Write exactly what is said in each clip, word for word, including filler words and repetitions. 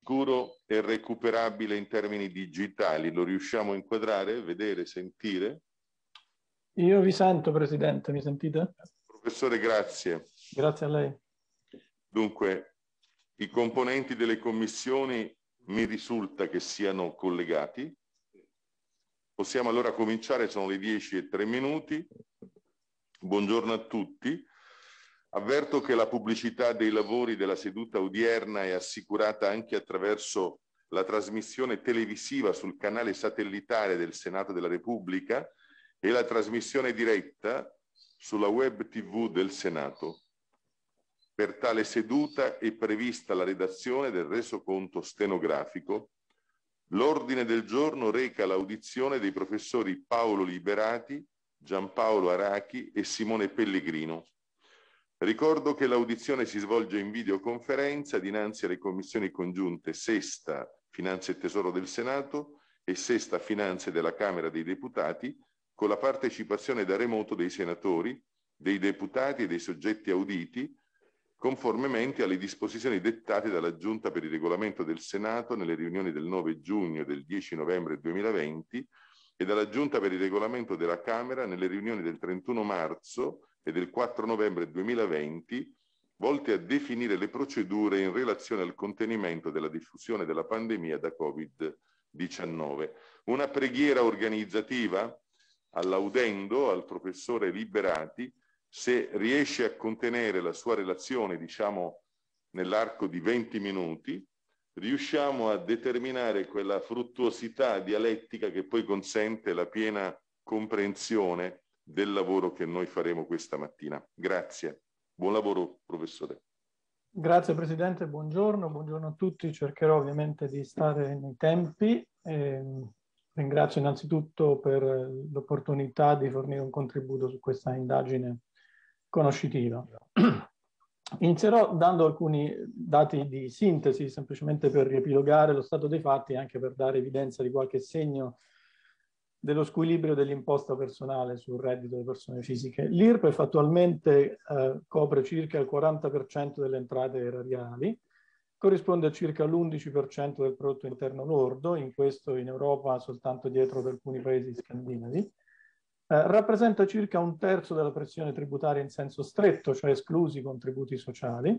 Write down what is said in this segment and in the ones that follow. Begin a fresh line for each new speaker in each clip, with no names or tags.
sicuro e recuperabile in termini digitali. Lo riusciamo a inquadrare, vedere, sentire?
Io vi sento, Presidente, mi sentite?
Professore, grazie.
Grazie a lei.
Dunque, i componenti delle commissioni mi risulta che siano collegati. Possiamo allora cominciare, sono le dieci e tre minuti. Buongiorno a tutti. Avverto che la pubblicità dei lavori della seduta odierna è assicurata anche attraverso la trasmissione televisiva sul canale satellitare del Senato della Repubblica e la trasmissione diretta sulla web tivù del Senato. Per tale seduta è prevista la redazione del resoconto stenografico. L'ordine del giorno reca l'audizione dei professori Paolo Liberati, Giampaolo Arachi e Simone Pellegrino. Ricordo che l'audizione si svolge in videoconferenza dinanzi alle commissioni congiunte Sesta Finanze e Tesoro del Senato e Sesta Finanze della Camera dei Deputati, con la partecipazione da remoto dei senatori, dei deputati e dei soggetti auditi, conformemente alle disposizioni dettate dalla Giunta per il Regolamento del Senato nelle riunioni del nove giugno e del dieci novembre duemilaventi e dalla Giunta per il Regolamento della Camera nelle riunioni del trentuno marzo e del quattro novembre duemilaventi, volte a definire le procedure in relazione al contenimento della diffusione della pandemia da Covid diciannove. Una preghiera organizzativa all'audendo, al professore Liberati, se riesce a contenere la sua relazione, diciamo, nell'arco di venti minuti, riusciamo a determinare quella fruttuosità dialettica che poi consente la piena comprensione del lavoro che noi faremo questa mattina. Grazie. Buon lavoro, professore.
Grazie Presidente, buongiorno, buongiorno a tutti. Cercherò ovviamente di stare nei tempi. E ringrazio innanzitutto per l'opportunità di fornire un contributo su questa indagine conoscitiva. Inizierò dando alcuni dati di sintesi, semplicemente per riepilogare lo stato dei fatti e anche per dare evidenza di qualche segno dello squilibrio dell'imposta personale sul reddito delle persone fisiche. L'I R P E F attualmente eh, copre circa il quaranta per cento delle entrate erariali, corrisponde a circa l'undici per cento del prodotto interno lordo, in questo in Europa soltanto dietro ad alcuni paesi scandinavi, eh, rappresenta circa un terzo della pressione tributaria in senso stretto, cioè esclusi i contributi sociali,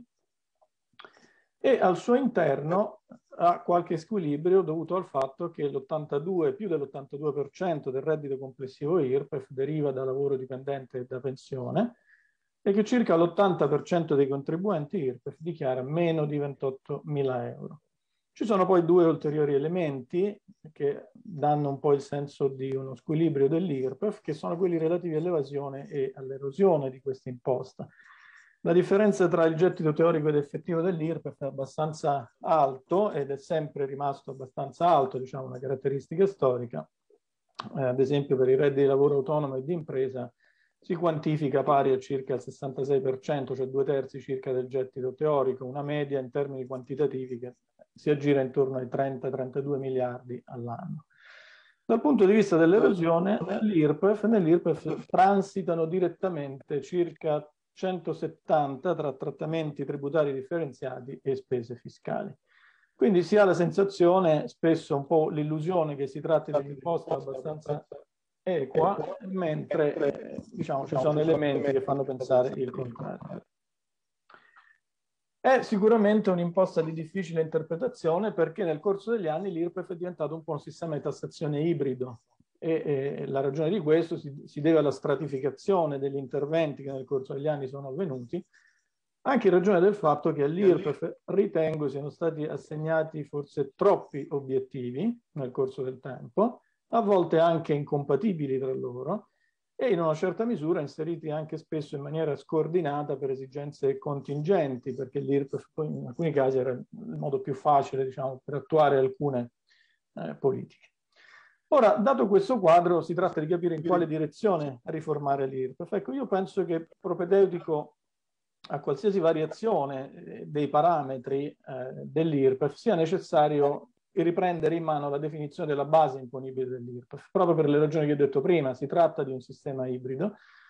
e al suo interno ha qualche squilibrio dovuto al fatto che l'ottantadue, più dell'ottantadue per cento del reddito complessivo I R P E F deriva da lavoro dipendente e da pensione e che circa l'ottanta per cento dei contribuenti I R P E F dichiara meno di ventottomila euro. Ci sono poi due ulteriori elementi che danno un po' il senso di uno squilibrio dell'I R P E F, che sono quelli relativi all'evasione e all'erosione di questa imposta. La differenza tra il gettito teorico ed effettivo dell'I R P E F è abbastanza alto ed è sempre rimasto abbastanza alto, diciamo una caratteristica storica. Eh, ad esempio per i redditi di lavoro autonomo e di impresa si quantifica pari a circa il sessantasei per cento, cioè due terzi circa del gettito teorico, una media in termini quantitativi che si aggira intorno ai trenta trentadue miliardi all'anno. Dal punto di vista dell'erosione, l'I R P E F, nell'I R P E F transitano direttamente circa centosettanta tra trattamenti tributari differenziati e spese fiscali. Quindi si ha la sensazione, spesso un po' l'illusione, che si tratti di un'imposta abbastanza equa, mentre eh, diciamo, ci sono elementi che fanno pensare il contrario. È sicuramente un'imposta di difficile interpretazione perché nel corso degli anni l'I R P E F è diventato un po' un sistema di tassazione ibrido. E, e la ragione di questo si, si deve alla stratificazione degli interventi che nel corso degli anni sono avvenuti, anche in ragione del fatto che all'I R P E F ritengo siano stati assegnati forse troppi obiettivi nel corso del tempo, a volte anche incompatibili tra loro, e in una certa misura inseriti anche spesso in maniera scordinata per esigenze contingenti, perché l'I R P E F in alcuni casi era il modo più facile, diciamo, per attuare alcune eh, politiche. Ora, dato questo quadro, si tratta di capire in quale direzione riformare l'I R P E F. Ecco, io penso che propedeutico a qualsiasi variazione dei parametri eh, dell'I R P E F sia necessario riprendere in mano la definizione della base imponibile dell'I R P E F, proprio per le ragioni che ho detto prima. Si tratta di un sistema ibrido,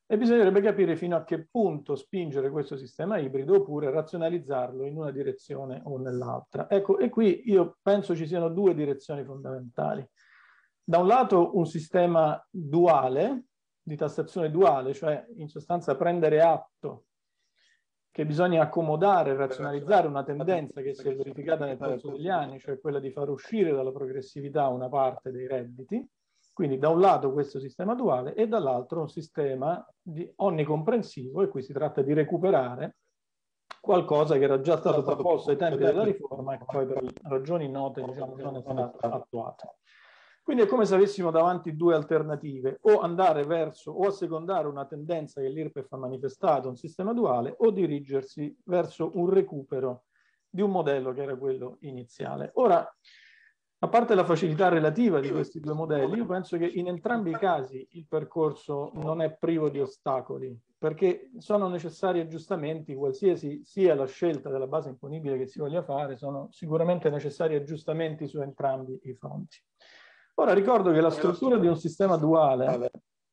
E bisognerebbe capire fino a che punto spingere questo sistema ibrido oppure razionalizzarlo in una direzione o nell'altra. Ecco, e qui io penso ci siano due direzioni fondamentali. Da un lato un sistema duale, di tassazione duale, cioè in sostanza prendere atto che bisogna accomodare e razionalizzare una tendenza che si è verificata nel corso degli anni, cioè quella di far uscire dalla progressività una parte dei redditi. Quindi da un lato questo sistema duale e dall'altro un sistema di onnicomprensivo, e qui si tratta di recuperare qualcosa che era già stato proposto ai tempi della riforma e che poi per ragioni note, diciamo, non è stato attuato. Quindi è come se avessimo davanti due alternative: o andare verso o assecondare una tendenza che l'I R P E F ha manifestato, un sistema duale, o dirigersi verso un recupero di un modello che era quello iniziale. Ora, a parte la facilità relativa di questi due modelli, io penso che in entrambi i casi il percorso non è privo di ostacoli, perché sono necessari aggiustamenti, qualsiasi sia la scelta della base imponibile che si voglia fare, sono sicuramente necessari aggiustamenti su entrambi i fronti. Ora ricordo che la struttura di un sistema duale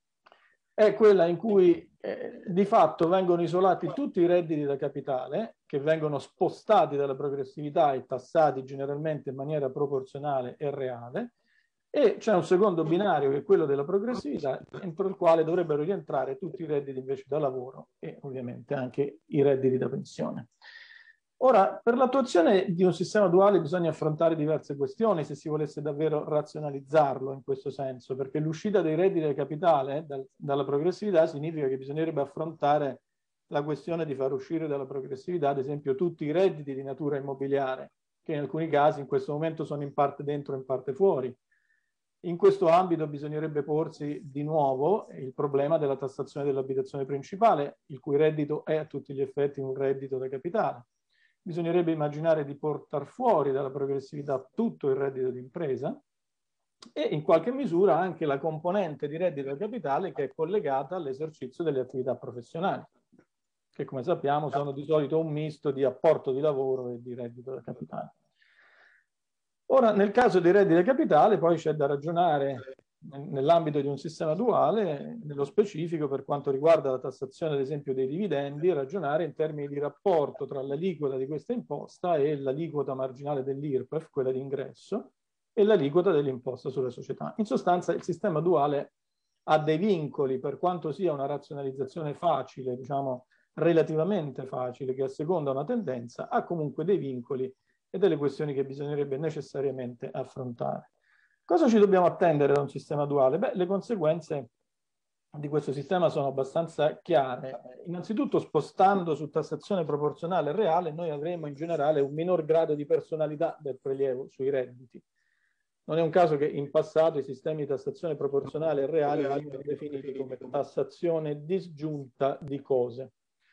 è quella in cui eh, di fatto vengono isolati tutti i redditi da capitale, che vengono spostati dalla progressività e tassati generalmente in maniera proporzionale e reale, e c'è un secondo binario che è quello della progressività, entro il quale dovrebbero rientrare tutti i redditi invece da lavoro e ovviamente anche i redditi da pensione. Ora, per l'attuazione di un sistema duale bisogna affrontare diverse questioni se si volesse davvero razionalizzarlo in questo senso, perché l'uscita dei redditi da capitale dal, dalla progressività significa che bisognerebbe affrontare la questione di far uscire dalla progressività, ad esempio, tutti i redditi di natura immobiliare, che in alcuni casi in questo momento sono in parte dentro e in parte fuori. In questo ambito bisognerebbe porsi di nuovo il problema della tassazione dell'abitazione principale, il cui reddito è a tutti gli effetti un reddito da capitale. Bisognerebbe immaginare di portare fuori dalla progressività tutto il reddito d'impresa e in qualche misura anche la componente di reddito da capitale che è collegata all'esercizio delle attività professionali, che come sappiamo sono di solito un misto di apporto di lavoro e di reddito da capitale. Ora, nel caso dei redditi da capitale, poi c'è da ragionare nell'ambito di un sistema duale, nello specifico per quanto riguarda la tassazione, ad esempio, dei dividendi, ragionare in termini di rapporto tra l'aliquota di questa imposta e l'aliquota marginale dell'I R P E F, quella di ingresso, e l'aliquota dell'imposta sulle società. In sostanza, il sistema duale ha dei vincoli, per quanto sia una razionalizzazione facile, diciamo relativamente facile, che asseconda una tendenza, ha comunque dei vincoli e delle questioni che bisognerebbe necessariamente affrontare. Cosa ci dobbiamo attendere da un sistema duale? Beh, le conseguenze di questo sistema sono abbastanza chiare. Innanzitutto, spostando su tassazione proporzionale e reale, noi avremo in generale un minor grado di personalità del prelievo sui redditi. Non è un caso che in passato i sistemi di tassazione proporzionale e reale venivano definiti come tassazione disgiunta di cose.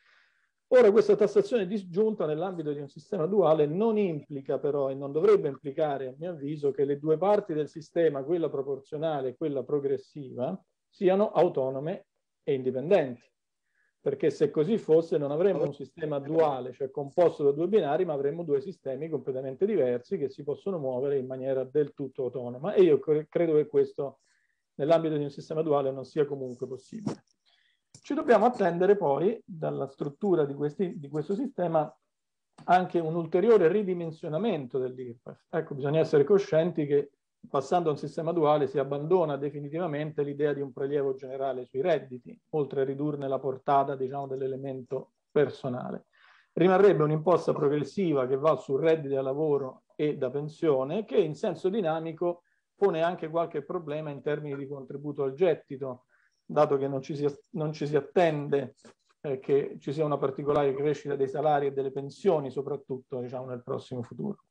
Ora, questa tassazione disgiunta nell'ambito di un sistema duale non implica però, e non dovrebbe implicare a mio avviso, che le due parti del sistema, quella proporzionale e quella progressiva, siano autonome e indipendenti. Perché se così fosse non avremmo un sistema duale, cioè composto da due binari, ma avremmo due sistemi completamente diversi che si possono muovere in maniera del tutto autonoma. E io credo che questo nell'ambito di un sistema duale non sia comunque possibile. Ci dobbiamo attendere poi, dalla struttura di, questi, di questo sistema, anche un ulteriore ridimensionamento dell'I R P E F. Ecco, bisogna essere coscienti che passando a un sistema duale si abbandona definitivamente l'idea di un prelievo generale sui redditi, oltre a ridurne la portata, diciamo, dell'elemento personale. Rimarrebbe un'imposta progressiva che va sul reddito da lavoro e da pensione, che in senso dinamico pone anche qualche problema in termini di contributo al gettito, dato che non ci si, non ci si attende eh, che ci sia una particolare crescita dei salari e delle pensioni, soprattutto, diciamo, nel prossimo futuro.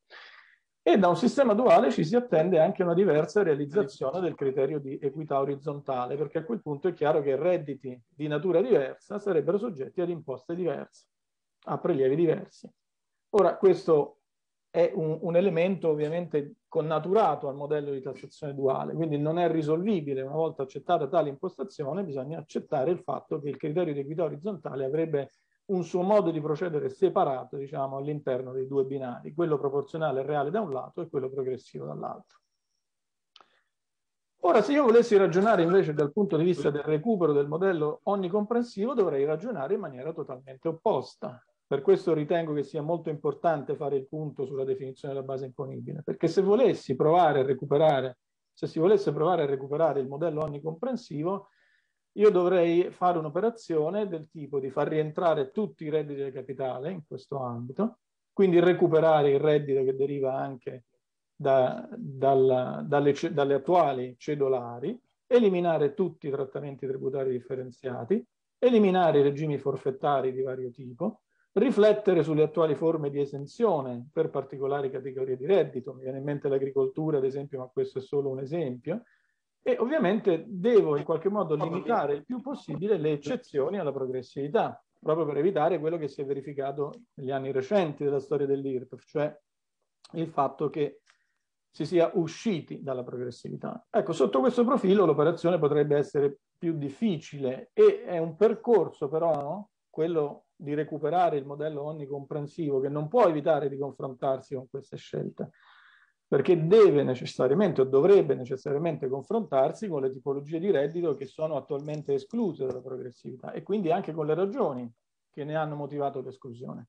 E da un sistema duale ci si attende anche una diversa realizzazione del criterio di equità orizzontale, perché a quel punto è chiaro che redditi di natura diversa sarebbero soggetti ad imposte diverse, a prelievi diversi. Ora, questo è un, un elemento ovviamente connaturato al modello di tassazione duale, quindi non è risolvibile. Una volta accettata tale impostazione, bisogna accettare il fatto che il criterio di equità orizzontale avrebbe un suo modo di procedere separato, diciamo, all'interno dei due binari, quello proporzionale e reale da un lato e quello progressivo dall'altro. Ora, se io volessi ragionare invece dal punto di vista del recupero del modello onnicomprensivo, dovrei ragionare in maniera totalmente opposta. Per questo ritengo che sia molto importante fare il punto sulla definizione della base imponibile, perché se volessi provare a recuperare, se si volesse provare a recuperare il modello onnicomprensivo, io dovrei fare un'operazione del tipo di far rientrare tutti i redditi del capitale in questo ambito, quindi recuperare il reddito che deriva anche Da, dalla, dalle, dalle attuali cedolari, eliminare tutti i trattamenti tributari differenziati, eliminare i regimi forfettari di vario tipo, riflettere sulle attuali forme di esenzione per particolari categorie di reddito, mi viene in mente l'agricoltura ad esempio, ma questo è solo un esempio, e ovviamente devo in qualche modo limitare il più possibile le eccezioni alla progressività, proprio per evitare quello che si è verificato negli anni recenti della storia dell'I R P E F, cioè il fatto che si sia usciti dalla progressività. Ecco, sotto questo profilo l'operazione potrebbe essere più difficile e è un percorso però, quello di recuperare il modello onnicomprensivo, che non può evitare di confrontarsi con queste scelte, perché deve necessariamente o dovrebbe necessariamente confrontarsi con le tipologie di reddito che sono attualmente escluse dalla progressività e quindi anche con le ragioni che ne hanno motivato l'esclusione.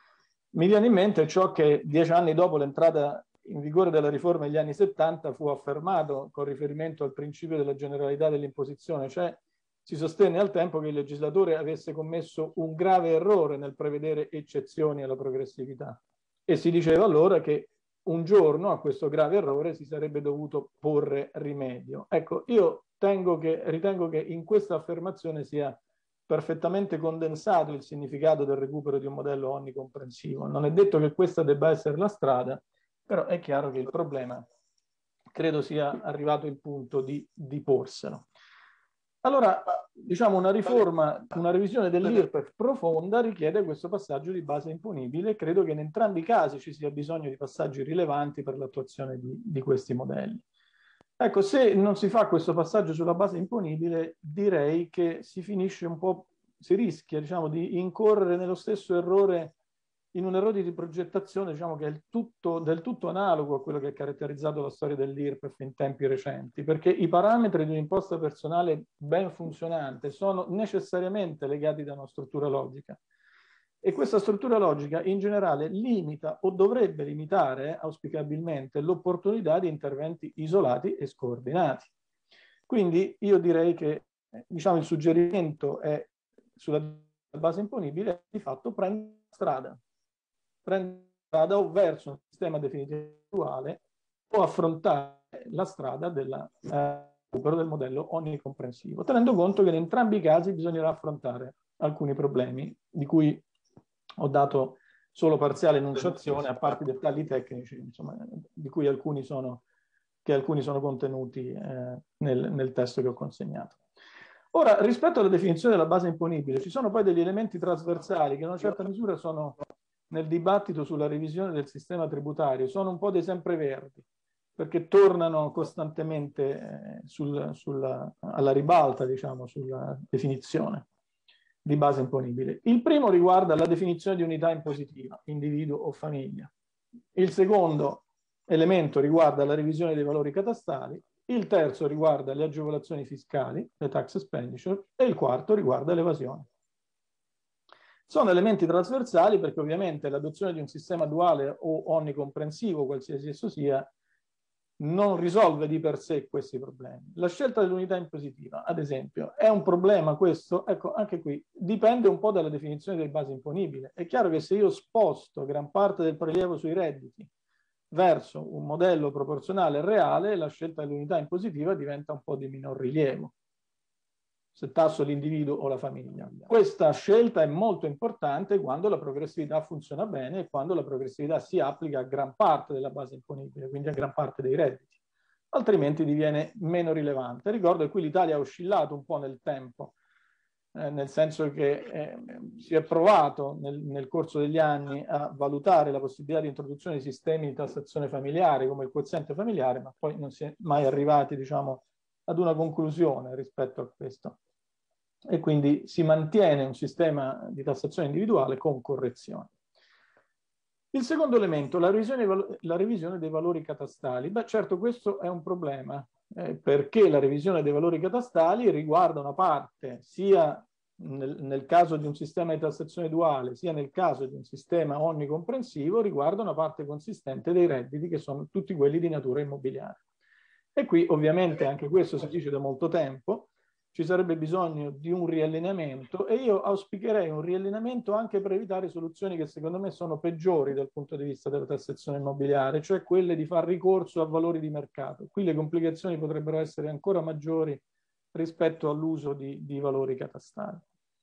Mi viene in mente ciò che dieci anni dopo l'entrata in vigore della riforma negli anni settanta fu affermato con riferimento al principio della generalità dell'imposizione, cioè si sostenne al tempo che il legislatore avesse commesso un grave errore nel prevedere eccezioni alla progressività e si diceva allora che un giorno a questo grave errore si sarebbe dovuto porre rimedio. Ecco, io tengo che, ritengo che in questa affermazione sia perfettamente condensato il significato del recupero di un modello onnicomprensivo. Non è detto che questa debba essere la strada, però è chiaro che il problema credo sia arrivato il punto di, di porselo. Allora, diciamo, una riforma, una revisione dell'I R P E F profonda richiede questo passaggio di base imponibile e credo che in entrambi i casi ci sia bisogno di passaggi rilevanti per l'attuazione di, di questi modelli. Ecco, se non si fa questo passaggio sulla base imponibile, direi che si finisce un po', si rischia, diciamo, di incorrere nello stesso errore, in un errore di progettazione, diciamo, che è il tutto, del tutto analogo a quello che ha caratterizzato la storia dell'I R P E F in tempi recenti, perché i parametri di un'imposta personale ben funzionante sono necessariamente legati da una struttura logica. E questa struttura logica in generale limita o dovrebbe limitare auspicabilmente l'opportunità di interventi isolati e scoordinati. Quindi io direi che, diciamo, il suggerimento è sulla base imponibile di fatto prendere strada, prendere strada o verso un sistema definitivo attuale o affrontare la strada del recupero del modello onnicomprensivo, tenendo conto che in entrambi i casi bisognerà affrontare alcuni problemi di cui ho dato solo parziale enunciazione, a parte i dettagli tecnici, insomma, di cui alcuni sono, che alcuni sono contenuti eh, nel, nel testo che ho consegnato. Ora, rispetto alla definizione della base imponibile, ci sono poi degli elementi trasversali che in una certa misura sono nel dibattito sulla revisione del sistema tributario, sono un po' dei sempreverdi, perché tornano costantemente eh, sul, sulla, alla ribalta, diciamo, sulla definizione di base imponibile. Il primo riguarda la definizione di unità impositiva, individuo o famiglia. Il secondo elemento riguarda la revisione dei valori catastali. Il terzo riguarda le agevolazioni fiscali, le tax expenditure, e il quarto riguarda l'evasione. Sono elementi trasversali perché ovviamente l'adozione di un sistema duale o onnicomprensivo, qualsiasi esso sia, non risolve di per sé questi problemi. La scelta dell'unità impositiva, ad esempio, è un problema questo? Ecco, anche qui dipende un po' dalla definizione del base imponibile. È chiaro che se io sposto gran parte del prelievo sui redditi verso un modello proporzionale reale, la scelta dell'unità impositiva diventa un po' di minor rilievo, se tasso l'individuo o la famiglia. Questa scelta è molto importante quando la progressività funziona bene e quando la progressività si applica a gran parte della base imponibile, quindi a gran parte dei redditi. Altrimenti diviene meno rilevante. Ricordo che qui l'Italia ha oscillato un po' nel tempo, eh, nel senso che eh, si è provato nel, nel corso degli anni a valutare la possibilità di introduzione di sistemi di tassazione familiare come il quoziente familiare, ma poi non si è mai arrivati, diciamo, ad una conclusione rispetto a questo. E quindi si mantiene un sistema di tassazione individuale con correzioni. Il secondo elemento, la revisione, la revisione dei valori catastali. Beh, certo, questo è un problema, eh, perché la revisione dei valori catastali riguarda una parte sia nel, nel caso di un sistema di tassazione duale, sia nel caso di un sistema onnicomprensivo, riguarda una parte consistente dei redditi che sono tutti quelli di natura immobiliare. E qui ovviamente anche questo si dice da molto tempo, ci sarebbe bisogno di un riallineamento e io auspicherei un riallineamento anche per evitare soluzioni che secondo me sono peggiori dal punto di vista della tassazione immobiliare, cioè quelle di far ricorso a valori di mercato. Qui le complicazioni potrebbero essere ancora maggiori rispetto all'uso di, di valori catastali.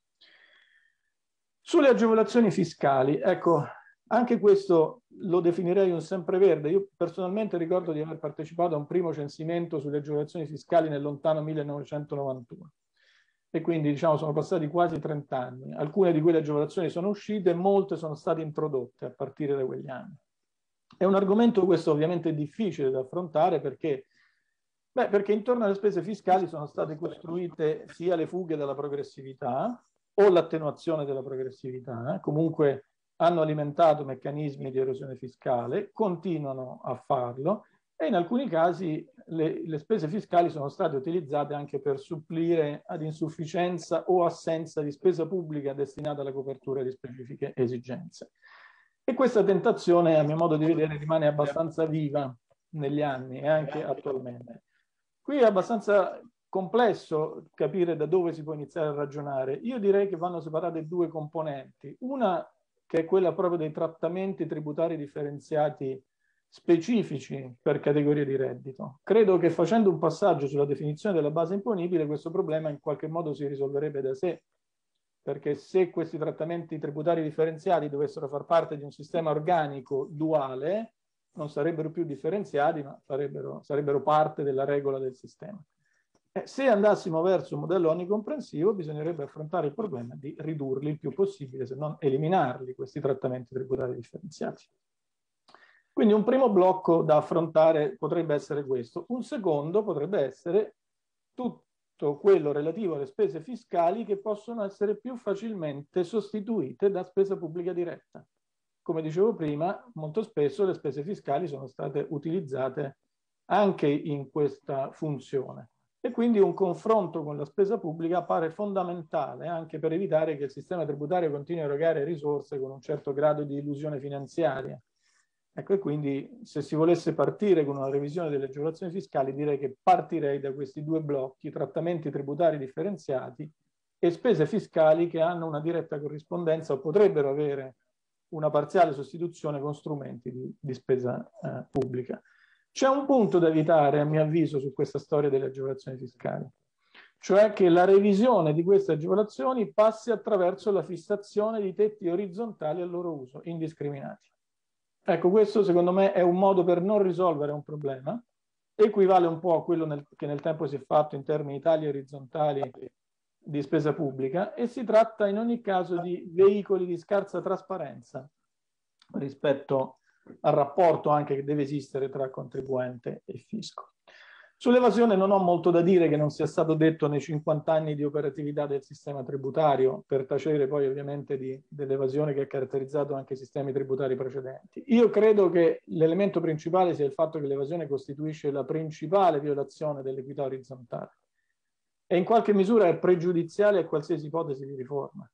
Sulle agevolazioni fiscali, ecco, anche questo lo definirei un sempreverde. Io personalmente ricordo di aver partecipato a un primo censimento sulle agevolazioni fiscali nel lontano millenovecentonovantuno e quindi diciamo sono passati quasi trent'anni. Alcune di quelle agevolazioni sono uscite e molte sono state introdotte a partire da quegli anni. È un argomento questo ovviamente difficile da affrontare perché, beh, perché intorno alle spese fiscali sono state costruite sia le fughe dalla progressività o l'attenuazione della progressività, eh? Comunque hanno alimentato meccanismi di erosione fiscale, continuano a farlo e in alcuni casi le, le spese fiscali sono state utilizzate anche per supplire ad insufficienza o assenza di spesa pubblica destinata alla copertura di specifiche esigenze. E questa tentazione, a mio modo di vedere, rimane abbastanza viva negli anni e anche attualmente. Qui è abbastanza complesso capire da dove si può iniziare a ragionare. Io direi che vanno separate due componenti. Una che è quella proprio dei trattamenti tributari differenziati specifici per categorie di reddito. Credo che facendo un passaggio sulla definizione della base imponibile questo problema in qualche modo si risolverebbe da sé, perché se questi trattamenti tributari differenziati dovessero far parte di un sistema organico duale, non sarebbero più differenziati, ma sarebbero, sarebbero parte della regola del sistema. Eh, se andassimo verso un modello onnicomprensivo, bisognerebbe affrontare il problema di ridurli il più possibile, se non eliminarli, questi trattamenti tributari differenziati. Quindi un primo blocco da affrontare potrebbe essere questo. Un secondo potrebbe essere tutto quello relativo alle spese fiscali che possono essere più facilmente sostituite da spesa pubblica diretta. Come dicevo prima, molto spesso le spese fiscali sono state utilizzate anche in questa funzione. E quindi un confronto con la spesa pubblica appare fondamentale anche per evitare che il sistema tributario continui a erogare risorse con un certo grado di illusione finanziaria. Ecco, e quindi se si volesse partire con una revisione delle agevolazioni fiscali, direi che partirei da questi due blocchi, trattamenti tributari differenziati e spese fiscali che hanno una diretta corrispondenza o potrebbero avere una parziale sostituzione con strumenti di, di spesa eh, pubblica. C'è un punto da evitare, a mio avviso, su questa storia delle agevolazioni fiscali, cioè che la revisione di queste agevolazioni passi attraverso la fissazione di tetti orizzontali al loro uso, indiscriminati. Ecco, questo secondo me è un modo per non risolvere un problema, equivale un po' a quello nel, che nel tempo si è fatto in termini di tagli orizzontali di spesa pubblica e si tratta in ogni caso di veicoli di scarsa trasparenza rispetto al rapporto anche che deve esistere tra contribuente e fisco. Sull'evasione non ho molto da dire che non sia stato detto nei cinquanta anni di operatività del sistema tributario, per tacere poi ovviamente dell'evasione che ha caratterizzato anche i sistemi tributari precedenti. Io credo che l'elemento principale sia il fatto che l'evasione costituisce la principale violazione dell'equità orizzontale e in qualche misura è pregiudiziale a qualsiasi ipotesi di riforma.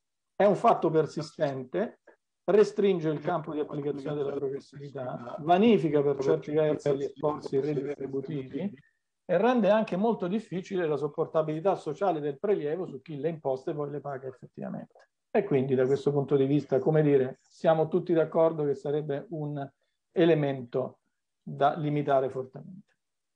È un fatto persistente, restringe il campo di applicazione della progressività, vanifica per certi versi gli sforzi redistributivi e rende anche molto difficile la sopportabilità sociale del prelievo su chi le imposte poi le paga effettivamente. E quindi da questo punto di vista, come dire, siamo tutti d'accordo che sarebbe un elemento da limitare fortemente.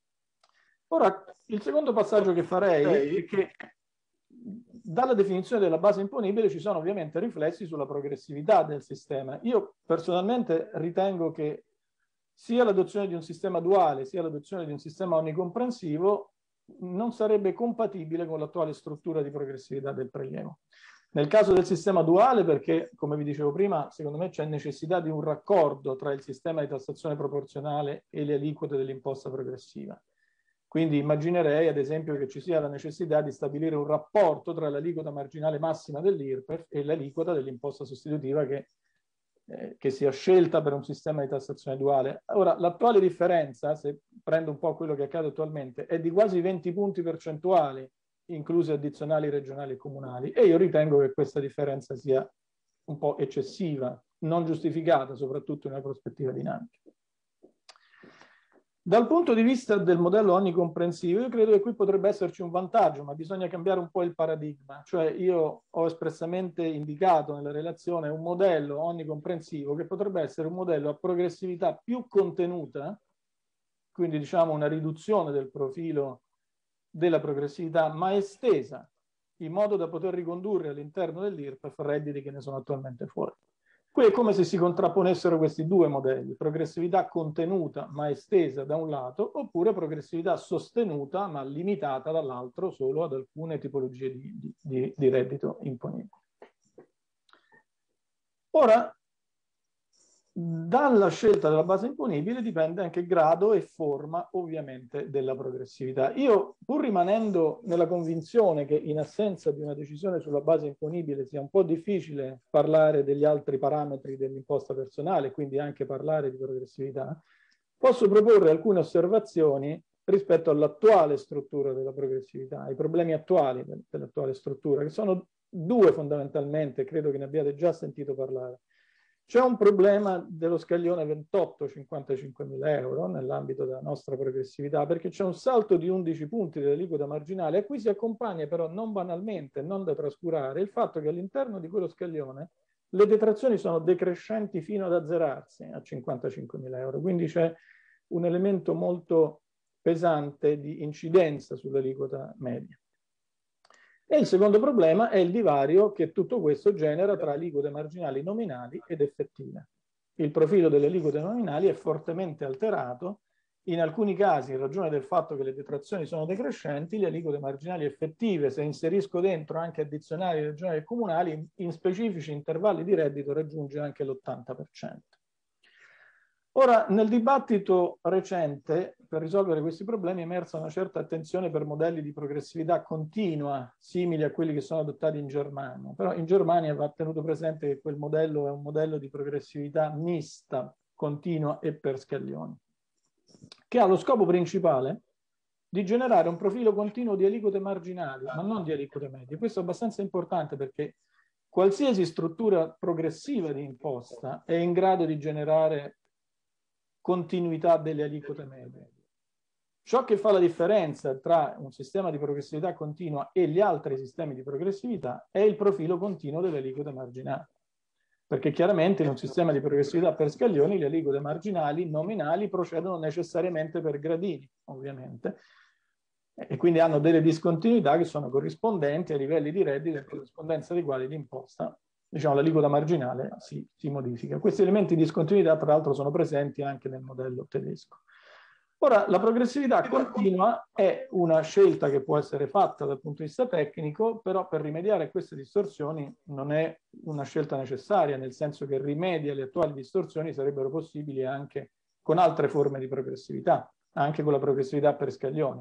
Ora, il secondo passaggio che farei è che dalla definizione della base imponibile ci sono ovviamente riflessi sulla progressività del sistema. Io personalmente ritengo che sia l'adozione di un sistema duale sia l'adozione di un sistema onnicomprensivo non sarebbe compatibile con l'attuale struttura di progressività del prelievo. Nel caso del sistema duale, perché, come vi dicevo prima, secondo me c'è necessità di un raccordo tra il sistema di tassazione proporzionale e le aliquote dell'imposta progressiva. Quindi immaginerei, ad esempio, che ci sia la necessità di stabilire un rapporto tra l'aliquota marginale massima dell'I R P E F e l'aliquota dell'imposta sostitutiva che, eh, che sia scelta per un sistema di tassazione duale. Ora, l'attuale differenza, se prendo un po' quello che accade attualmente, è di quasi venti punti percentuali, incluse addizionali regionali e comunali, e io ritengo che questa differenza sia un po' eccessiva, non giustificata, soprattutto in una prospettiva dinamica. Dal punto di vista del modello onnicomprensivo, io credo che qui potrebbe esserci un vantaggio, ma bisogna cambiare un po' il paradigma. Cioè io ho espressamente indicato nella relazione un modello onnicomprensivo che potrebbe essere un modello a progressività più contenuta, quindi diciamo una riduzione del profilo della progressività, ma estesa, in modo da poter ricondurre all'interno dell'I R P E F redditi che ne sono attualmente fuori. Qui è come se si contrapponessero questi due modelli, progressività contenuta ma estesa da un lato, oppure progressività sostenuta ma limitata dall'altro solo ad alcune tipologie di, di, di reddito imponibile. Ora, dalla scelta della base imponibile dipende anche grado e forma ovviamente della progressività. Io, pur rimanendo nella convinzione che in assenza di una decisione sulla base imponibile sia un po' difficile parlare degli altri parametri dell'imposta personale, quindi anche parlare di progressività, posso proporre alcune osservazioni rispetto all'attuale struttura della progressività, ai problemi attuali dell'attuale struttura, che sono due fondamentalmente, credo che ne abbiate già sentito parlare. C'è un problema dello scaglione ventotto cinquantacinquemila euro nell'ambito della nostra progressività, perché c'è un salto di undici punti dell'aliquota marginale, a cui si accompagna però non banalmente, non da trascurare, il fatto che all'interno di quello scaglione le detrazioni sono decrescenti fino ad azzerarsi a cinquantacinquemila euro, quindi c'è un elemento molto pesante di incidenza sull'aliquota media. E il secondo problema è il divario che tutto questo genera tra aliquote marginali nominali ed effettive. Il profilo delle aliquote nominali è fortemente alterato, in alcuni casi in ragione del fatto che le detrazioni sono decrescenti, le aliquote marginali effettive, se inserisco dentro anche addizionali regionali e comunali, in specifici intervalli di reddito raggiunge anche l'ottanta per cento. Ora, nel dibattito recente, per risolvere questi problemi è emersa una certa attenzione per modelli di progressività continua, simili a quelli che sono adottati in Germania. Però in Germania va tenuto presente che quel modello è un modello di progressività mista, continua e per scaglioni, che ha lo scopo principale di generare un profilo continuo di aliquote marginali, ma non di aliquote medie. Questo è abbastanza importante perché qualsiasi struttura progressiva di imposta è in grado di generare continuità delle aliquote medie. Ciò che fa la differenza tra un sistema di progressività continua e gli altri sistemi di progressività è il profilo continuo delle aliquote marginali. Perché chiaramente in un sistema di progressività per scaglioni le aliquote marginali nominali procedono necessariamente per gradini, ovviamente, e quindi hanno delle discontinuità che sono corrispondenti ai livelli di reddito in corrispondenza dei quali l'imposta, diciamo l'aliquota marginale, si, si modifica. Questi elementi di discontinuità tra l'altro sono presenti anche nel modello tedesco. Ora, la progressività continua è una scelta che può essere fatta dal punto di vista tecnico, però per rimediare a queste distorsioni non è una scelta necessaria, nel senso che rimedi alle attuali distorsioni sarebbero possibili anche con altre forme di progressività, anche con la progressività per scaglioni.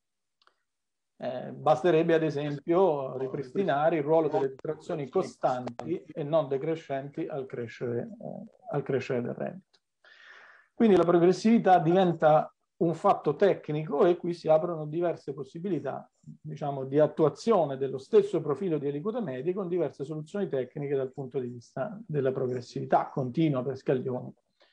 Eh, basterebbe ad esempio ripristinare il ruolo delle detrazioni costanti e non decrescenti al crescere, eh, al crescere del reddito. Quindi la progressività diventa un fatto tecnico e qui si aprono diverse possibilità, diciamo, di attuazione dello stesso profilo di aliquote medie con diverse soluzioni tecniche dal punto di vista della progressività continua per scaglioni.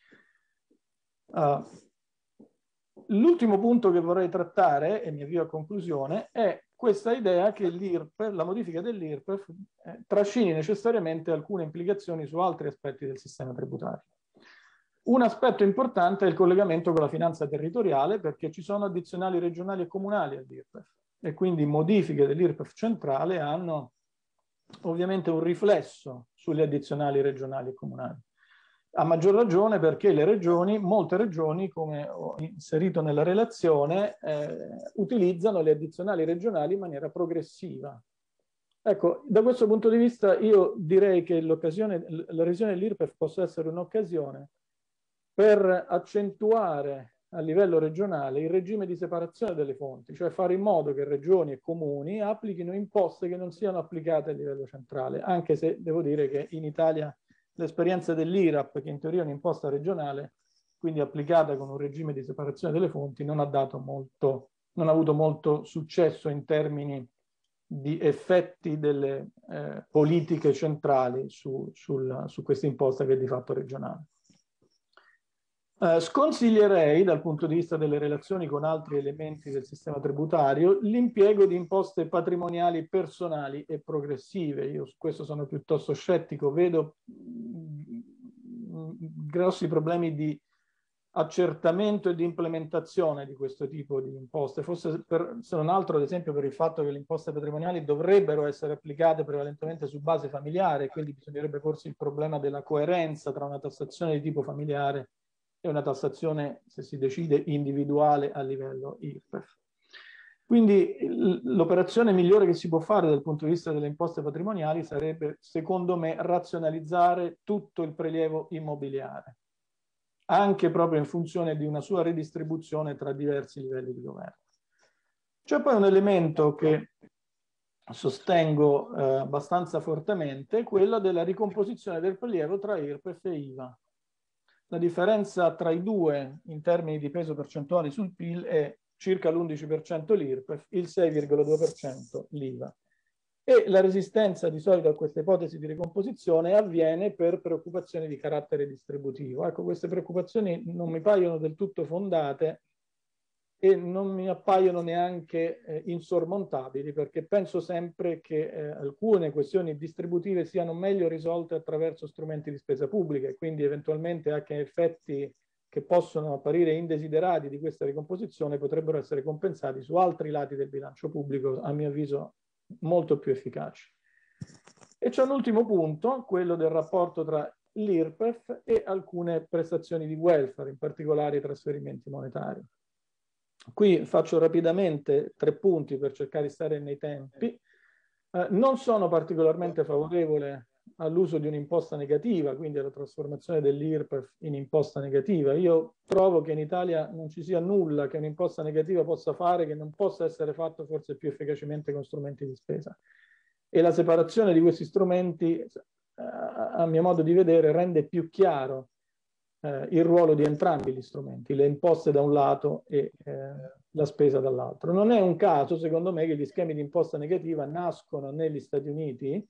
Uh, L'ultimo punto che vorrei trattare, e mi avvio a conclusione, è questa idea che l'I R P E F, la modifica dell'I R P E F, eh, trascini necessariamente alcune implicazioni su altri aspetti del sistema tributario. Un aspetto importante è il collegamento con la finanza territoriale, perché ci sono addizionali regionali e comunali all'I R P E F e quindi modifiche dell'I R P E F centrale hanno ovviamente un riflesso sulle addizionali regionali e comunali. A maggior ragione perché le regioni, molte regioni, come ho inserito nella relazione, eh, utilizzano le addizionali regionali in maniera progressiva. Ecco, da questo punto di vista io direi che l'occasione, la revisione dell'I R P E F possa essere un'occasione per accentuare a livello regionale il regime di separazione delle fonti, cioè fare in modo che regioni e comuni applichino imposte che non siano applicate a livello centrale, anche se devo dire che in Italia l'esperienza dell'I R A P, che in teoria è un'imposta regionale, quindi applicata con un regime di separazione delle fonti, non ha dato molto, non ha avuto molto successo in termini di effetti delle eh, politiche centrali su, sul, su questa imposta che è di fatto regionale. Eh, sconsiglierei, dal punto di vista delle relazioni con altri elementi del sistema tributario, l'impiego di imposte patrimoniali personali e progressive. Io su questo sono piuttosto scettico, vedo grossi problemi di accertamento e di implementazione di questo tipo di imposte, forse per, se non altro ad esempio per il fatto che le imposte patrimoniali dovrebbero essere applicate prevalentemente su base familiare, quindi bisognerebbe porsi il problema della coerenza tra una tassazione di tipo familiare e una tassazione, se si decide, individuale a livello I R P E F. Quindi l'operazione migliore che si può fare dal punto di vista delle imposte patrimoniali sarebbe, secondo me, razionalizzare tutto il prelievo immobiliare, anche proprio in funzione di una sua redistribuzione tra diversi livelli di governo. C'è poi un elemento che sostengo eh, abbastanza fortemente, quello della ricomposizione del prelievo tra I R P E F e I V A. La differenza tra i due in termini di peso percentuali sul P I L è circa l'undici per cento l'I R P E F, il sei virgola due per cento l'I V A. E la resistenza di solito a questa ipotesi di ricomposizione avviene per preoccupazioni di carattere distributivo. Ecco, queste preoccupazioni non mi paiono del tutto fondate e non mi appaiono neanche eh, insormontabili, perché penso sempre che eh, alcune questioni distributive siano meglio risolte attraverso strumenti di spesa pubblica e quindi eventualmente anche effetti che possono apparire indesiderati di questa ricomposizione potrebbero essere compensati su altri lati del bilancio pubblico, a mio avviso molto più efficaci. E c'è un ultimo punto, quello del rapporto tra l'I R P E F e alcune prestazioni di welfare, in particolare i trasferimenti monetari. Qui faccio rapidamente tre punti per cercare di stare nei tempi. Eh, non sono particolarmente favorevole all'uso di un'imposta negativa, quindi alla trasformazione dell'I R P E F in imposta negativa. Io trovo che in Italia non ci sia nulla che un'imposta negativa possa fare che non possa essere fatto forse più efficacemente con strumenti di spesa. E la separazione di questi strumenti, eh, a mio modo di vedere, rende più chiaro eh, il ruolo di entrambi gli strumenti, le imposte da un lato e eh, la spesa dall'altro. Non è un caso, secondo me, che gli schemi di imposta negativa nascono negli Stati Uniti,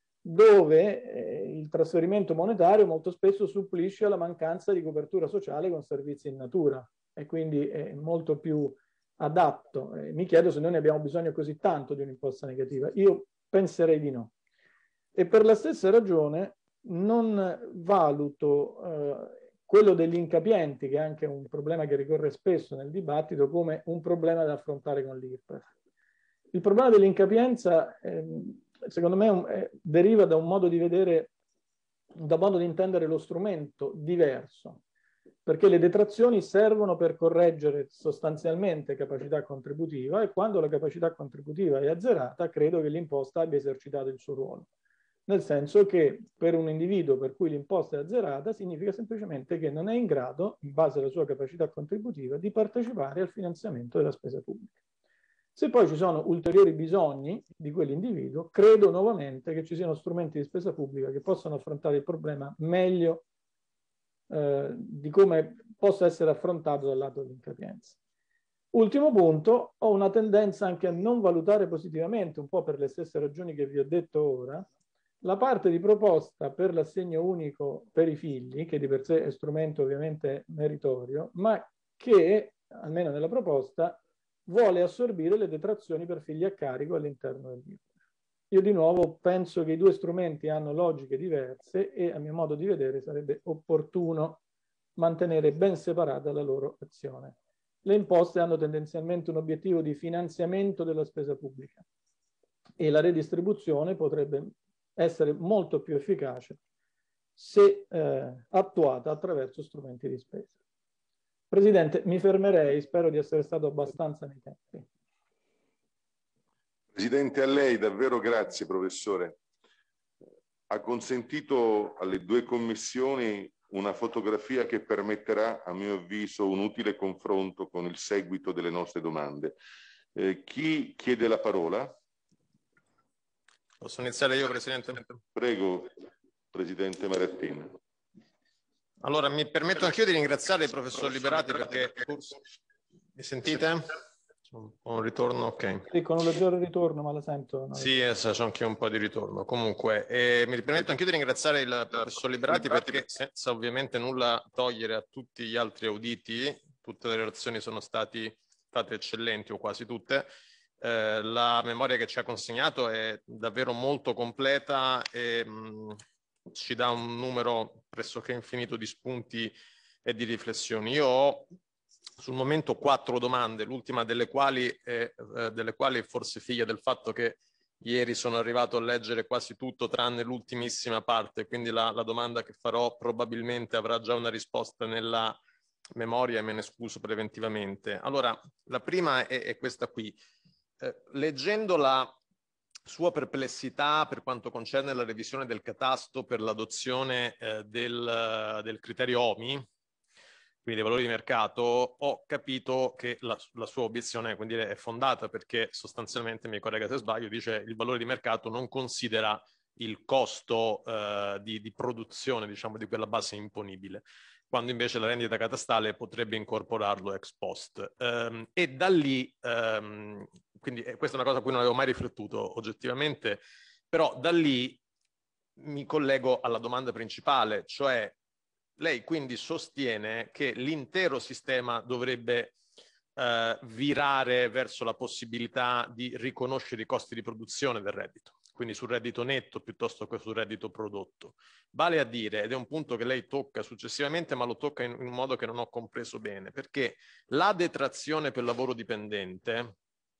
dove eh, il trasferimento monetario molto spesso supplisce alla mancanza di copertura sociale con servizi in natura e quindi è molto più adatto. Eh, mi chiedo se noi ne abbiamo bisogno così tanto di un'imposta negativa. Io penserei di no. E per la stessa ragione non valuto eh, quello degli incapienti, che è anche un problema che ricorre spesso nel dibattito, come un problema da affrontare con l'I R P E F. Il problema dell'incapienza eh, secondo me eh, deriva da un modo di vedere, da un modo di intendere lo strumento diverso, perché le detrazioni servono per correggere sostanzialmente capacità contributiva e quando la capacità contributiva è azzerata credo che l'imposta abbia esercitato il suo ruolo. Nel senso che per un individuo per cui l'imposta è azzerata significa semplicemente che non è in grado, in base alla sua capacità contributiva, di partecipare al finanziamento della spesa pubblica. Se poi ci sono ulteriori bisogni di quell'individuo, credo nuovamente che ci siano strumenti di spesa pubblica che possano affrontare il problema meglio eh, di come possa essere affrontato dal lato dell'incapienza. Ultimo punto, ho una tendenza anche a non valutare positivamente, un po' per le stesse ragioni che vi ho detto ora, la parte di proposta per l'assegno unico per i figli, che di per sé è strumento ovviamente meritorio, ma che, almeno nella proposta, vuole assorbire le detrazioni per figli a carico all'interno del I R P E F. Io di nuovo penso che i due strumenti hanno logiche diverse e a mio modo di vedere sarebbe opportuno mantenere ben separata la loro azione. Le imposte hanno tendenzialmente un obiettivo di finanziamento della spesa pubblica e la redistribuzione potrebbe essere molto più efficace se eh, attuata attraverso strumenti di spesa. Presidente, mi fermerei, spero di essere stato abbastanza nei tempi.
Presidente, a lei davvero grazie, professore. Ha consentito alle due commissioni una fotografia che permetterà, a mio avviso, un utile confronto con il seguito delle nostre domande. Eh, chi chiede la parola?
Posso iniziare io, Presidente?
Prego, Presidente Marattini.
Allora, mi permetto anch'io di ringraziare il professor Liberati perché... Mi sentite? Un, un ritorno, ok.
Sì, con un leggero ritorno, ma la sento. No?
Sì, c'è anche un po' di ritorno. Comunque, eh, mi permetto anch'io di ringraziare il professor Liberati perché, senza ovviamente nulla togliere a tutti gli altri auditi, tutte le relazioni sono stati, state eccellenti o quasi tutte. Eh, la memoria che ci ha consegnato è davvero molto completa e mh, ci dà un numero pressoché infinito di spunti e di riflessioni. Io ho sul momento quattro domande, l'ultima delle quali è, eh, delle quali forse figlia del fatto che ieri sono arrivato a leggere quasi tutto tranne l'ultimissima parte, quindi la, la domanda che farò probabilmente avrà già una risposta nella memoria e me ne scuso preventivamente. Allora, la prima è, è questa qui. Eh, leggendo la sua perplessità per quanto concerne la revisione del catasto per l'adozione eh, del, del criterio O M I, quindi dei valori di mercato, ho capito che la, la sua obiezione quindi è fondata perché sostanzialmente, mi corregga se sbaglio, dice il valore di mercato non considera il costo eh, di, di produzione, diciamo, di quella base imponibile, quando invece la rendita catastale potrebbe incorporarlo ex post. Um, e da lì, um, quindi eh, questa è una cosa a cui non avevo mai riflettuto oggettivamente, però da lì mi collego alla domanda principale, cioè lei quindi sostiene che l'intero sistema dovrebbe eh, virare verso la possibilità di riconoscere i costi di produzione del reddito, quindi sul reddito netto piuttosto che sul reddito prodotto. Vale a dire, ed è un punto che lei tocca successivamente, ma lo tocca in un modo che non ho compreso bene, perché la detrazione per lavoro dipendente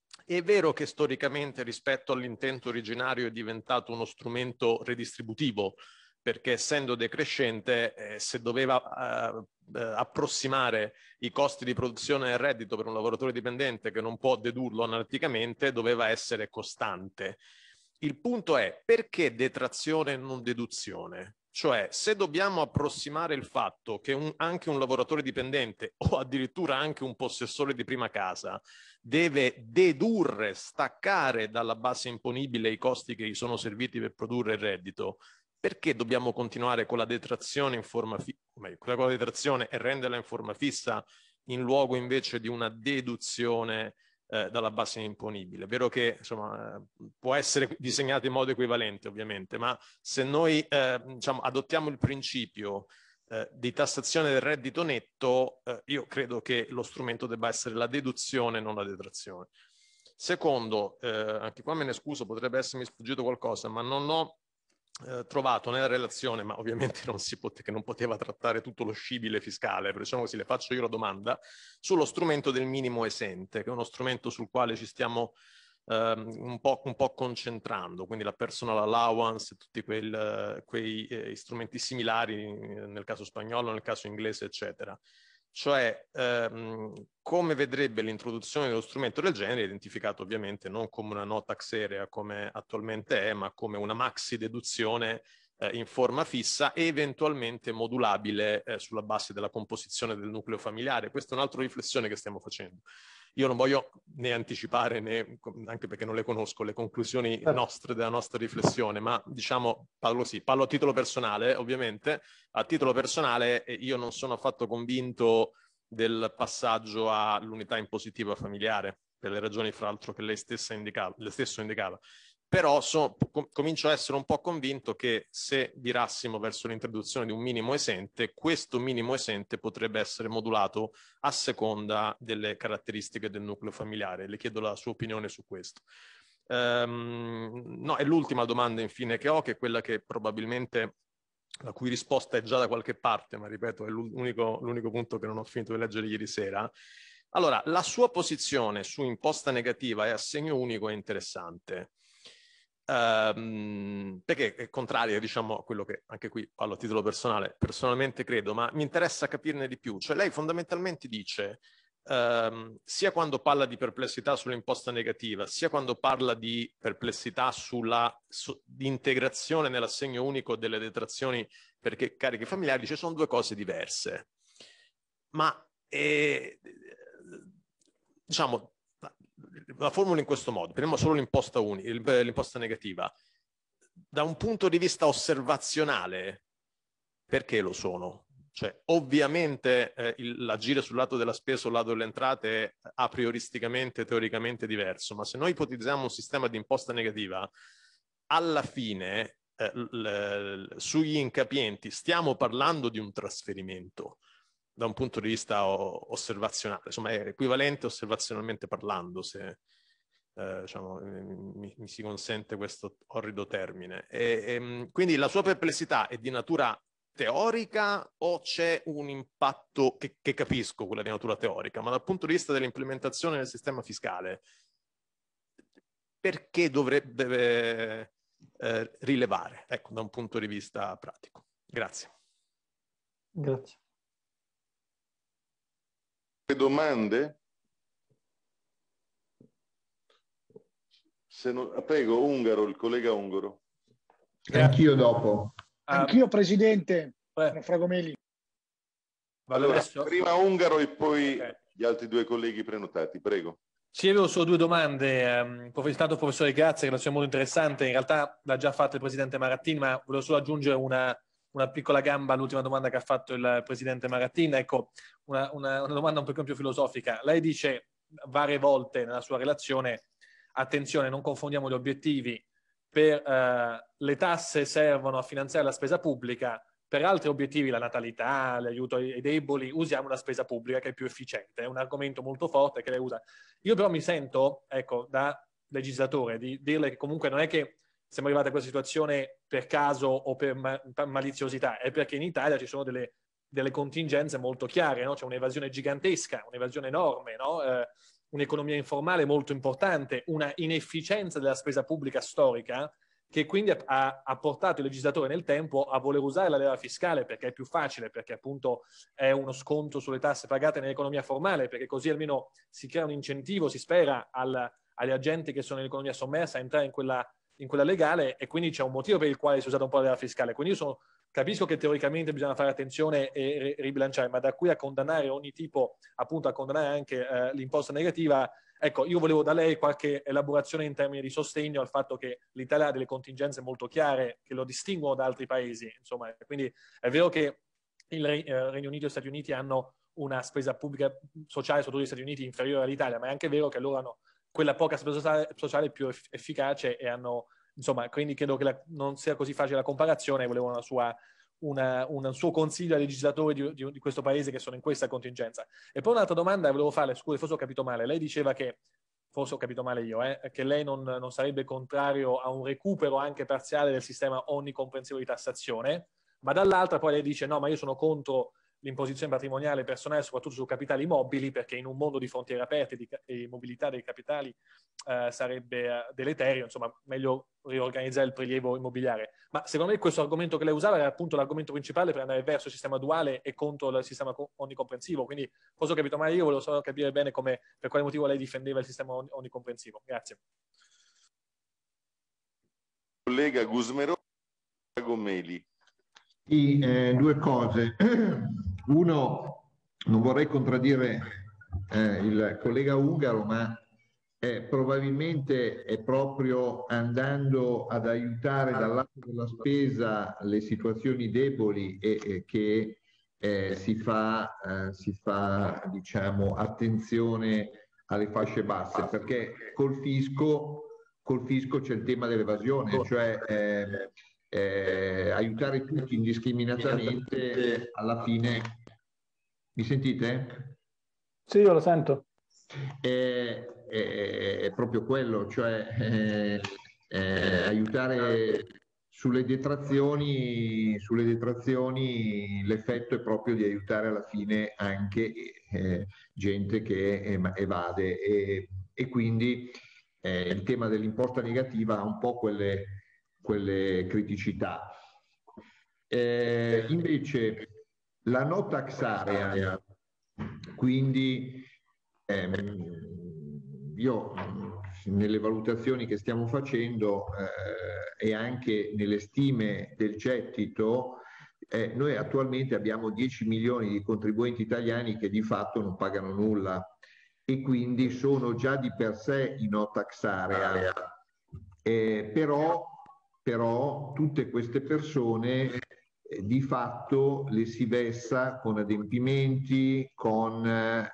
è vero che storicamente rispetto all'intento originario è diventato uno strumento redistributivo, perché essendo decrescente, eh, se doveva eh, eh, approssimare i costi di produzione del reddito per un lavoratore dipendente che non può dedurlo analiticamente, doveva essere costante. Il punto è perché detrazione e non deduzione? Cioè, se dobbiamo approssimare il fatto che un, anche un lavoratore dipendente o addirittura anche un possessore di prima casa deve dedurre, staccare dalla base imponibile i costi che gli sono serviti per produrre il reddito, perché dobbiamo continuare con la detrazione in forma fissa, con la detrazione e renderla in forma fissa in luogo invece di una deduzione eh, dalla base imponibile? È vero che insomma può essere disegnato in modo equivalente ovviamente, ma se noi eh, diciamo, adottiamo il principio eh, di tassazione del reddito netto, eh, io credo che lo strumento debba essere la deduzione, non la detrazione. Secondo, eh, anche qua me ne scuso, potrebbe essermi sfuggito qualcosa, ma non ho Eh, trovato nella relazione, ma ovviamente non si pot- che non poteva trattare tutto lo scibile fiscale, diciamo così, le faccio io la domanda, sullo strumento del minimo esente, che è uno strumento sul quale ci stiamo ehm, un, po', un po' concentrando, quindi la personal allowance, tutti quel, quei eh, strumenti similari nel caso spagnolo, nel caso inglese, eccetera. Cioè, ehm, come vedrebbe l'introduzione dello strumento del genere, identificato ovviamente non come una no tax area come attualmente è, ma come una maxi deduzione eh, in forma fissa e eventualmente modulabile eh, sulla base della composizione del nucleo familiare. Questa è un'altra riflessione che stiamo facendo. Io non voglio né anticipare, né, anche perché non le conosco, le conclusioni nostre della nostra riflessione, ma diciamo, parlo così, parlo a titolo personale, ovviamente. A titolo personale io non sono affatto convinto del passaggio all'unità impositiva familiare, per le ragioni fra l'altro che lei stessa indicava, lei stesso indicava. Però so, com- comincio a essere un po' convinto che se virassimo verso l'introduzione di un minimo esente, questo minimo esente potrebbe essere modulato a seconda delle caratteristiche del nucleo familiare. Le chiedo la sua opinione su questo. Um, no, è l'ultima domanda infine che ho, che è quella che probabilmente la cui risposta è già da qualche parte, ma ripeto, è l'unico, l'unico punto che non ho finito di leggere ieri sera. Allora, la sua posizione su imposta negativa e assegno unico è interessante. Um, perché è contraria, diciamo, a quello che anche qui parlo a titolo personale, personalmente credo, ma mi interessa capirne di più. Cioè lei fondamentalmente dice, um, sia quando parla di perplessità sull'imposta negativa, sia quando parla di perplessità sulla su, di integrazione nell'assegno unico delle detrazioni perché carichi familiari, dice sono due cose diverse. Ma eh, diciamo, la formulo in questo modo, prendiamo solo l'imposta unica, l'imposta negativa. Da un punto di vista osservazionale, perché lo sono? Cioè, ovviamente eh, il, l'agire sul lato della spesa o sul lato delle entrate è a prioristicamente, teoricamente diverso, ma se noi ipotizziamo un sistema di imposta negativa, alla fine eh, l, l, sugli incapienti stiamo parlando di un trasferimento da un punto di vista o, osservazionale, insomma è equivalente osservazionalmente parlando, se eh, diciamo, mi, mi si consente questo orrido termine. E, e, quindi la sua perplessità è di natura teorica o c'è un impatto che, che capisco quella di natura teorica, ma dal punto di vista dell'implementazione del sistema fiscale perché dovrebbe eh, rilevare, ecco, da un punto di vista pratico? Grazie.
Grazie.
Domande? Se non, prego, Ungaro, il collega Ungaro.
Anch'io dopo.
Anch'io, Presidente,
eh.
Fragomeli.
Allora, prima Ungaro e poi okay. Gli altri due colleghi prenotati, prego.
Sì, avevo solo due domande. Um, tanto professore, grazie, relazione molto interessante. In realtà l'ha già fatto il Presidente Marattin, ma volevo solo aggiungere una, una piccola gamba all'ultima domanda che ha fatto il Presidente Marattin. Ecco, una, una, una domanda un po' più filosofica. Lei dice varie volte nella sua relazione, attenzione, non confondiamo gli obiettivi. Per uh, le tasse servono a finanziare la spesa pubblica, per altri obiettivi, la natalità, l'aiuto ai deboli, usiamo la spesa pubblica che è più efficiente. È un argomento molto forte che lei usa. Io però mi sento, ecco, da legislatore, di dirle che comunque non è che siamo arrivati a questa situazione per caso o per, ma per maliziosità, è perché in Italia ci sono delle, delle contingenze molto chiare, no? C'è un'evasione gigantesca, un'evasione enorme, no? Eh, un'economia informale molto importante, una inefficienza della spesa pubblica storica, che quindi ha, ha portato il legislatore nel tempo a voler usare la leva fiscale perché è più facile, perché appunto è uno sconto sulle tasse pagate nell'economia formale, perché così almeno si crea un incentivo, si spera, al, agli agenti che sono nell'economia sommersa a entrare in quella, in quella legale, e quindi c'è un motivo per il quale si è usata un po' la leva fiscale. Quindi io sono, capisco che teoricamente bisogna fare attenzione e ribilanciare, ma da qui a condannare ogni tipo, appunto a condannare anche eh, l'imposta negativa. Ecco, io volevo da lei qualche elaborazione in termini di sostegno al fatto che l'Italia ha delle contingenze molto chiare che lo distinguono da altri paesi. Insomma, quindi è vero che il Regno Unito e gli Stati Uniti hanno una spesa pubblica sociale, soprattutto gli Stati Uniti, inferiore all'Italia, ma è anche vero che loro hanno quella poca spesa sociale più efficace e hanno, insomma, quindi credo che la, non sia così facile la comparazione. Volevo una sua... Una, un suo consiglio ai legislatori di, di, di questo paese che sono in questa contingenza. E poi un'altra domanda volevo farle, scusi, forse ho capito male. Lei diceva che, forse ho capito male io, eh, che lei non, non sarebbe contrario a un recupero anche parziale del sistema onnicomprensivo di tassazione, ma dall'altra poi lei dice no, ma io sono contro l'imposizione patrimoniale personale, soprattutto su capitali mobili, perché in un mondo di frontiere aperte di, e mobilità dei capitali eh, sarebbe eh, deleterio, insomma, meglio riorganizzare il prelievo immobiliare. Ma secondo me questo argomento che lei usava era appunto l'argomento principale per andare verso il sistema duale e contro il sistema onnicomprensivo. Quindi, forse ho capito male io, volevo solo capire bene come, per quale motivo lei difendeva il sistema onnicomprensivo. Grazie.
Collega Gusmero, Gomeli.
Sì, eh, due cose. Uno, non vorrei contraddire eh, il collega Ungaro, ma eh, probabilmente è proprio andando ad aiutare dal lato della spesa le situazioni deboli e, e che eh, si fa, eh, si fa, diciamo, attenzione alle fasce basse, perché col fisco, col fisco c'è il tema dell'evasione, cioè eh, eh, aiutare tutti indiscriminatamente alla fine. Mi sentite?
Sì, io lo sento.
È, è, è proprio quello, cioè eh, eh, aiutare sulle detrazioni, sulle detrazioni l'effetto è proprio di aiutare alla fine anche eh, gente che evade e, e quindi eh, il tema dell'imposta negativa ha un po' quelle, quelle criticità. Eh, invece la no tax area, quindi ehm, io nelle valutazioni che stiamo facendo eh, e anche nelle stime del gettito, eh, noi attualmente abbiamo dieci milioni di contribuenti italiani che di fatto non pagano nulla e quindi sono già di per sé in no tax area. Eh, però, però tutte queste persone eh, di fatto le si vessa con adempimenti, con, eh,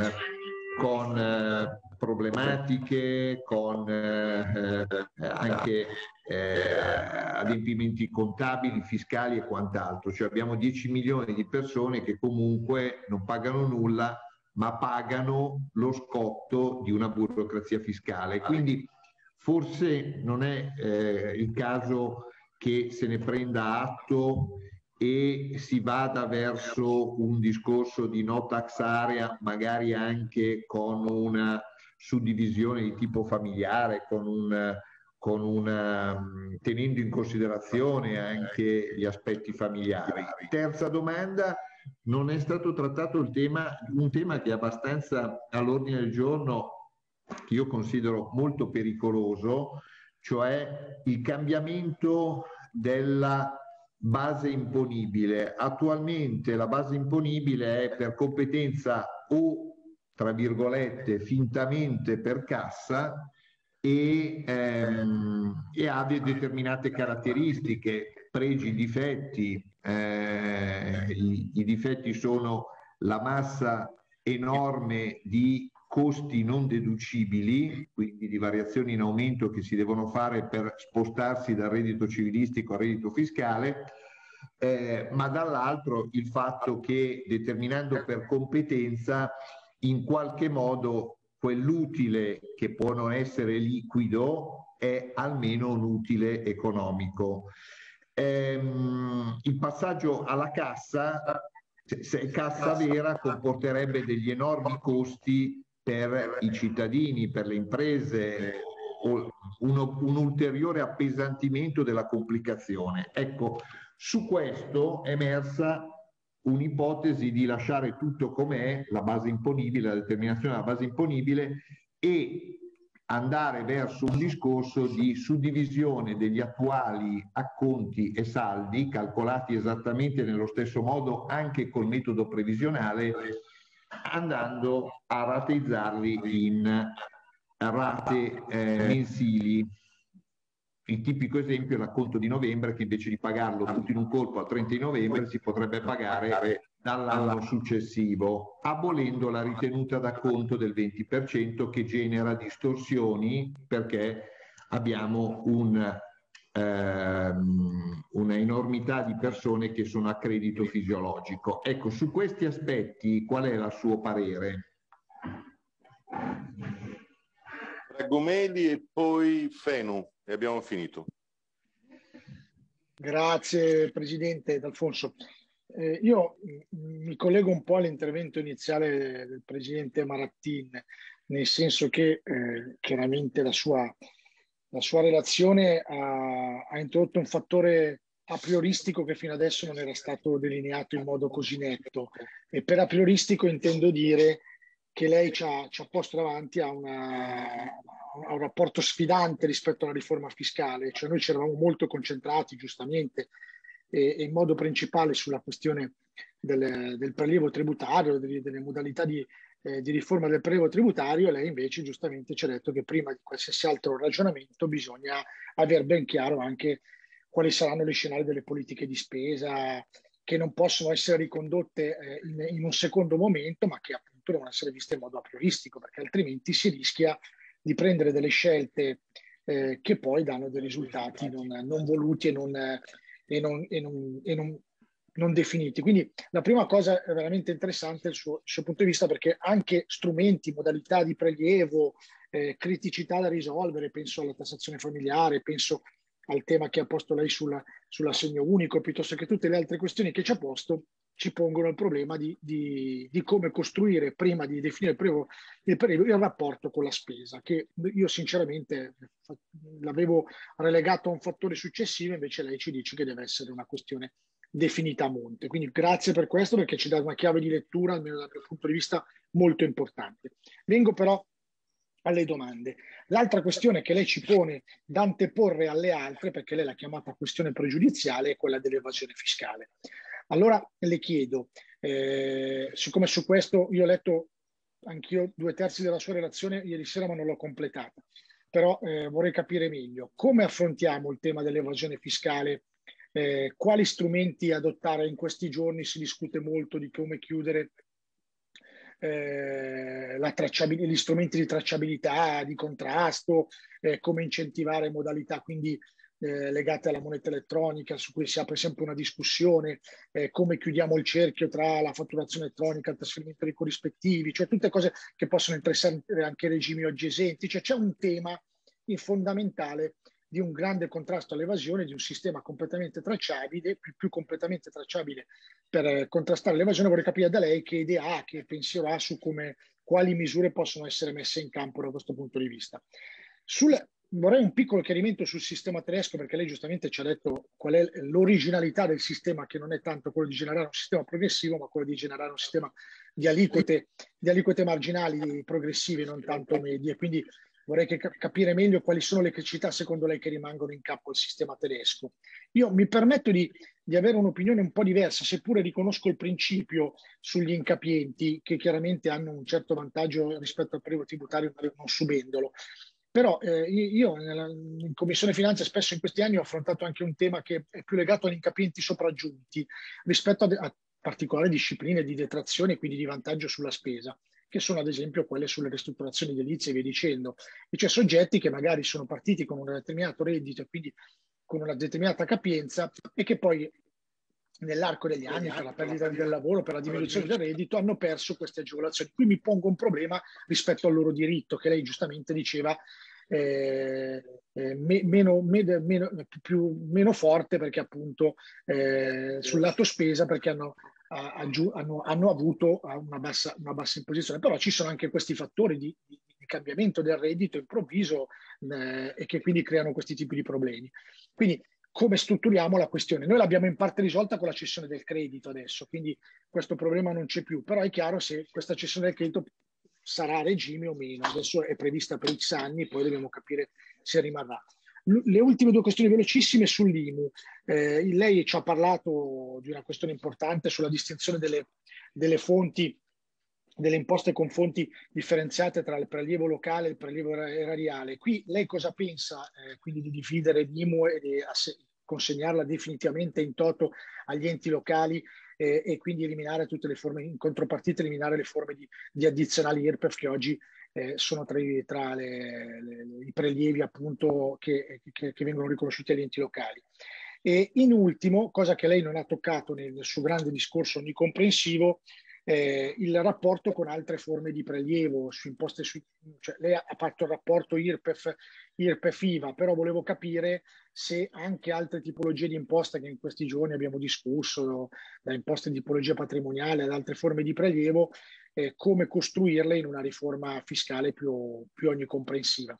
con eh, problematiche, con eh, anche eh, adempimenti contabili, fiscali e quant'altro. Cioè abbiamo dieci milioni di persone che comunque non pagano nulla, ma pagano lo scotto di una burocrazia fiscale. Quindi forse non è eh, il caso che se ne prenda atto e si vada verso un discorso di no tax area, magari anche con una suddivisione di tipo familiare, con un, con una, tenendo in considerazione anche gli aspetti familiari. Terza domanda: non è stato trattato il tema, un tema che è abbastanza all'ordine del giorno, che io considero molto pericoloso, cioè il cambiamento della base imponibile. Attualmente la base imponibile è per competenza o, tra virgolette, fintamente per cassa e, ehm, e ha determinate caratteristiche, pregi, difetti. Eh, i, i difetti sono la massa enorme di costi non deducibili, quindi di variazioni in aumento che si devono fare per spostarsi dal reddito civilistico al reddito fiscale, eh, ma dall'altro il fatto che, determinando per competenza, in qualche modo quell'utile che può non essere liquido è almeno un utile economico. Ehm, il passaggio alla cassa, se è cassa vera, comporterebbe degli enormi costi per i cittadini, per le imprese, o uno, un ulteriore appesantimento della complicazione. Ecco, su questo è emersa un'ipotesi di lasciare tutto com'è, la base imponibile, la determinazione della base imponibile, e andare verso un discorso di suddivisione degli attuali acconti e saldi, calcolati esattamente nello stesso modo anche col metodo previsionale, andando a rateizzarli in rate eh, mensili. Il tipico esempio è l'acconto di novembre, che invece di pagarlo tutto in un colpo al trenta di novembre si potrebbe pagare dall'anno successivo, abolendo la ritenuta d'acconto del venti per cento, che genera distorsioni perché abbiamo un, ehm, una enormità di persone che sono a credito fisiologico. Ecco, su questi aspetti qual è il suo parere?
Dragomeli e poi Fenu, e abbiamo finito.
Grazie Presidente D'Alfonso. Eh, io mi collego un po' all'intervento iniziale del Presidente Marattin, nel senso che eh, chiaramente la sua, la sua relazione ha, ha introdotto un fattore a prioristico che fino adesso non era stato delineato in modo così netto. E per a prioristico intendo dire che lei ci ha, ci ha posto davanti a, una, a un rapporto sfidante rispetto alla riforma fiscale. Cioè noi ci eravamo molto concentrati, giustamente, e, e in modo principale sulla questione del, del prelievo tributario, delle, delle modalità di, eh, di riforma del prelievo tributario. Lei invece giustamente ci ha detto che prima di qualsiasi altro ragionamento bisogna aver ben chiaro anche quali saranno gli scenari delle politiche di spesa, che non possono essere ricondotte eh, in, in un secondo momento, ma che appunto devono essere viste in modo a prioristico, perché altrimenti si rischia di prendere delle scelte eh, che poi danno dei risultati non, non voluti e, non, e, non, e, non, e non, non definiti. Quindi la prima cosa è veramente interessante il suo, il suo punto di vista, perché anche strumenti, modalità di prelievo, eh, criticità da risolvere, penso alla tassazione familiare, penso al tema che ha posto lei sulla, sull'assegno unico, piuttosto che tutte le altre questioni che ci ha posto, ci pongono il problema di, di, di come costruire, prima di definire il, prelievo, il, prelievo, il rapporto con la spesa, che io sinceramente l'avevo relegato a un fattore successivo, invece lei ci dice che deve essere una questione definita a monte. Quindi grazie per questo, perché ci dà una chiave di lettura, almeno dal mio punto di vista, molto importante. Vengo però alle domande. L'altra questione che lei ci pone da anteporre alle altre, perché lei l'ha chiamata questione pregiudiziale, è quella dell'evasione fiscale. Allora le chiedo, eh, siccome su questo io ho letto anch'io due terzi della sua relazione ieri sera, ma non l'ho completata, però eh, vorrei capire meglio come affrontiamo il tema dell'evasione fiscale eh, quali strumenti adottare. In questi giorni si discute molto di come chiudere eh, la tracciabilità, gli strumenti di tracciabilità, di contrasto, eh, come incentivare modalità quindi eh, legate alla moneta elettronica, su cui si apre sempre una discussione, eh, come chiudiamo il cerchio tra la fatturazione elettronica, il trasferimento dei corrispettivi, cioè tutte cose che possono interessare anche regimi oggi esenti. Cioè c'è un tema fondamentale di un grande contrasto all'evasione, di un sistema completamente tracciabile, più, più completamente tracciabile per eh, contrastare l'evasione. Vorrei capire da lei che idea ha, che pensiero ha su come, quali misure possono essere messe in campo da questo punto di vista. Sul, vorrei un piccolo chiarimento sul sistema tedesco, perché lei giustamente ci ha detto qual è l'originalità del sistema, che non è tanto quello di generare un sistema progressivo, ma quello di generare un sistema di aliquote, di aliquote marginali progressive, non tanto medie. Quindi vorrei che capire meglio quali sono le criticità secondo lei che rimangono in capo al sistema tedesco. Io mi permetto di, di avere un'opinione un po' diversa, seppure riconosco il principio sugli incapienti, che chiaramente hanno un certo vantaggio rispetto al prelievo tributario non subendolo. Però eh, io nella, in Commissione Finanze spesso in questi anni ho affrontato anche un tema che è più legato agli incapienti sopraggiunti rispetto a, a particolari discipline di detrazione e quindi di vantaggio sulla spesa, che sono ad esempio quelle sulle ristrutturazioni edilizie e via dicendo. E cioè soggetti che magari sono partiti con un determinato reddito e quindi con una determinata capienza e che poi nell'arco degli anni, per la perdita del lavoro, per la diminuzione del reddito, hanno perso queste agevolazioni. Qui mi pongo un problema rispetto al loro diritto, che lei giustamente diceva eh, eh, meno, meno, meno, più, meno forte, perché appunto eh, sul lato spesa, perché hanno, hanno, hanno avuto una bassa, una bassa imposizione. Però ci sono anche questi fattori di, di, di cambiamento del reddito improvviso eh, e che quindi creano questi tipi di problemi. Quindi come strutturiamo la questione? Noi l'abbiamo in parte risolta con la cessione del credito adesso, quindi questo problema non c'è più, però è chiaro se questa cessione del credito sarà a regime o meno. Adesso è prevista per X anni, poi dobbiamo capire se rimarrà. Le ultime due questioni velocissime sull'I M U. Eh, lei ci ha parlato di una questione importante sulla distinzione delle, delle fonti, delle imposte con fonti differenziate tra il prelievo locale e il prelievo erariale. Qui lei cosa pensa eh, quindi di dividere l'I M U e di consegnarla definitivamente in toto agli enti locali eh, e quindi eliminare tutte le forme, in contropartita eliminare le forme di, di addizionali I R P E F che oggi eh, sono tra, i, tra le, le, i prelievi appunto che, che, che vengono riconosciuti agli enti locali. E in ultimo, cosa che lei non ha toccato nel suo grande discorso onnicomprensivo, Eh, il rapporto con altre forme di prelievo su imposte, su, cioè lei ha fatto il rapporto I R P E F, I R P E F I V A, però volevo capire se anche altre tipologie di imposta che in questi giorni abbiamo discusso, da imposte di tipologia patrimoniale ad altre forme di prelievo, eh, come costruirle in una riforma fiscale più, più onnicomprensiva.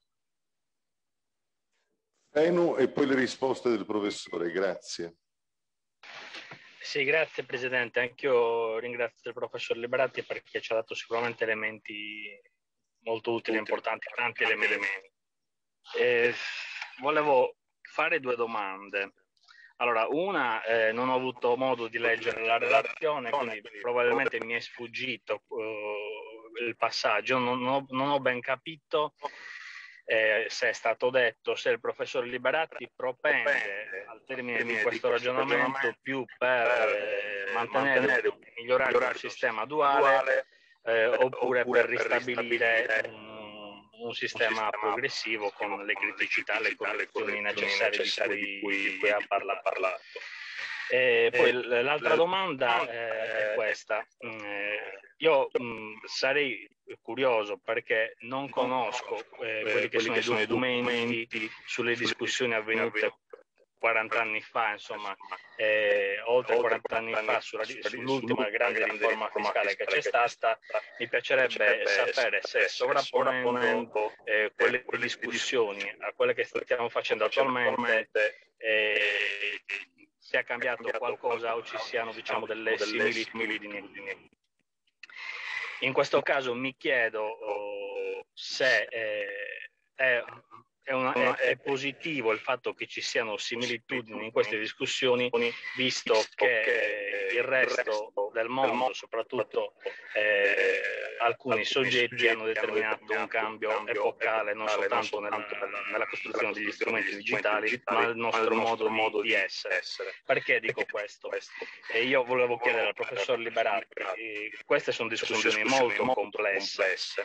Enu, e poi le risposte del professore, grazie.
Sì, grazie Presidente. Anch'io ringrazio il professor Liberati perché ci ha dato sicuramente elementi molto utili e importanti, tanti elementi. Eh, volevo fare due domande. Allora, una, eh, non ho avuto modo di leggere la relazione, quindi probabilmente mi è sfuggito uh, il passaggio, non, non, ho, non ho ben capito Eh, se è stato detto, se il professor Liberati propende al termine di questo ragionamento più per eh, mantenere o migliorare il sistema duale eh, oppure per ristabilire un, un sistema progressivo con le criticità, le correzioni necessarie di cui, di cui ha parlato. E poi l'altra domanda eh, è questa. Eh, io mh, sarei curioso perché non conosco eh, quelli che sono i documenti sulle discussioni avvenute quaranta anni fa, insomma, eh, oltre quaranta anni fa sull'ultima grande riforma fiscale che c'è stata. Mi piacerebbe sapere se sovrapponendo eh, quelle discussioni a quelle che stiamo facendo attualmente eh, sia cambiato qualcosa o ci siano, diciamo, delle similitudini. In questo caso mi chiedo oh, se eh, è, è, una, è, è positivo il fatto che ci siano similitudini in queste discussioni, visto che eh, il resto del mondo, soprattutto eh, alcuni soggetti hanno determinato un cambio epocale non soltanto nella, nella costruzione degli strumenti digitali, ma nel nostro modo di, di essere. Perché dico questo? E io volevo chiedere al professor Liberati, queste sono discussioni molto complesse.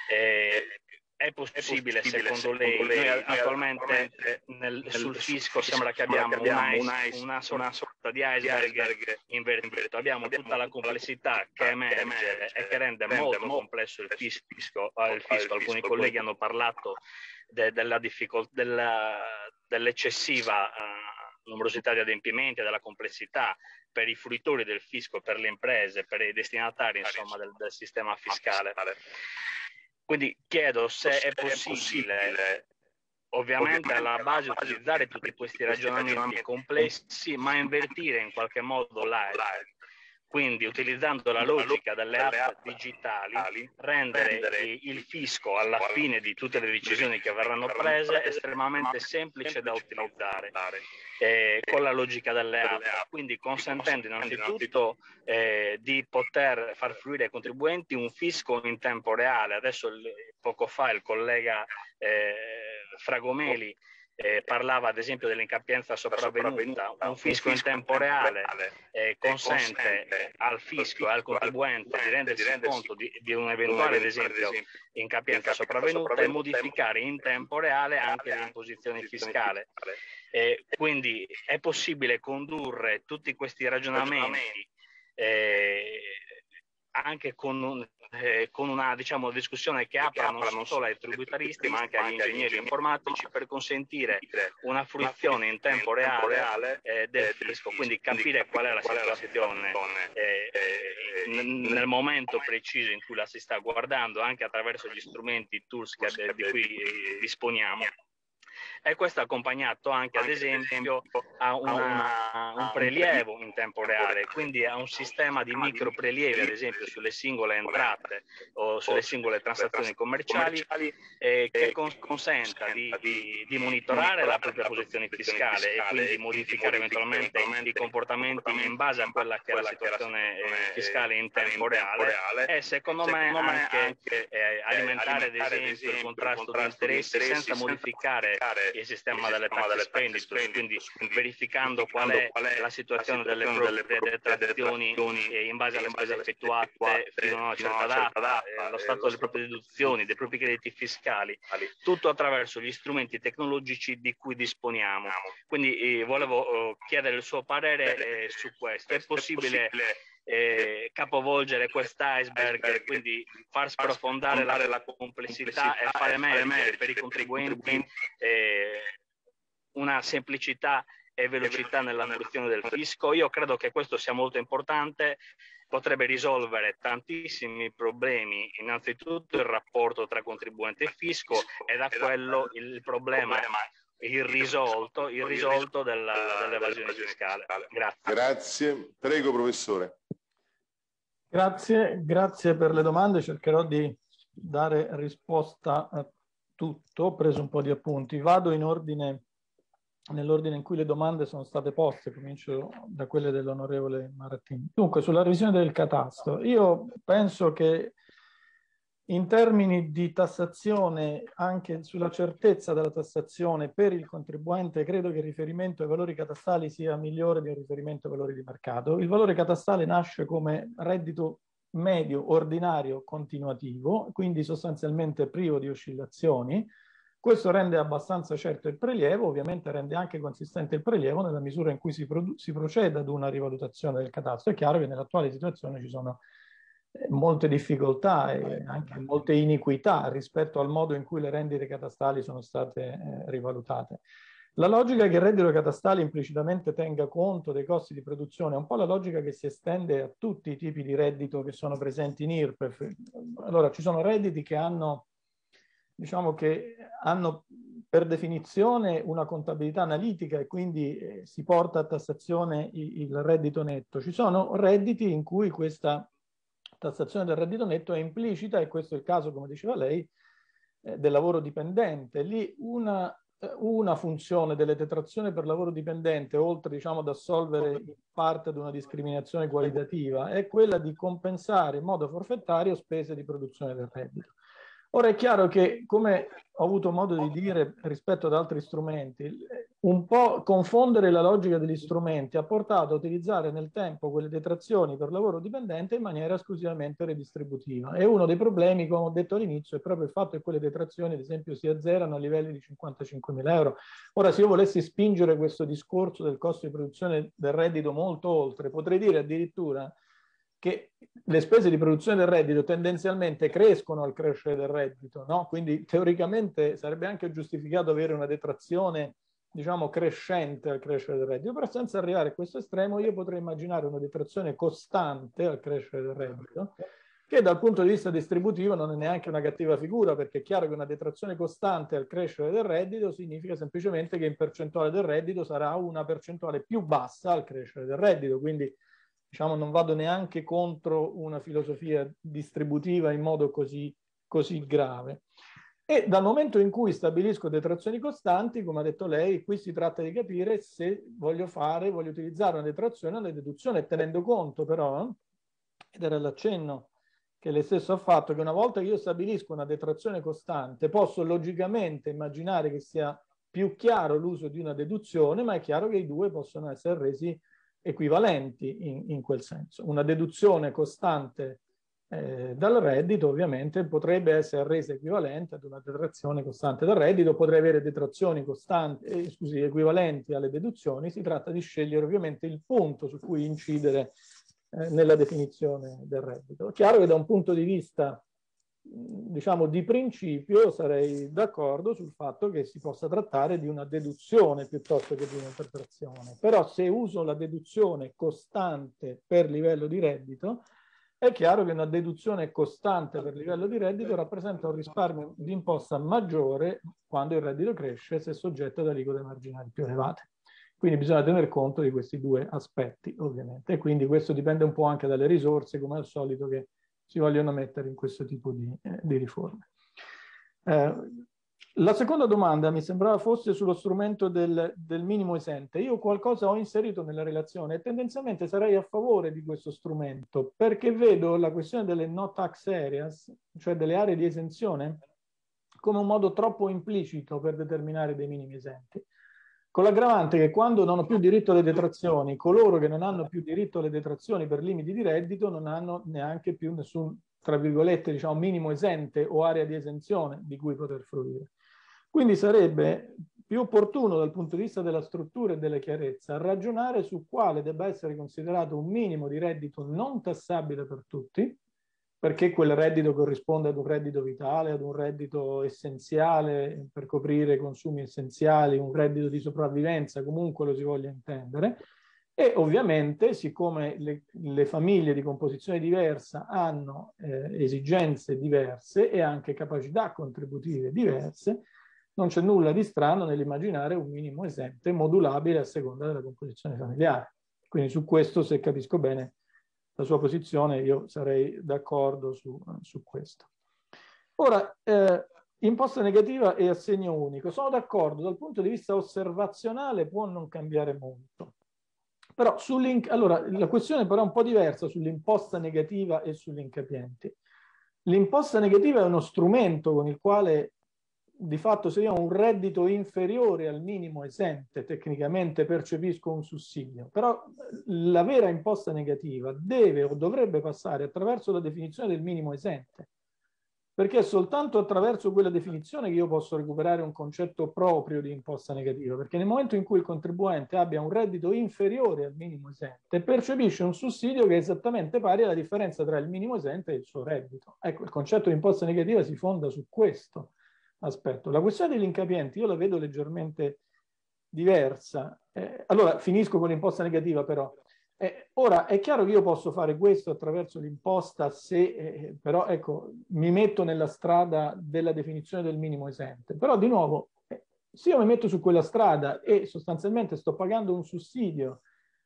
E, È possibile, secondo lei, noi attualmente nel, sul fisco sembra che abbiamo una, una sorta di iceberg invertito, abbiamo tutta la complessità che emerge e che rende molto complesso il fisco. Il fisco. Alcuni colleghi hanno parlato de, della difficoltà, della, dell'eccessiva uh, numerosità di adempimenti, della complessità per i fruitori del fisco, per le imprese, per i destinatari, insomma, del, del sistema fiscale. Quindi chiedo se è possibile, ovviamente alla base, utilizzare tutti questi ragionamenti complessi, ma invertire in qualche modo l'aereo. Quindi, utilizzando la logica delle app digitali, rendere il fisco alla fine di tutte le decisioni che verranno prese estremamente semplice da utilizzare, eh, con la logica delle app, quindi consentendo innanzitutto eh, di poter far fruire ai contribuenti un fisco in tempo reale. Adesso, poco fa, il collega eh, Fragomeli Eh, parlava ad esempio dell'incapienza sopravvenuta. Un fisco in tempo reale eh, consente al fisco e al contribuente di rendersi conto di, di un eventuale, ad esempio, incapienza sopravvenuta e modificare in tempo reale anche le imposizioni fiscali. Eh, quindi è possibile condurre tutti questi ragionamenti eh, anche con, un, eh, con una, diciamo, discussione che apra non solo ai tributaristi ma anche agli ingegneri informatici, per consentire una fruizione in tempo reale eh, del fisco, quindi capire qual è la situazione eh, eh, nel momento preciso in cui la si sta guardando, anche attraverso gli strumenti, tools che, di cui eh, disponiamo. E questo accompagnato anche, ad esempio, a una, un prelievo in tempo reale, quindi a un sistema di micro prelievi, ad esempio, sulle singole entrate o sulle singole transazioni commerciali, eh, che cons- consenta di, di, di monitorare la propria posizione fiscale e quindi modificare eventualmente i comportamenti in base a quella che è la situazione eh, fiscale in tempo reale, e secondo me anche eh, alimentare, ad esempio, il contrasto di interessi senza modificare il sistema delle tax expenditures, quindi verificando qual è la situazione delle proprie detrazioni in base alle spese effettuate fino a una certa data, lo stato delle proprie deduzioni, dei propri crediti fiscali, tutto attraverso gli strumenti tecnologici di cui disponiamo. Quindi eh, volevo eh, chiedere il suo parere eh, su questo. È possibile Eh, capovolgere quest'iceberg, quindi far sprofondare la, la complessità e far emergere per i contribuenti eh, una semplicità e velocità nella fruizione del fisco? Io credo che questo sia molto importante, potrebbe risolvere tantissimi problemi, innanzitutto il rapporto tra contribuente e fisco, e da quello il problema irrisolto, irrisolto della, dell'evasione fiscale. Grazie.
Grazie. Prego, professore.
Grazie, grazie per le domande. Cercherò di dare risposta a tutto. Ho preso un po' di appunti. Vado in ordine, nell'ordine in cui le domande sono state poste. Comincio da quelle dell'onorevole Marattini. Dunque, sulla revisione del catasto, io penso che in termini di tassazione, anche sulla certezza della tassazione per il contribuente, credo che il riferimento ai valori catastali sia migliore del riferimento ai valori di mercato. Il valore catastale nasce come reddito medio, ordinario, continuativo, quindi sostanzialmente privo di oscillazioni. Questo rende abbastanza certo il prelievo, ovviamente rende anche consistente il prelievo nella misura in cui si, si procede ad una rivalutazione del catasto. È chiaro che nell'attuale situazione ci sono molte difficoltà e anche molte iniquità rispetto al modo in cui le rendite catastali sono state eh, rivalutate. La logica che il reddito catastale implicitamente tenga conto dei costi di produzione è un po' la logica che si estende a tutti i tipi di reddito che sono presenti in I R P E F. Allora, ci sono redditi che hanno, diciamo che hanno per definizione una contabilità analitica e quindi eh, si porta a tassazione il, il reddito netto. Ci sono redditi in cui questa tassazione del reddito netto è implicita, e questo è il caso, come diceva lei, eh, del lavoro dipendente. Lì una una funzione delle detrazioni per lavoro dipendente, oltre diciamo ad assolvere in parte ad una discriminazione qualitativa, è quella di compensare in modo forfettario spese di produzione del reddito. Ora è chiaro che, come ho avuto modo di dire rispetto ad altri strumenti, un po' confondere la logica degli strumenti ha portato a utilizzare nel tempo quelle detrazioni per lavoro dipendente in maniera esclusivamente redistributiva. E uno dei problemi, come ho detto all'inizio, è proprio il fatto che quelle detrazioni, ad esempio, si azzerano a livelli di cinquantacinquemila euro. Ora, se io volessi spingere questo discorso del costo di produzione del reddito molto oltre, potrei dire addirittura che le spese di produzione del reddito tendenzialmente crescono al crescere del reddito, no? Quindi teoricamente sarebbe anche giustificato avere una detrazione, diciamo, crescente al crescere del reddito, però senza arrivare a questo estremo io potrei immaginare una detrazione costante al crescere del reddito, che dal punto di vista distributivo non è neanche una cattiva figura, perché è chiaro che una detrazione costante al crescere del reddito significa semplicemente che in percentuale del reddito sarà una percentuale più bassa al crescere del reddito, quindi diciamo, non vado neanche contro una filosofia distributiva in modo così, così grave. E dal momento in cui stabilisco detrazioni costanti, come ha detto lei, qui si tratta di capire se voglio fare, voglio utilizzare una detrazione o una deduzione, tenendo conto però, ed era l'accenno che lei stesso ha fatto, che una volta che io stabilisco una detrazione costante, posso logicamente immaginare che sia più chiaro l'uso di una deduzione, ma è chiaro che i due possono essere resi equivalenti in, in quel senso. Una deduzione costante eh, dal reddito ovviamente potrebbe essere resa equivalente ad una detrazione costante dal reddito, potrei avere detrazioni costanti, eh, scusi, equivalenti alle deduzioni. Si tratta di scegliere ovviamente il punto su cui incidere eh, nella definizione del reddito. È chiaro che da un punto di vista diciamo di principio sarei d'accordo sul fatto che si possa trattare di una deduzione piuttosto che di un'interpretazione, però se uso la deduzione costante per livello di reddito è chiaro che una deduzione costante per livello di reddito rappresenta un risparmio di imposta maggiore quando il reddito cresce se soggetto ad aliquote marginali più elevate. Quindi bisogna tener conto di questi due aspetti ovviamente, e quindi questo dipende un po' anche dalle risorse, come al solito, che si vogliono mettere in questo tipo di, eh, di riforme. Eh, la seconda domanda mi sembrava fosse sullo strumento del, del minimo esente. Io qualcosa ho inserito nella relazione e tendenzialmente sarei a favore di questo strumento perché vedo la questione delle no tax areas, cioè delle aree di esenzione, come un modo troppo implicito per determinare dei minimi esenti. Con l'aggravante che quando non ho più diritto alle detrazioni, coloro che non hanno più diritto alle detrazioni per limiti di reddito non hanno neanche più nessun, tra virgolette, diciamo, minimo esente o area di esenzione di cui poter fruire. Quindi sarebbe più opportuno dal punto di vista della struttura e della chiarezza ragionare su quale debba essere considerato un minimo di reddito non tassabile per tutti, perché quel reddito corrisponde ad un reddito vitale, ad un reddito essenziale per coprire i consumi essenziali, un reddito di sopravvivenza, comunque lo si voglia intendere. E ovviamente, siccome le, le famiglie di composizione diversa hanno eh, esigenze diverse e anche capacità contributive diverse, non c'è nulla di strano nell'immaginare un minimo esente modulabile a seconda della composizione familiare. Quindi su questo, se capisco bene la sua posizione, io sarei d'accordo su, su questo. Ora, eh, imposta negativa e assegno unico. Sono d'accordo, dal punto di vista osservazionale può non cambiare molto. Però allora, la questione però è un po' diversa sull'imposta negativa e sugli incapienti. L'imposta negativa è uno strumento con il quale di fatto se io ho un reddito inferiore al minimo esente, tecnicamente percepisco un sussidio, però la vera imposta negativa deve o dovrebbe passare attraverso la definizione del minimo esente, perché è soltanto attraverso quella definizione che io posso recuperare un concetto proprio di imposta negativa, perché nel momento in cui il contribuente abbia un reddito inferiore al minimo esente, percepisce un sussidio che è esattamente pari alla differenza tra il minimo esente e il suo reddito. Ecco, il concetto di imposta negativa si fonda su questo aspetto. La questione degli incapienti io la vedo leggermente diversa. Eh, allora, finisco con l'imposta negativa però. Eh, ora, è chiaro che io posso fare questo attraverso l'imposta se, eh, però, ecco, mi metto nella strada della definizione del minimo esente. Però, di nuovo, eh, se io mi metto su quella strada e sostanzialmente sto pagando un sussidio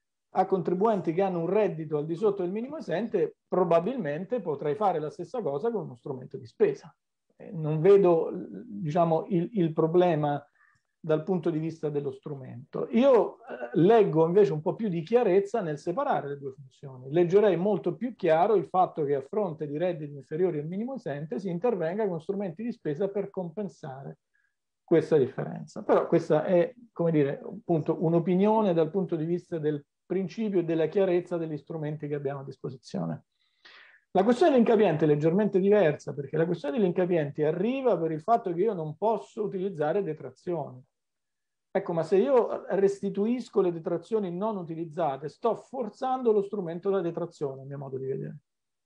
a contribuenti che hanno un reddito al di sotto del minimo esente, probabilmente potrei fare la stessa cosa con uno strumento di spesa. Non vedo, diciamo, il, il problema dal punto di vista dello strumento. Io eh, leggo invece un po' più di chiarezza nel separare le due funzioni. Leggerei molto più chiaro il fatto che a fronte di redditi inferiori al minimo esente si intervenga con strumenti di spesa per compensare questa differenza. Però questa è, come dire, appunto, un'opinione dal punto di vista del principio e della chiarezza degli strumenti che abbiamo a disposizione. La questione dell'incapiente è leggermente diversa, perché la questione dell'incapiente arriva per il fatto che io non posso utilizzare detrazioni. Ecco, ma se io restituisco le detrazioni non utilizzate, sto forzando lo strumento della detrazione, a mio modo di vedere.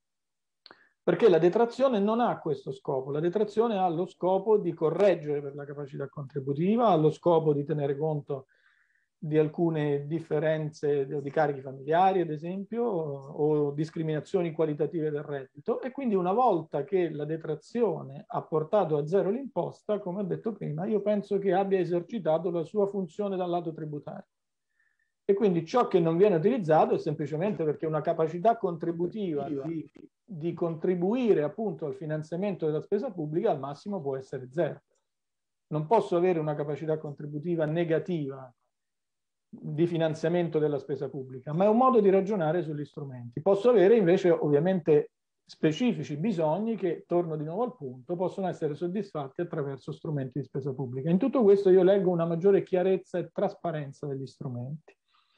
Perché la detrazione non ha questo scopo. La detrazione ha lo scopo di correggere per la capacità contributiva, ha lo scopo di tenere conto di alcune differenze di carichi familiari, ad esempio, o discriminazioni qualitative del reddito, e quindi una volta che la detrazione ha portato a zero l'imposta, come ho detto prima, io penso che abbia esercitato la sua funzione dal lato tributario. E quindi ciò che non viene utilizzato è semplicemente perché una capacità contributiva di, di contribuire appunto al finanziamento della spesa pubblica al massimo può essere zero. Non posso avere una capacità contributiva negativa di finanziamento della spesa pubblica, ma è un modo di ragionare sugli strumenti. Posso avere invece ovviamente specifici bisogni che, torno di nuovo al punto, possono essere soddisfatti attraverso strumenti di spesa pubblica. In tutto questo io leggo una maggiore chiarezza e trasparenza degli strumenti.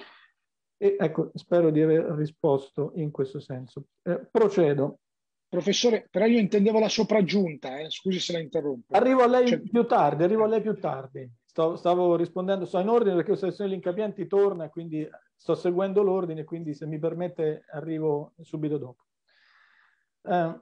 E ecco, spero di aver risposto in questo senso. Eh, procedo.
Professore, però io intendevo la sopraggiunta, eh? Scusi se la interrompo.
Arrivo a lei
cioè...
più tardi, arrivo a lei più tardi. Sto, stavo rispondendo, sto in ordine perché la sessione degli incapienti torna, quindi sto seguendo l'ordine, quindi se mi permette arrivo subito dopo. Eh,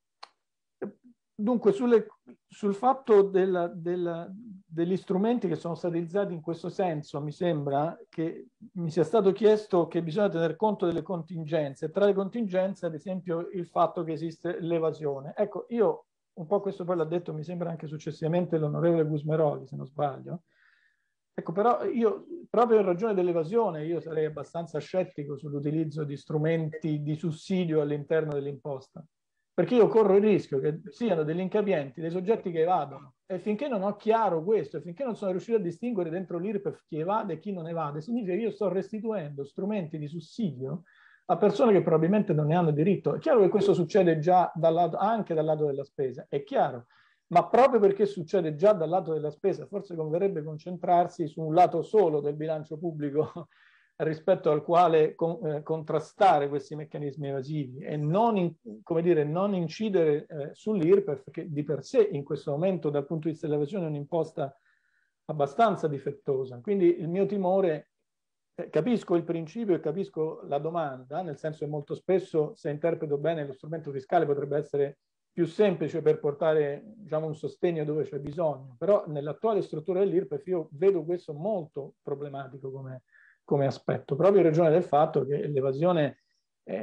dunque, sulle, sul fatto della, della, degli strumenti che sono stati utilizzati in questo senso, mi sembra che mi sia stato chiesto che bisogna tener conto delle contingenze. Tra le contingenze, ad esempio, il fatto che esiste l'evasione. Ecco, io un po' questo poi l'ha detto, mi sembra anche successivamente l'onorevole Gusmeroli, se non sbaglio. Ecco, però io, proprio in ragione dell'evasione, io sarei abbastanza scettico sull'utilizzo di strumenti di sussidio all'interno dell'imposta, perché io corro il rischio che siano degli incapienti, dei soggetti che evadono, e finché non ho chiaro questo, e finché non sono riuscito a distinguere dentro l'I R P E F chi evade e chi non evade, significa che io sto restituendo strumenti di sussidio a persone che probabilmente non ne hanno diritto. È chiaro che questo succede già dal lato, anche dal lato della spesa, è chiaro, ma proprio perché succede già dal lato della spesa, forse converrebbe concentrarsi su un lato solo del bilancio pubblico rispetto al quale con, eh, contrastare questi meccanismi evasivi e non, in, come dire, non incidere eh, sull'I R P E F, che di per sé in questo momento dal punto di vista dell'evasione è un'imposta abbastanza difettosa. Quindi il mio timore, eh, capisco il principio e capisco la domanda, nel senso che molto spesso, se interpreto bene, lo strumento fiscale potrebbe essere più semplice per portare, diciamo, un sostegno dove c'è bisogno, però nell'attuale struttura dell'I R P E F io vedo questo molto problematico come, come aspetto, proprio in ragione del fatto che l'evasione è,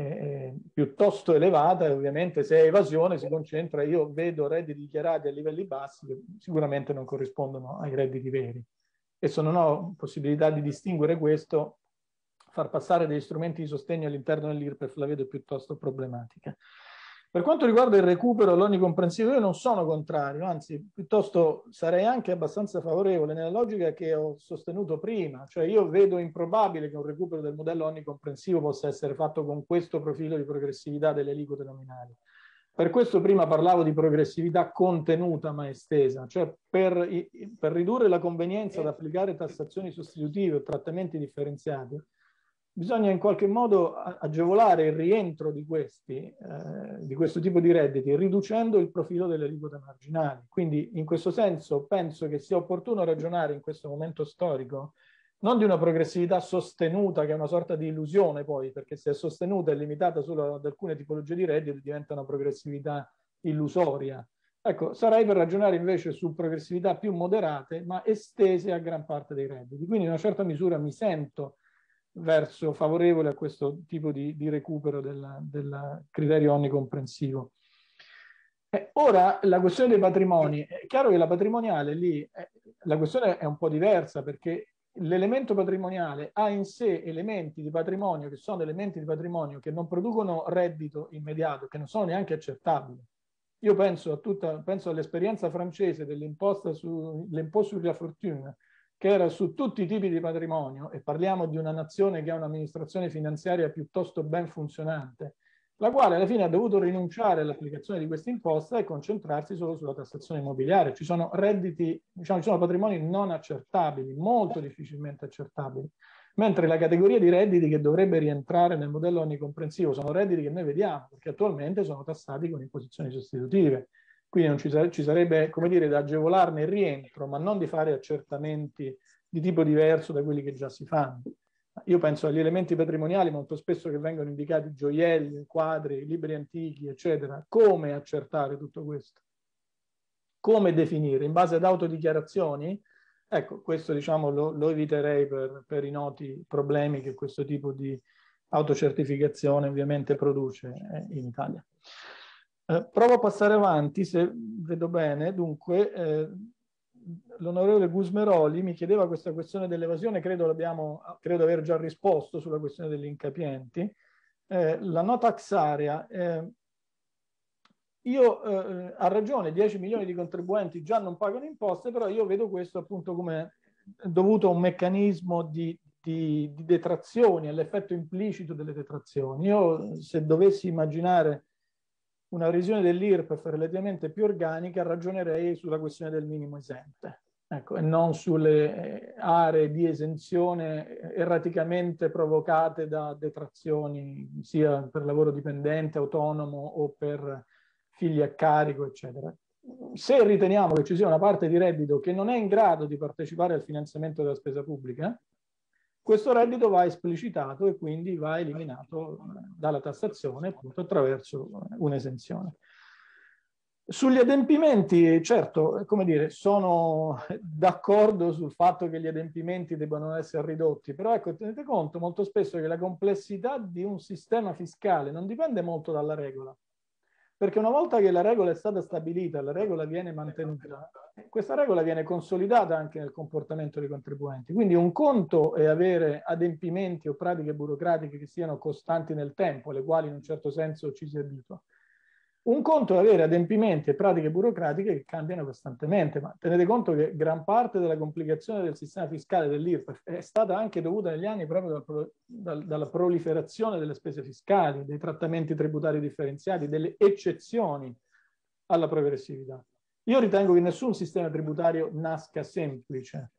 è piuttosto elevata e ovviamente se è evasione si concentra, io vedo redditi dichiarati a livelli bassi che sicuramente non corrispondono ai redditi veri, e se non ho possibilità di distinguere questo, far passare degli strumenti di sostegno all'interno dell'I R P E F la vedo piuttosto problematica. Per quanto riguarda il recupero dell'onnicomprensivo, io non sono contrario, anzi piuttosto sarei anche abbastanza favorevole nella logica che ho sostenuto prima, cioè io vedo improbabile che un recupero del modello onnicomprensivo possa essere fatto con questo profilo di progressività delle aliquote nominali. Per questo prima parlavo di progressività contenuta ma estesa, cioè per, per ridurre la convenienza ad applicare tassazioni sostitutive o trattamenti differenziati, bisogna in qualche modo agevolare il rientro di questi, eh, di questo tipo di redditi, riducendo il profilo delle aliquote marginali. Quindi in questo senso penso che sia opportuno ragionare in questo momento storico non di una progressività sostenuta, che è una sorta di illusione poi, perché se è sostenuta e limitata solo ad alcune tipologie di reddito diventa una progressività illusoria. Ecco, sarei per ragionare invece su progressività più moderate, ma estese a gran parte dei redditi. Quindi in una certa misura mi sento verso favorevole a questo tipo di, di recupero del, del criterio onnicomprensivo. Eh, ora la questione dei patrimoni, è chiaro che la patrimoniale lì, eh, la questione è un po' diversa, perché l'elemento patrimoniale ha in sé elementi di patrimonio che sono elementi di patrimonio che non producono reddito immediato, che non sono neanche accettabili. Io penso a tutta, penso all'esperienza francese dell'imposta sull'imposta sulla fortuna, che era su tutti i tipi di patrimonio, e parliamo di una nazione che ha un'amministrazione finanziaria piuttosto ben funzionante, la quale alla fine ha dovuto rinunciare all'applicazione di questa imposta e concentrarsi solo sulla tassazione immobiliare. Ci sono redditi, diciamo, ci sono patrimoni non accertabili, molto difficilmente accertabili, mentre la categoria di redditi che dovrebbe rientrare nel modello onnicomprensivo sono redditi che noi vediamo, perché attualmente sono tassati con imposizioni sostitutive. Quindi non ci, sare- ci sarebbe, come dire, da agevolarne il rientro, ma non di fare accertamenti di tipo diverso da quelli che già si fanno. Io penso agli elementi patrimoniali molto spesso che vengono indicati gioielli, quadri, libri antichi, eccetera. Come accertare tutto questo? Come definire? In base ad autodichiarazioni? Ecco, questo diciamo lo, lo eviterei per, per i noti problemi che questo tipo di autocertificazione ovviamente produce eh, in Italia. Eh, provo a passare avanti, se vedo bene. Dunque, eh, l'onorevole Gusmeroli mi chiedeva questa questione dell'evasione, credo, l'abbiamo, credo aver già risposto sulla questione degli incapienti. Eh, la no tax area, eh, io eh, ha ragione, dieci milioni di contribuenti già non pagano imposte, però io vedo questo appunto come dovuto a un meccanismo di, di, di detrazioni, all'effetto implicito delle detrazioni. Io, se dovessi immaginare una revisione dell'I R P E F relativamente più organica, ragionerei sulla questione del minimo esente, ecco, e non sulle aree di esenzione erraticamente provocate da detrazioni sia per lavoro dipendente, autonomo o per figli a carico, eccetera. Se riteniamo che ci sia una parte di reddito che non è in grado di partecipare al finanziamento della spesa pubblica, questo reddito va esplicitato e quindi va eliminato dalla tassazione appunto attraverso un'esenzione. Sugli adempimenti, certo, come dire, sono d'accordo sul fatto che gli adempimenti debbano essere ridotti, però ecco, tenete conto molto spesso che la complessità di un sistema fiscale non dipende molto dalla regola, perché una volta che la regola è stata stabilita, la regola viene mantenuta, questa regola viene consolidata anche nel comportamento dei contribuenti. Quindi un conto è avere adempimenti o pratiche burocratiche che siano costanti nel tempo, alle quali in un certo senso ci si abitua. Un conto è avere adempimenti e pratiche burocratiche che cambiano costantemente, ma tenete conto che gran parte della complicazione del sistema fiscale dell'I R P E F è stata anche dovuta negli anni proprio dal, dal, dalla proliferazione delle spese fiscali, dei trattamenti tributari differenziati, delle eccezioni alla progressività. Io ritengo che nessun sistema tributario nasca semplice.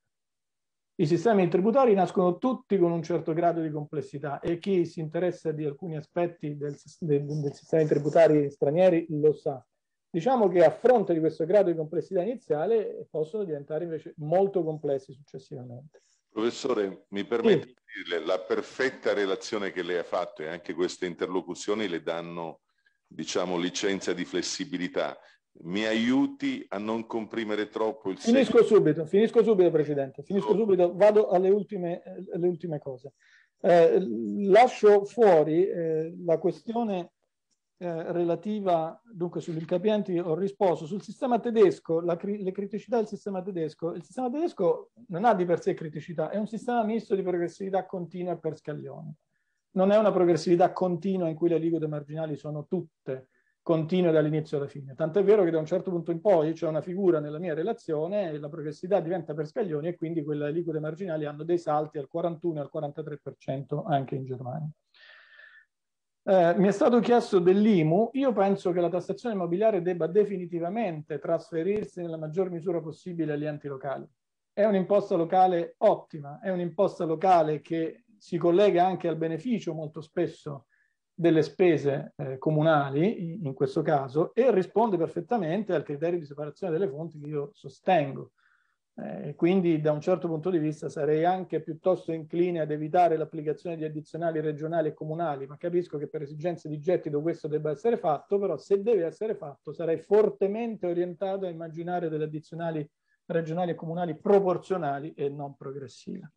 I sistemi tributari nascono tutti con un certo grado di complessità e chi si interessa di alcuni aspetti del, del, del sistemi tributari stranieri lo sa. Diciamo che a fronte di questo grado di complessità iniziale possono diventare invece molto complessi successivamente.
Professore, mi permette
sì.
di dirle, la perfetta relazione che lei ha fatto e anche queste interlocuzioni le danno, diciamo, licenza di flessibilità. Mi aiuti a non comprimere troppo il
Finisco segno. subito, finisco subito Presidente, finisco subito, vado alle ultime, alle ultime cose. Eh, lascio fuori eh, la questione eh, relativa, dunque sugli incapienti ho risposto, sul sistema tedesco, la, le criticità del sistema tedesco, il sistema tedesco non ha di per sé criticità, è un sistema misto di progressività continua e per scaglioni. Non è una progressività continua in cui le aliquote marginali sono tutte continue dall'inizio alla fine. Tant'è vero che da un certo punto in poi c'è una figura nella mia relazione e la progressività diventa per scaglioni e quindi quelle aliquote marginali hanno dei salti al quarantuno e al quarantatré per cento anche in Germania. Eh, mi è stato chiesto dell'I M U. Io penso che la tassazione immobiliare debba definitivamente trasferirsi nella maggior misura possibile agli enti locali. È un'imposta locale ottima, è un'imposta locale che si collega anche al beneficio molto spesso delle spese eh, comunali, in questo caso, e risponde perfettamente al criterio di separazione delle fonti che io sostengo. Eh, quindi da un certo punto di vista sarei anche piuttosto incline ad evitare l'applicazione di addizionali regionali e comunali, ma capisco che per esigenze di gettito questo debba essere fatto, però se deve essere fatto sarei fortemente orientato a immaginare delle addizionali regionali e comunali proporzionali e non progressive.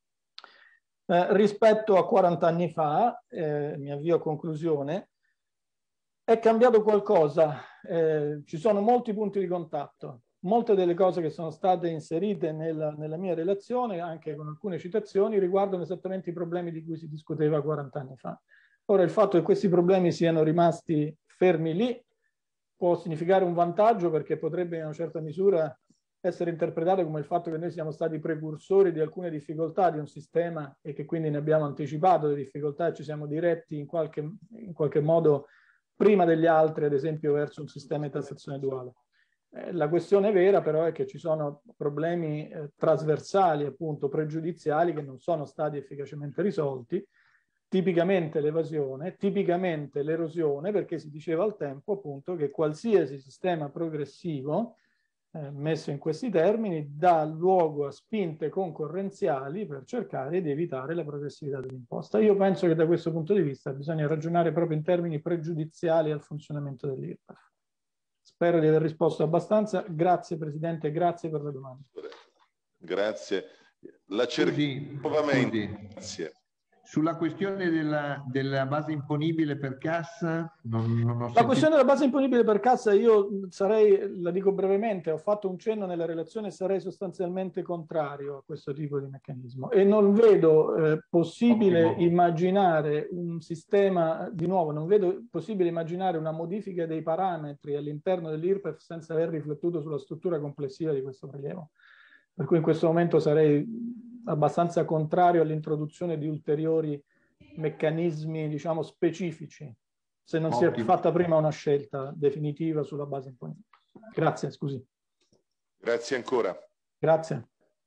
Eh, rispetto a quaranta anni fa, eh, mi avvio a conclusione, è cambiato qualcosa, eh, ci sono molti punti di contatto, molte delle cose che sono state inserite nella, nella mia relazione, anche con alcune citazioni, riguardano esattamente i problemi di cui si discuteva quaranta anni fa. Ora, il fatto che questi problemi siano rimasti fermi lì può significare un vantaggio perché potrebbe in una certa misura essere interpretato come il fatto che noi siamo stati precursori di alcune difficoltà di un sistema e che quindi ne abbiamo anticipato le difficoltà e ci siamo diretti in qualche, in qualche modo prima degli altri, ad esempio verso un sistema di tassazione duale. Eh, la questione vera però è che ci sono problemi eh, trasversali, appunto pregiudiziali, che non sono stati efficacemente risolti, tipicamente l'evasione, tipicamente l'erosione, perché si diceva al tempo appunto che qualsiasi sistema progressivo eh, messo in questi termini dà luogo a spinte concorrenziali per cercare di evitare la progressività dell'imposta. Io penso che da questo punto di vista bisogna ragionare proprio in termini pregiudiziali al funzionamento dell'I R P E F. Spero di aver risposto abbastanza. Grazie Presidente, grazie per le domande.
Grazie. La cerco nuovamente. Grazie.
Sulla questione della, della base imponibile per cassa, non, non ho
la
sentito...
questione della base imponibile per cassa, io sarei, la dico brevemente, ho fatto un cenno nella relazione, sarei sostanzialmente contrario a questo tipo di meccanismo e non vedo eh, possibile Ottimo. immaginare un sistema, di nuovo, non vedo possibile immaginare una modifica dei parametri all'interno dell'I R P E F senza aver riflettuto sulla struttura complessiva di questo prelievo. Per cui in questo momento sarei abbastanza contrario all'introduzione di ulteriori meccanismi, diciamo, specifici, se non Ottimo. si è fatta prima una scelta definitiva sulla base imponibile. Grazie, scusi.
Grazie ancora.
Grazie.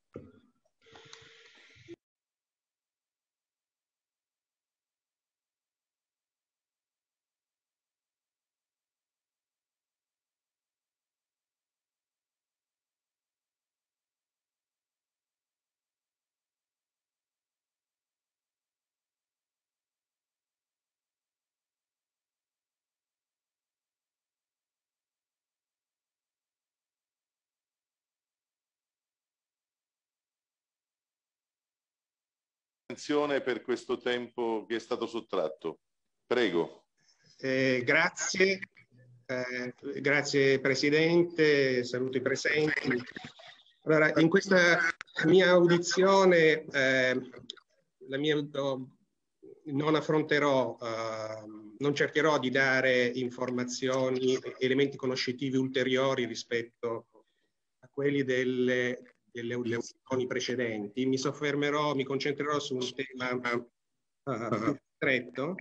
Per questo tempo che è stato sottratto. Prego.
Eh, grazie, eh, grazie Presidente, saluto i presenti. Allora, in questa mia audizione eh, la mia, oh, non affronterò, eh, non cercherò di dare informazioni, elementi conoscitivi ulteriori rispetto a quelli delle delle audizioni precedenti. Mi soffermerò, mi concentrerò su un tema uh, più ristretto,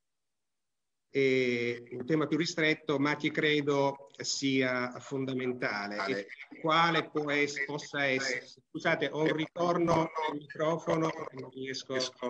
e un tema più ristretto, ma che credo sia fondamentale, e quale può essere, possa essere. Scusate, ho un ritorno al microfono, non riesco.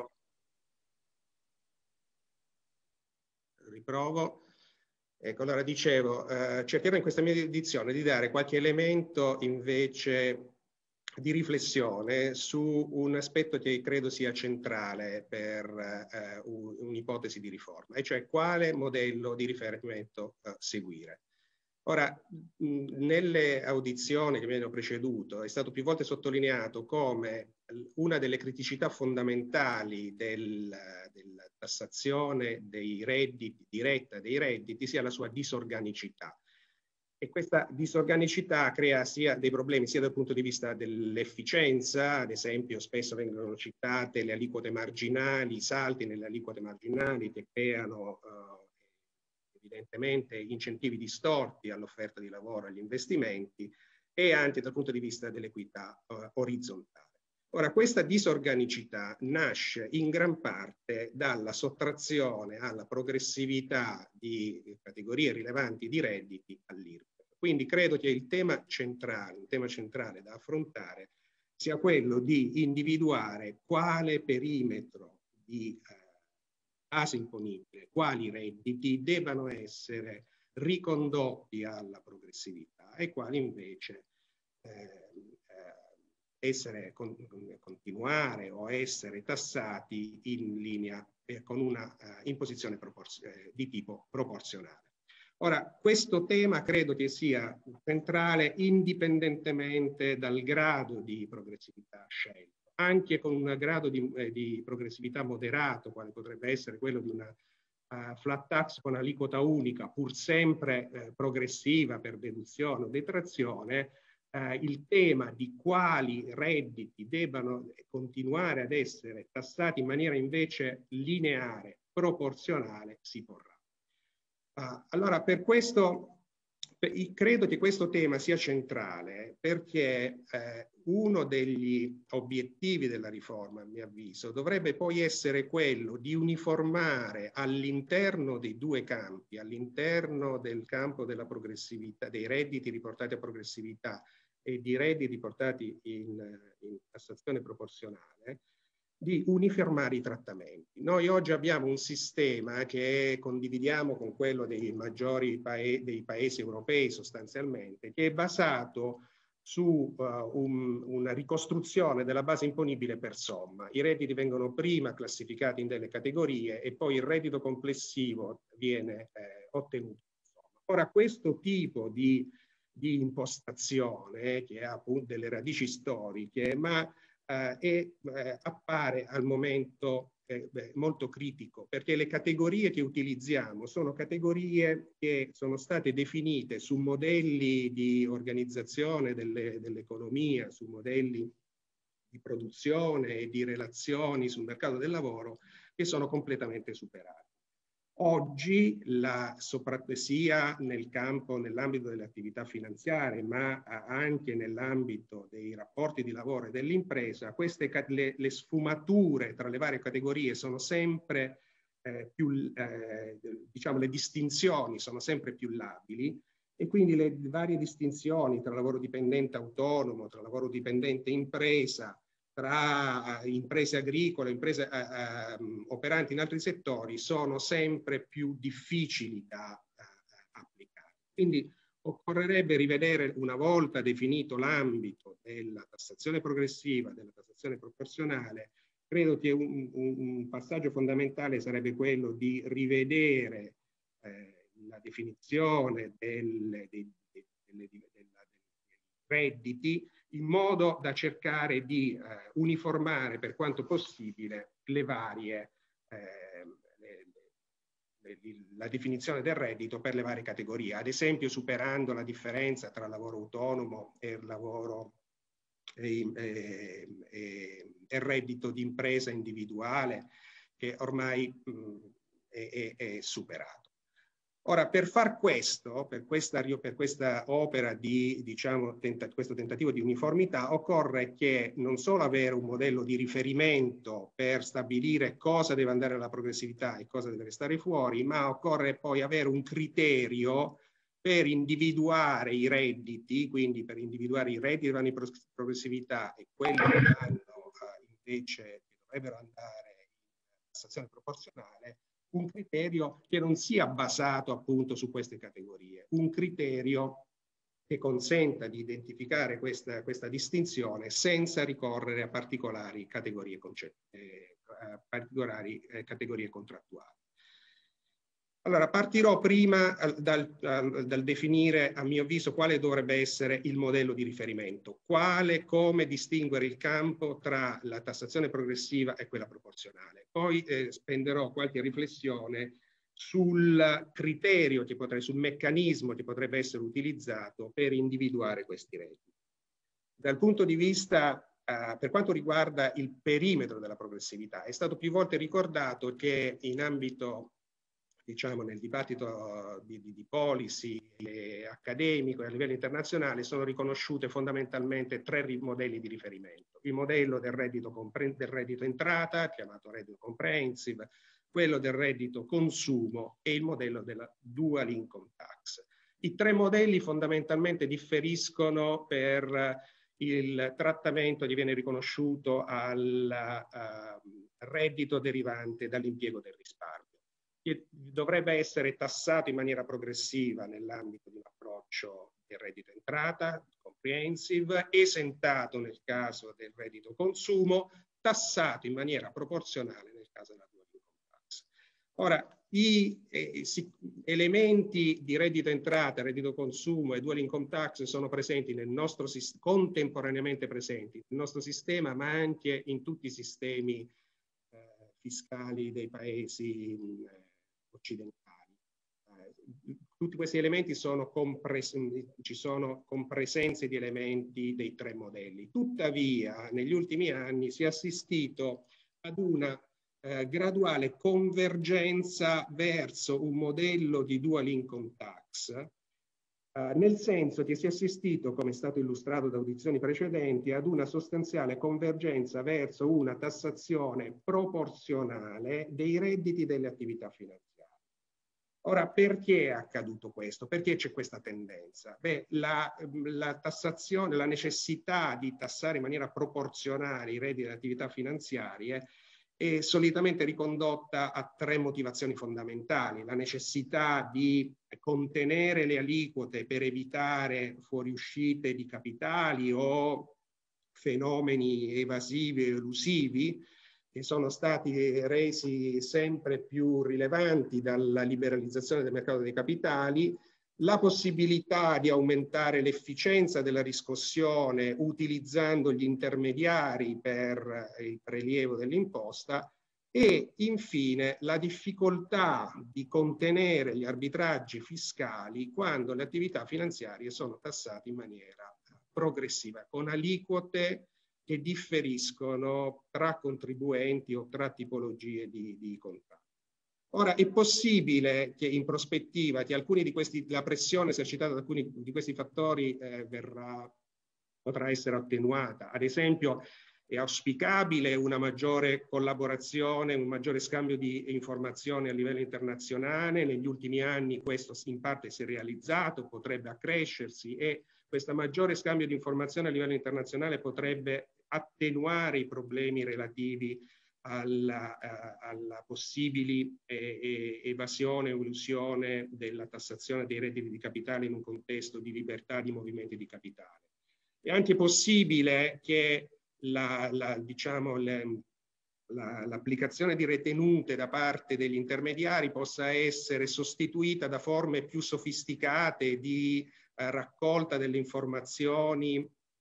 Riprovo. Ecco, allora dicevo, eh, cercherò in questa mia edizione di dare qualche elemento invece di riflessione su un aspetto che credo sia centrale per eh, un'ipotesi di riforma, e cioè quale modello di riferimento eh, seguire. Ora, mh, nelle audizioni che mi hanno preceduto è stato più volte sottolineato come una delle criticità fondamentali del, della tassazione dei redditi, diretta dei redditi, sia la sua disorganicità. E questa disorganicità crea sia dei problemi sia dal punto di vista dell'efficienza, ad esempio spesso vengono citate le aliquote marginali, i salti nelle aliquote marginali che creano eh, evidentemente incentivi distorti all'offerta di lavoro e agli investimenti, e anche dal punto di vista dell'equità eh, orizzontale. Ora, questa disorganicità nasce in gran parte dalla sottrazione alla progressività di categorie rilevanti di redditi all'I R P E F. Quindi credo che il tema centrale, il tema centrale da affrontare sia quello di individuare quale perimetro di eh, base imponibile, quali redditi debbano essere ricondotti alla progressività e quali invece eh, essere, con, continuare o essere tassati in linea eh, con una uh, imposizione eh, di tipo proporzionale. Ora, questo tema credo che sia centrale indipendentemente dal grado di progressività scelto, anche con un grado di, eh, di progressività moderato, quale potrebbe essere quello di una uh, flat tax con aliquota unica, pur sempre eh, progressiva per deduzione o detrazione. Uh, il tema di quali redditi debbano continuare ad essere tassati in maniera invece lineare, proporzionale, si porrà. Uh, allora, per questo Credo che questo tema sia centrale perché eh, uno degli obiettivi della riforma, a mio avviso, dovrebbe poi essere quello di uniformare all'interno dei due campi, all'interno del campo della progressività, dei redditi riportati a progressività e di redditi riportati in, in tassazione proporzionale, di uniformare i trattamenti. Noi oggi abbiamo un sistema che condividiamo con quello dei maggiori paesi, dei paesi europei sostanzialmente, che è basato su uh, un, una ricostruzione della base imponibile per somma. I redditi vengono prima classificati in delle categorie e poi il reddito complessivo viene eh, ottenuto. Ora, questo tipo di, di impostazione, che ha appunto delle radici storiche, ma Uh, e uh, appare al momento eh, beh, molto critico, perché le categorie che utilizziamo sono categorie che sono state definite su modelli di organizzazione delle, dell'economia, su modelli di produzione e di relazioni sul mercato del lavoro che sono completamente superati. Oggi, la, sia nel campo, nell'ambito delle attività finanziarie, ma anche nell'ambito dei rapporti di lavoro e dell'impresa, queste le, le sfumature tra le varie categorie sono sempre eh, più, eh, diciamo, le distinzioni sono sempre più labili e quindi le varie distinzioni tra lavoro dipendente autonomo, tra lavoro dipendente impresa, tra imprese agricole, imprese eh, eh, operanti in altri settori, sono sempre più difficili da eh, applicare. Quindi occorrerebbe rivedere, una volta definito l'ambito della tassazione progressiva, della tassazione proporzionale, credo che un, un, un passaggio fondamentale sarebbe quello di rivedere eh, la definizione delle, dei, delle, delle, dei redditi, in modo da cercare di eh, uniformare per quanto possibile le varie, eh, le, le, le, la definizione del reddito per le varie categorie, ad esempio superando la differenza tra lavoro autonomo e lavoro e, e, e, e reddito di impresa individuale, che ormai mh, è, è, è superato. Ora, per far questo, per questa, per questa opera di, diciamo, tenta, questo tentativo di uniformità, occorre che non solo avere un modello di riferimento per stabilire cosa deve andare alla progressività e cosa deve restare fuori, ma occorre poi avere un criterio per individuare i redditi, quindi per individuare i redditi che vanno in progressività e quelli che vanno uh, invece, che dovrebbero andare in tassazione proporzionale, un criterio che non sia basato appunto su queste categorie, un criterio che consenta di identificare questa, questa distinzione senza ricorrere a particolari categorie, eh, a particolari eh, categorie contrattuali. Allora, partirò prima dal, dal, dal definire, a mio avviso, quale dovrebbe essere il modello di riferimento, quale, come distinguere il campo tra la tassazione progressiva e quella proporzionale. Poi eh, spenderò qualche riflessione sul criterio, che potrebbe, sul meccanismo che potrebbe essere utilizzato per individuare questi redditi. Dal punto di vista, eh, per quanto riguarda il perimetro della progressività, è stato più volte ricordato che in ambito, diciamo, nel dibattito di, di, di policy eh, accademico e a livello internazionale sono riconosciute fondamentalmente tre modelli di riferimento. Il modello del reddito, del reddito entrata, chiamato reddito comprehensive, quello del reddito consumo e il modello della dual income tax. I tre modelli fondamentalmente differiscono per il trattamento che viene riconosciuto al uh, reddito derivante dall'impiego del risparmio, che dovrebbe essere tassato in maniera progressiva nell'ambito di un approccio del reddito entrata, comprehensive, esentato nel caso del reddito consumo, tassato in maniera proporzionale nel caso della dual income tax. Ora, i eh, si, elementi di reddito entrata, reddito consumo e dual income tax sono presenti nel nostro sistema, contemporaneamente presenti nel nostro sistema, ma anche in tutti i sistemi eh, fiscali dei paesi eh, occidentali. Eh, tutti questi elementi sono ci sono compresenze di elementi dei tre modelli. Tuttavia, negli ultimi anni si è assistito ad una eh, graduale convergenza verso un modello di dual income tax Uh, nel senso che si è assistito, come è stato illustrato da audizioni precedenti, ad una sostanziale convergenza verso una tassazione proporzionale dei redditi delle attività finanziarie. Ora, perché è accaduto questo? Perché c'è questa tendenza? Beh, la, la tassazione, la necessità di tassare in maniera proporzionale i redditi delle attività finanziarie è solitamente ricondotta a tre motivazioni fondamentali: la necessità di contenere le aliquote per evitare fuoriuscite di capitali o fenomeni evasivi o elusivi che sono stati resi sempre più rilevanti dalla liberalizzazione del mercato dei capitali, la possibilità di aumentare l'efficienza della riscossione utilizzando gli intermediari per il prelievo dell'imposta e infine la difficoltà di contenere gli arbitraggi fiscali quando le attività finanziarie sono tassate in maniera progressiva, con aliquote che differiscono tra contribuenti o tra tipologie di, di contratti. Ora, è possibile che in prospettiva che alcuni di questi, la pressione esercitata da alcuni di questi fattori eh, verrà, potrà essere attenuata. Ad esempio, è auspicabile una maggiore collaborazione, un maggiore scambio di informazioni a livello internazionale. Negli ultimi anni questo in parte si è realizzato, potrebbe accrescersi e questo maggiore scambio di informazioni a livello internazionale potrebbe attenuare i problemi relativi alla, uh, alla possibile eh, evasione o elusione della tassazione dei redditi di capitale in un contesto di libertà di movimenti di capitale. È anche possibile che la, la, diciamo, le, la, l'applicazione di retenute da parte degli intermediari possa essere sostituita da forme più sofisticate di eh, raccolta delle informazioni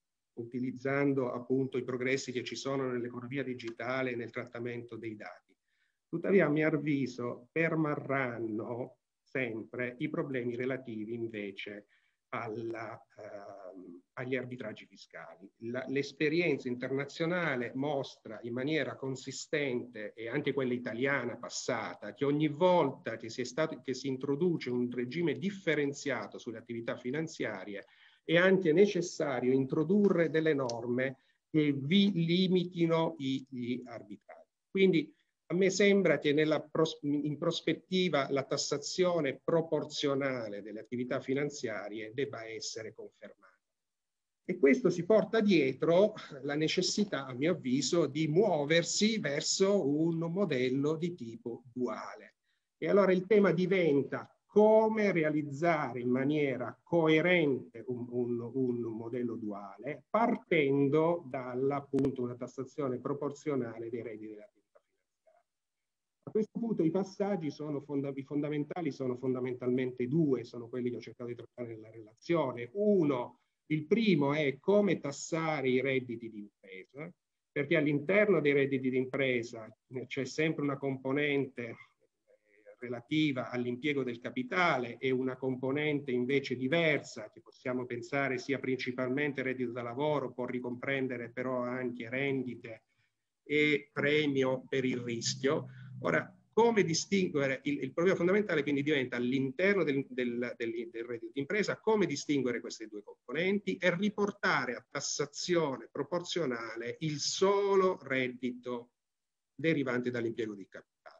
utilizzando appunto i progressi che ci sono nell'economia digitale e nel trattamento dei dati. Tuttavia, a mio avviso, permarranno sempre i problemi relativi invece alla, eh, agli arbitraggi fiscali. La, l'esperienza internazionale mostra in maniera consistente, e anche quella italiana passata, che ogni volta che si, è stato, che si introduce un regime differenziato sulle attività finanziarie è anche necessario introdurre delle norme che vi limitino i, gli arbitraggi. Quindi a me sembra che nella pros- in prospettiva la tassazione proporzionale delle attività finanziarie debba essere confermata. E questo si porta dietro la necessità, a mio avviso, di muoversi verso un modello di tipo duale. E allora il tema diventa come realizzare in maniera coerente un, un, un modello duale, partendo dalla appunto una tassazione proporzionale dei redditi delle attività finanziarie. A questo punto i passaggi sono fonda i fondamentali sono fondamentalmente due, sono quelli che ho cercato di trattare nella relazione. Uno, il primo è come tassare i redditi di impresa, perché all'interno dei redditi di impresa c'è sempre una componente relativa all'impiego del capitale e una componente invece diversa che possiamo pensare sia principalmente reddito da lavoro, può ricomprendere però anche rendite e premio per il rischio. Ora, come distinguere, il, il problema fondamentale quindi diventa all'interno del, del, del, del reddito d'impresa, come distinguere queste due componenti e riportare a tassazione proporzionale il solo reddito derivante dall'impiego di capitale.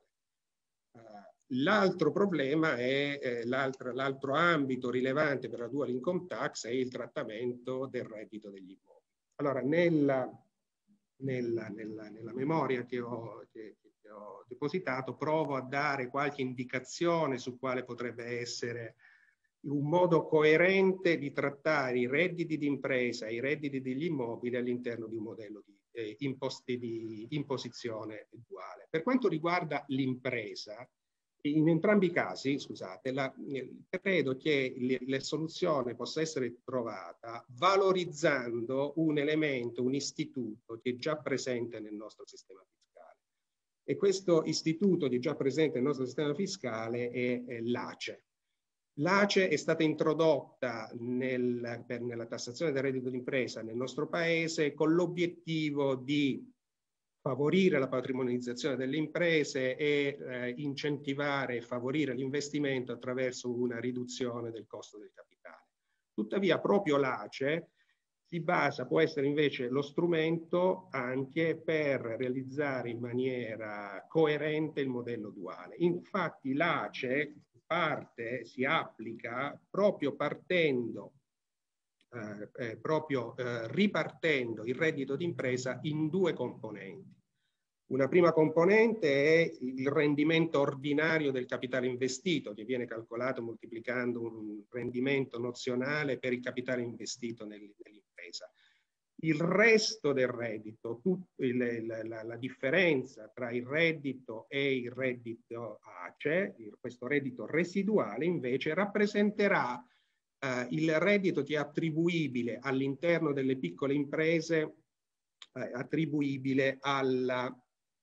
Uh, L'altro problema è, eh, l'altro, l'altro ambito rilevante per la dual income tax è il trattamento del reddito degli immobili. Allora, nella, nella, nella, nella memoria che ho, che, che ho depositato provo a dare qualche indicazione su quale potrebbe essere un modo coerente di trattare i redditi di impresa e i redditi degli immobili all'interno di un modello di, eh, imposti, di imposizione duale. Per quanto riguarda l'impresa, in entrambi i casi, scusate, la, credo che la soluzione possa essere trovata valorizzando un elemento, un istituto che è già presente nel nostro sistema fiscale. E questo istituto che è già presente nel nostro sistema fiscale è, è l'A C E. L'A C E è stata introdotta nel, per, nella tassazione del reddito d'impresa nel nostro paese con l'obiettivo di favorire la patrimonializzazione delle imprese e eh, incentivare e favorire l'investimento attraverso una riduzione del costo del capitale. Tuttavia proprio l'A C E si basa, può essere invece lo strumento anche per realizzare in maniera coerente il modello duale. Infatti l'A C E parte, si applica proprio partendo, eh, eh, proprio eh, ripartendo il reddito d'impresa in due componenti. Una prima componente è il rendimento ordinario del capitale investito, che viene calcolato moltiplicando un rendimento nozionale per il capitale investito nell'impresa. Il resto del reddito, tut, il, la, la differenza tra il reddito e il reddito A C E, questo reddito residuale invece rappresenterà eh, il reddito che è attribuibile all'interno delle piccole imprese, eh, attribuibile alla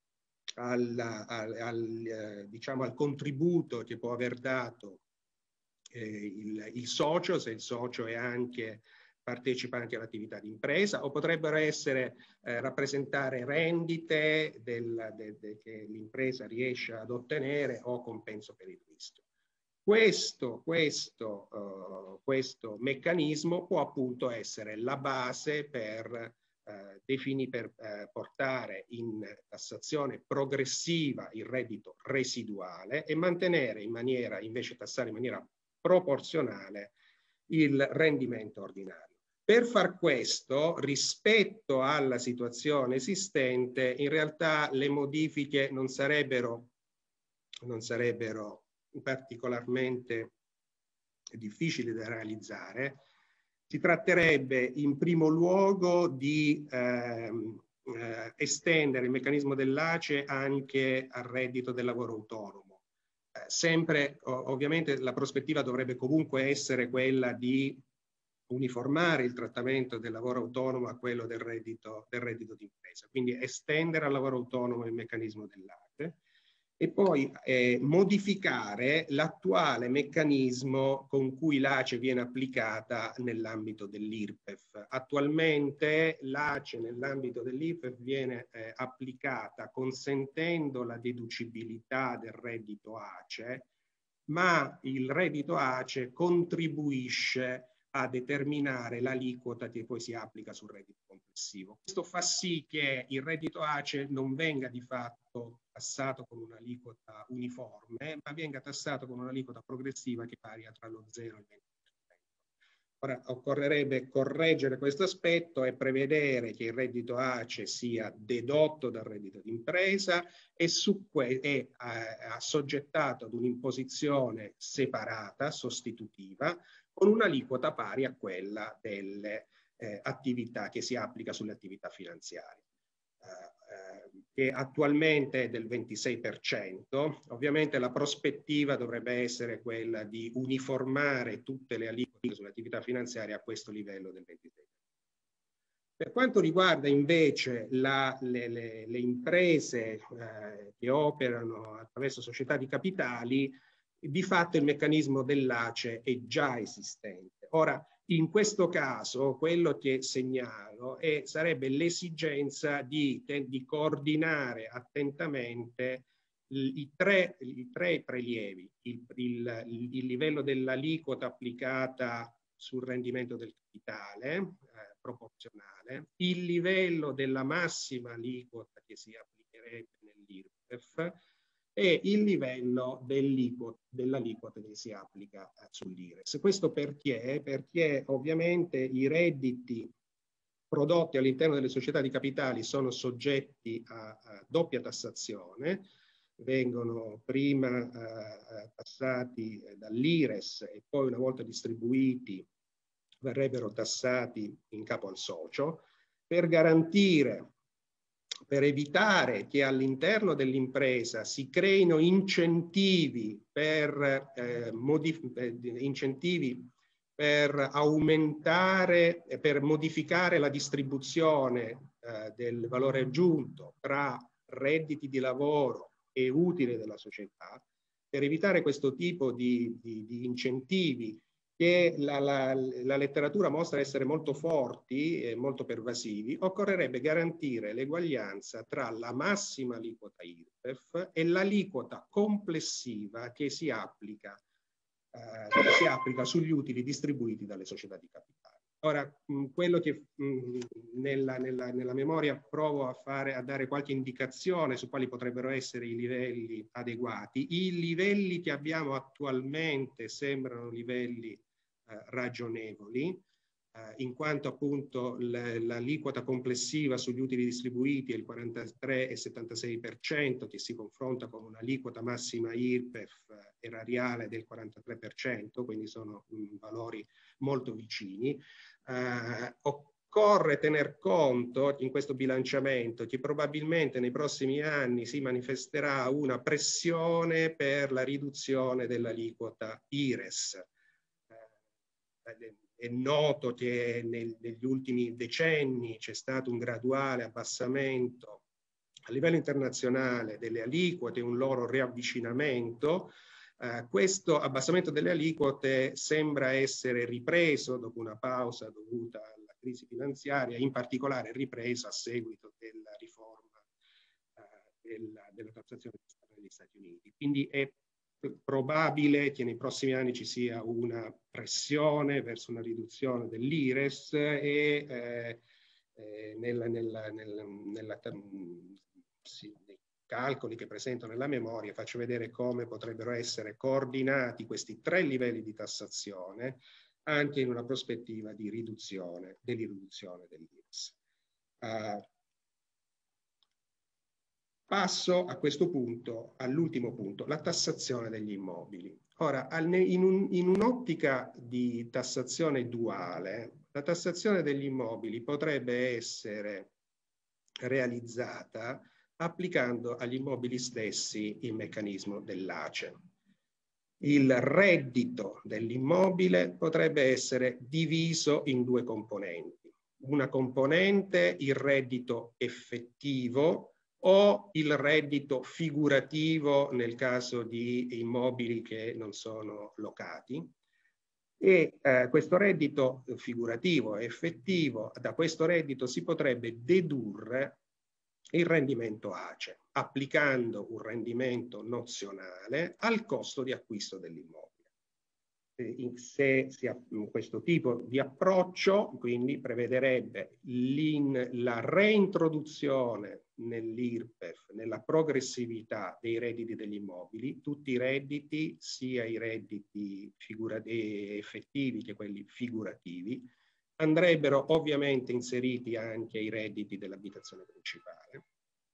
Al, al, al, eh, diciamo, al contributo che può aver dato eh, il, il socio, se il socio è anche, partecipa anche all'attività di impresa, o potrebbero essere eh, rappresentare rendite del, de, de, che l'impresa riesce ad ottenere o compenso per il rischio. Questo, questo, uh, questo meccanismo può appunto essere la base per Eh, defini per eh, portare in tassazione progressiva il reddito residuale e mantenere in maniera, invece tassare in maniera proporzionale il rendimento ordinario. Per far questo, rispetto alla situazione esistente, in realtà le modifiche non sarebbero, non sarebbero particolarmente difficili da realizzare. Si tratterebbe in primo luogo di ehm, eh, estendere il meccanismo dell'A C E anche al reddito del lavoro autonomo. Eh, sempre, ovviamente, la prospettiva dovrebbe comunque essere quella di uniformare il trattamento del lavoro autonomo a quello del reddito, del reddito d'impresa, quindi estendere al lavoro autonomo il meccanismo dell'A C E. E poi eh, modificare l'attuale meccanismo con cui l'A C E viene applicata nell'ambito dell'I R P E F. Attualmente l'A C E nell'ambito dell'I R P E F viene eh, applicata consentendo la deducibilità del reddito A C E, ma il reddito A C E contribuisce a determinare l'aliquota che poi si applica sul reddito complessivo. Questo fa sì che il reddito A C E non venga di fatto tassato con un'aliquota uniforme, ma venga tassato con un'aliquota progressiva che varia tra lo zero e il venti per cento. Ora, occorrerebbe correggere questo aspetto e prevedere che il reddito A C E sia dedotto dal reddito d'impresa e su que- è assoggettato ad un'imposizione separata, sostitutiva, con un'aliquota pari a quella delle eh, attività che si applica sulle attività finanziarie, eh, eh, che attualmente è del ventisei per cento. Ovviamente la prospettiva dovrebbe essere quella di uniformare tutte le aliquote sulle attività finanziarie a questo livello del ventisei per cento. Per quanto riguarda invece la, le, le, le imprese eh, che operano attraverso società di capitali, di fatto il meccanismo dell'A C E è già esistente. Ora, in questo caso, quello che segnalo è, sarebbe l'esigenza di, di coordinare attentamente i, i, tre, i tre prelievi, il, il, il livello dell'aliquota applicata sul rendimento del capitale, eh, proporzionale, il livello della massima aliquota che si applicherebbe nell'I R P E F, e il livello dell'aliquota che si applica eh, sull'I R E S. Questo perché? Perché ovviamente i redditi prodotti all'interno delle società di capitali sono soggetti a, a doppia tassazione, vengono prima eh, tassati dall'I R E S e poi una volta distribuiti verrebbero tassati in capo al socio, per garantire per evitare che all'interno dell'impresa si creino incentivi per, eh, incentivi per aumentare e per modificare la distribuzione eh, del valore aggiunto tra redditi di lavoro e utile della società, per evitare questo tipo di, di, di incentivi che la, la, la letteratura mostra essere molto forti e molto pervasivi, occorrerebbe garantire l'eguaglianza tra la massima aliquota I R P E F e l'aliquota complessiva che si applica eh, che si applica sugli utili distribuiti dalle società di capitale. Ora, mh, quello che mh, nella, nella, nella memoria provo a fare, a dare qualche indicazione su quali potrebbero essere i livelli adeguati. I livelli che abbiamo attualmente sembrano livelli eh, ragionevoli, eh, in quanto appunto l'aliquota complessiva sugli utili distribuiti è il quarantatré virgola settantasei per cento, che si confronta con un'aliquota massima I R P E F erariale del quarantatré per cento, quindi sono mh, valori molto vicini. Eh, occorre tener conto in questo bilanciamento che probabilmente nei prossimi anni si manifesterà una pressione per la riduzione dell'aliquota I R E S. Eh, è noto che nel, negli ultimi decenni c'è stato un graduale abbassamento a livello internazionale delle aliquote, un loro riavvicinamento. Uh, questo abbassamento delle aliquote sembra essere ripreso dopo una pausa dovuta alla crisi finanziaria, in particolare ripreso a seguito della riforma uh, della, della tassazione negli Stati Uniti. Quindi è probabile che nei prossimi anni ci sia una pressione verso una riduzione dell'I R E S e eh, eh, nella, nella, nella, nella, sì, nei calcoli che presento nella memoria faccio vedere come potrebbero essere coordinati questi tre livelli di tassazione anche in una prospettiva di riduzione dell'irriduzione dell'I R E S. Uh, Passo a questo punto all'ultimo punto, la tassazione degli immobili. Ora, in, un, in un'ottica di tassazione duale, la tassazione degli immobili potrebbe essere realizzata applicando agli immobili stessi il meccanismo dell'A C E. Il reddito dell'immobile potrebbe essere diviso in due componenti. Una componente, il reddito effettivo, o il reddito figurativo nel caso di immobili che non sono locati. E eh, questo reddito figurativo e effettivo, da questo reddito si potrebbe dedurre il rendimento A C E, applicando un rendimento nozionale al costo di acquisto dell'immobile. Se si ha questo tipo di approccio, quindi prevederebbe la reintroduzione nell'I R P E F, nella progressività dei redditi degli immobili, tutti i redditi, sia i redditi effettivi che quelli figurativi, andrebbero ovviamente inseriti anche i redditi dell'abitazione principale.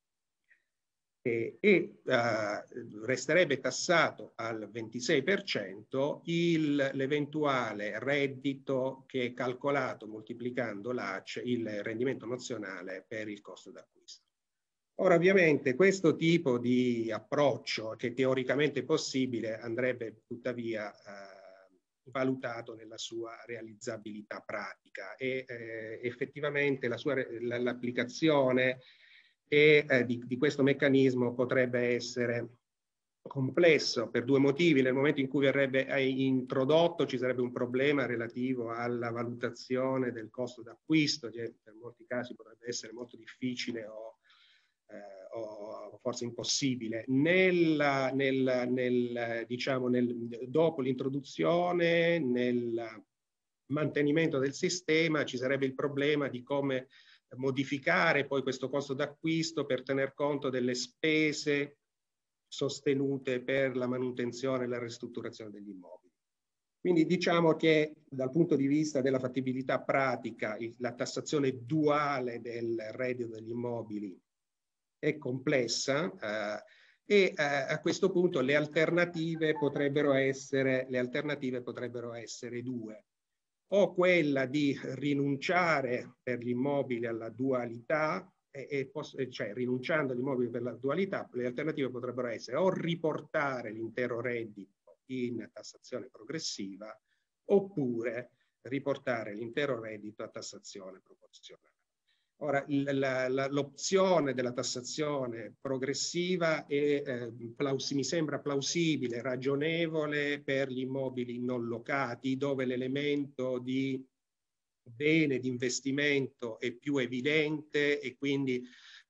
E, e uh, resterebbe tassato al ventisei per cento l'eventuale reddito che è calcolato moltiplicando l'A C E, il rendimento nozionale per il costo d'acquisto. Ora ovviamente questo tipo di approccio, che teoricamente è possibile, andrebbe tuttavia uh, valutato nella sua realizzabilità pratica e eh, effettivamente la sua l'applicazione e eh, di, di questo meccanismo potrebbe essere complesso per due motivi. Nel momento in cui verrebbe introdotto ci sarebbe un problema relativo alla valutazione del costo d'acquisto, che per molti casi potrebbe essere molto difficile o, eh, o forse impossibile. Nel, nel, nel, diciamo, nel, dopo l'introduzione, nel mantenimento del sistema, ci sarebbe il problema di come modificare poi questo costo d'acquisto per tener conto delle spese sostenute per la manutenzione e la ristrutturazione degli immobili. Quindi diciamo che dal punto di vista della fattibilità pratica la tassazione duale del reddito degli immobili è complessa eh, e eh, a questo punto le alternative potrebbero essere, le alternative potrebbero essere due. O quella di rinunciare per gli immobili alla dualità, e, e, cioè rinunciando agli immobili per la dualità, le alternative potrebbero essere o riportare l'intero reddito in tassazione progressiva oppure riportare l'intero reddito a tassazione proporzionale. Ora, l'opzione della tassazione progressiva è, eh, mi sembra plausibile, ragionevole per gli immobili non locati, dove l'elemento di bene di investimento è più evidente e quindi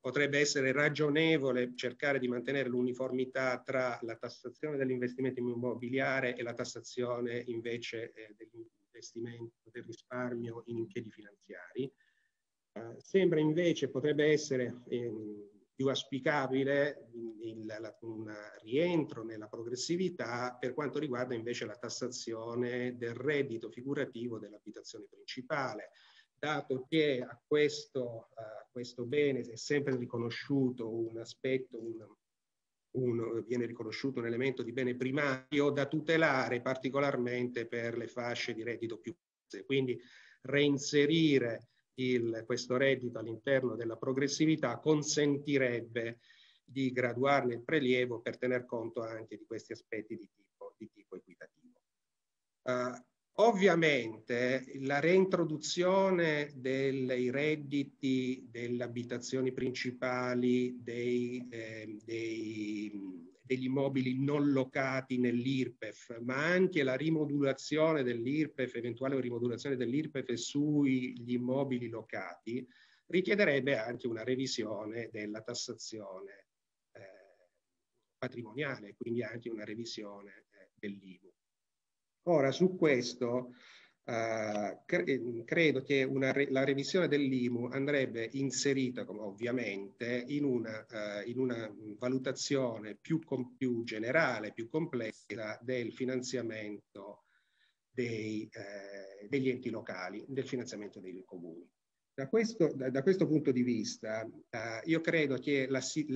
potrebbe essere ragionevole cercare di mantenere l'uniformità tra la tassazione dell'investimento immobiliare e la tassazione invece eh, dell'investimento, del risparmio in impieghi finanziari. Uh, sembra invece, potrebbe essere eh, più auspicabile il, la, un rientro nella progressività per quanto riguarda invece la tassazione del reddito figurativo dell'abitazione principale, dato che a questo, a questo bene è sempre riconosciuto un aspetto, un, un, viene riconosciuto un elemento di bene primario da tutelare particolarmente per le fasce di reddito più basse. Quindi reinserire il, questo reddito all'interno della progressività consentirebbe di graduarne il prelievo per tener conto anche di questi aspetti di tipo, di tipo equitativo. Uh, Ovviamente la reintroduzione dei redditi delle abitazioni principali, dei, eh, dei, degli immobili non locati nell'I R P E F, ma anche la rimodulazione dell'I R P E F, eventuale rimodulazione dell'I R P E F sugli immobili locati, richiederebbe anche una revisione della tassazione eh, patrimoniale, quindi anche una revisione eh, dell'I V U. Ora, su questo uh, cre credo che una re la revisione dell'I M U andrebbe inserita, come ovviamente, in una, uh, in una valutazione più, più generale, più complessa del finanziamento dei, eh, degli enti locali, del finanziamento dei comuni. Da questo, da, da questo punto di vista, uh, io credo che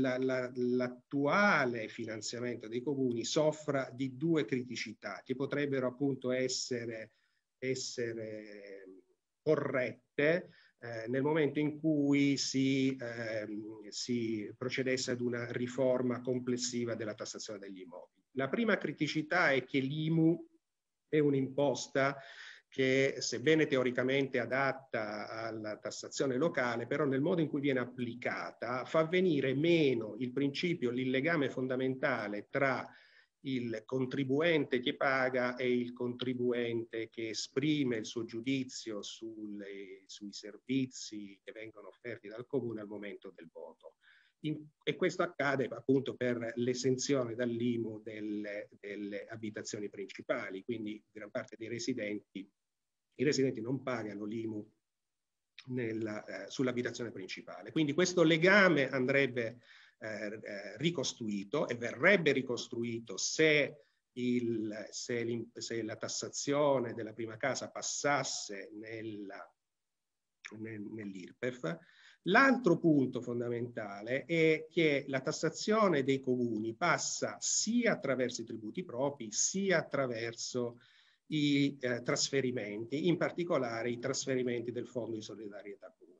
l'attuale la, la, finanziamento dei comuni soffra di due criticità che potrebbero appunto essere, essere corrette eh, nel momento in cui si, eh, si procedesse ad una riforma complessiva della tassazione degli immobili. La prima criticità è che l'I M U è un'imposta che, sebbene teoricamente adatta alla tassazione locale, però nel modo in cui viene applicata fa venire meno il principio, il legame fondamentale tra il contribuente che paga e il contribuente che esprime il suo giudizio sulle, sui servizi che vengono offerti dal comune al momento del voto. In, e questo accade appunto per l'esenzione dall'I M U delle, delle abitazioni principali, quindi gran parte dei residenti I residenti non pagano l'I M U eh, sull'abitazione principale. Quindi questo legame andrebbe eh, eh, ricostruito e verrebbe ricostruito se, il, se, se la tassazione della prima casa passasse nella, nel, nell'I R P E F. L'altro punto fondamentale è che la tassazione dei comuni passa sia attraverso i tributi propri, sia attraverso i eh, trasferimenti, in particolare i trasferimenti del Fondo di solidarietà comunale.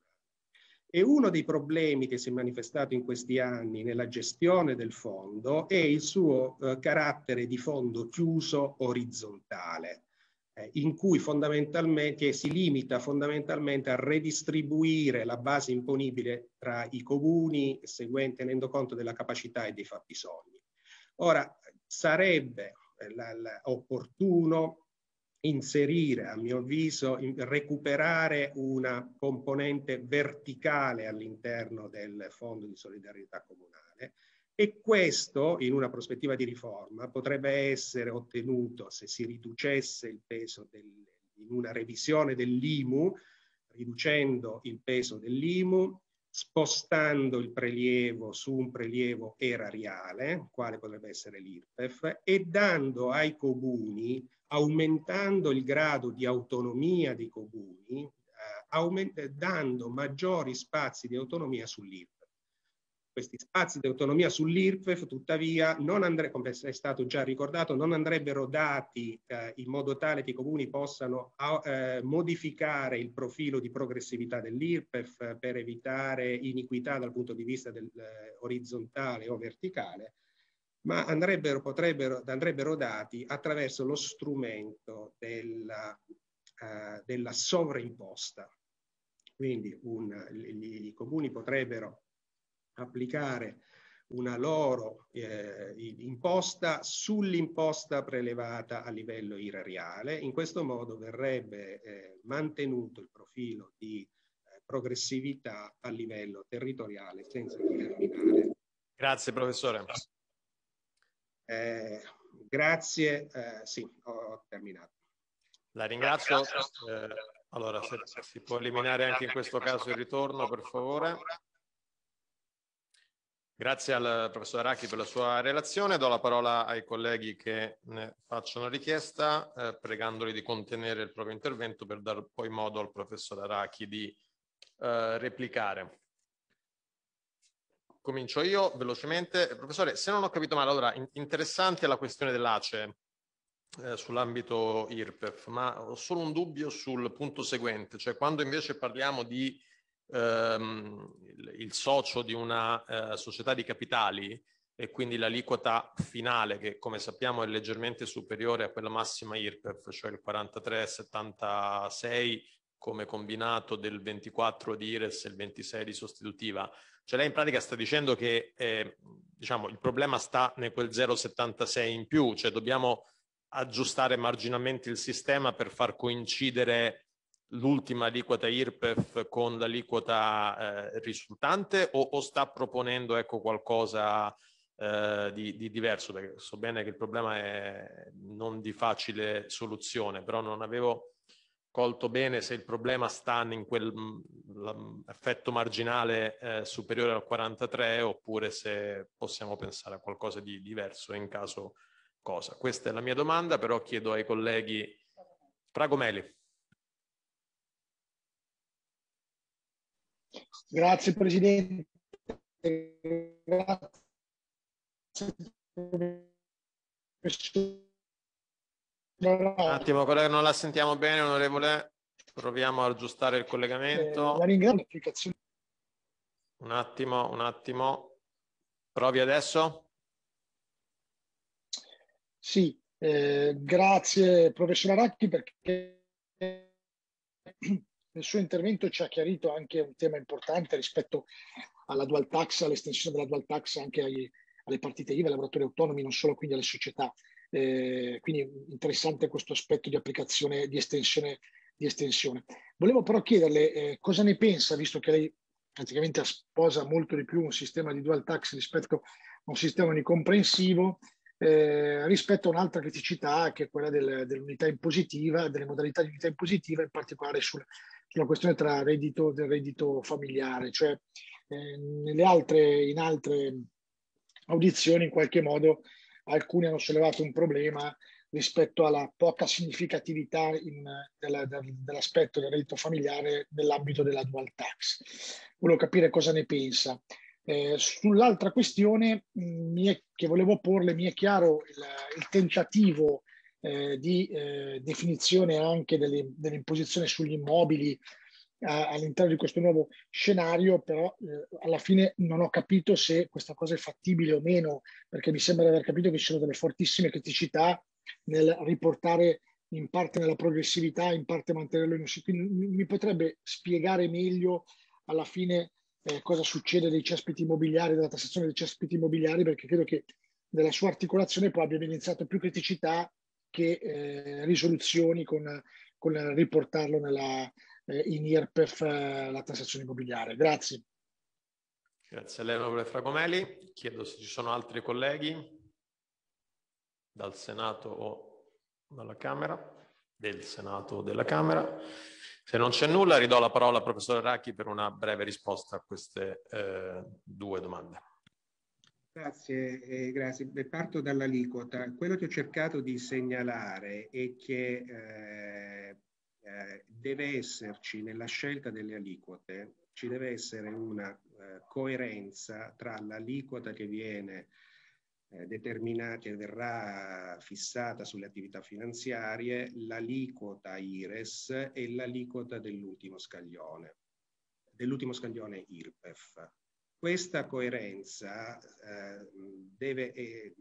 E uno dei problemi che si è manifestato in questi anni nella gestione del fondo è il suo eh, carattere di fondo chiuso orizzontale, eh, in cui fondamentalmente che si limita fondamentalmente a redistribuire la base imponibile tra i comuni, seguente tenendo conto della capacità e dei fabbisogni. Ora, sarebbe eh, la, la, opportuno inserire, a mio avviso, in, recuperare una componente verticale all'interno del Fondo di solidarietà comunale, e questo, in una prospettiva di riforma, potrebbe essere ottenuto se si riducesse il peso del, in una revisione dell'I M U, riducendo il peso dell'I M U, spostando il prelievo su un prelievo erariale, quale potrebbe essere l'I R P E F, e dando ai comuni, aumentando il grado di autonomia dei comuni, eh, dando maggiori spazi di autonomia sull'I R P E F. Questi spazi di autonomia sull'I R P E F, tuttavia, non andre, come è stato già ricordato, non andrebbero dati eh, in modo tale che i comuni possano eh, modificare il profilo di progressività dell'I R P E F per evitare iniquità dal punto di vista del, eh, orizzontale o verticale, ma andrebbero, potrebbero, andrebbero dati attraverso lo strumento della, uh, della sovraimposta. Quindi un, gli, i comuni potrebbero applicare una loro eh, imposta sull'imposta prelevata a livello erariale. In questo modo verrebbe eh, mantenuto il profilo di progressività a livello territoriale senza determinare.
Grazie professore.
Eh, grazie, eh, sì, ho terminato.
La ringrazio. Eh, allora, se si può eliminare anche in questo caso il ritorno, per favore. Grazie al professor Aracchi per la sua relazione. Do la parola ai colleghi che ne facciano richiesta, eh, pregandoli di contenere il proprio intervento per dar poi modo al professor Aracchi di eh, replicare. Comincio io velocemente. Professore, se non ho capito male, allora, in interessante la questione dell'A C E eh, sull'ambito I R P E F, ma ho solo un dubbio sul punto seguente, cioè quando invece parliamo di ehm, il, il socio di una eh, società di capitali e quindi l'aliquota finale, che come sappiamo è leggermente superiore a quella massima I R P E F, cioè il quarantatré virgola settantasei come combinato del ventiquattro di I R E S e il ventisei di sostitutiva. Cioè lei in pratica sta dicendo che eh, diciamo, il problema sta in quel zero virgola settantasei in più, cioè dobbiamo aggiustare marginalmente il sistema per far coincidere l'ultima aliquota I R P E F con l'aliquota eh, risultante o, o sta proponendo ecco, qualcosa eh, di, di diverso? Perché so bene che il problema è non di facile soluzione, però non avevo colto bene se il problema sta in quell'effetto marginale eh, superiore al quarantatré oppure se possiamo pensare a qualcosa di diverso, in caso cosa. Questa è la mia domanda, però chiedo ai colleghi. Fragomeli.
Grazie Presidente. Grazie.
Un attimo, collega, non la sentiamo bene, onorevole. Proviamo a aggiustare il collegamento.
Eh, la ringrazio.
Un attimo, un attimo. Provi adesso?
Sì, eh, grazie professor Aracchi perché nel suo intervento ci ha chiarito anche un tema importante rispetto alla dual tax, all'estensione della dual tax anche ai, alle partite I V A, ai lavoratori autonomi, non solo quindi alle società. Eh, quindi interessante questo aspetto di applicazione, di estensione. Di estensione. Volevo però chiederle eh, cosa ne pensa, visto che lei praticamente sposa molto di più un sistema di dual tax rispetto a un sistema unicomprensivo, eh, rispetto a un'altra criticità che è quella del, dell'unità impositiva, delle modalità di unità impositiva, in particolare sul, sulla questione tra reddito del reddito familiare, cioè eh, nelle altre, in altre audizioni in qualche modo alcuni hanno sollevato un problema rispetto alla poca significatività in, della, dell'aspetto del reddito familiare nell'ambito della dual tax. Volevo capire cosa ne pensa. Eh, sull'altra questione mh, mi è, che volevo porle, mi è chiaro il, il tentativo eh, di eh, definizione anche delle, dell'imposizione sugli immobili all'interno di questo nuovo scenario, però eh, alla fine non ho capito se questa cosa è fattibile o meno, perché mi sembra di aver capito che ci sono delle fortissime criticità nel riportare in parte nella progressività, in parte mantenerlo in un... Quindi mi potrebbe spiegare meglio alla fine eh, cosa succede dei cespiti immobiliari, della tassazione dei cespiti immobiliari, perché credo che nella sua articolazione poi abbia evidenziato più criticità che eh, risoluzioni con, con riportarlo nella in I R P E F la tassazione immobiliare. Grazie.
Grazie a lei, onorevole Fragomeli. Chiedo se ci sono altri colleghi dal Senato o dalla Camera, del Senato o della Camera. Se non c'è nulla, ridò la parola al professor Aracchi per una breve risposta a queste eh, due domande.
Grazie, eh, grazie. Parto dall'aliquota. Quello che ho cercato di segnalare è che eh, Eh, deve esserci nella scelta delle aliquote, ci deve essere una eh, coerenza tra l'aliquota che viene eh, determinata, che verrà fissata sulle attività finanziarie, l'aliquota I R E S e l'aliquota dell'ultimo scaglione, dell'ultimo scaglione I R P E F. Questa coerenza eh, deve... Eh,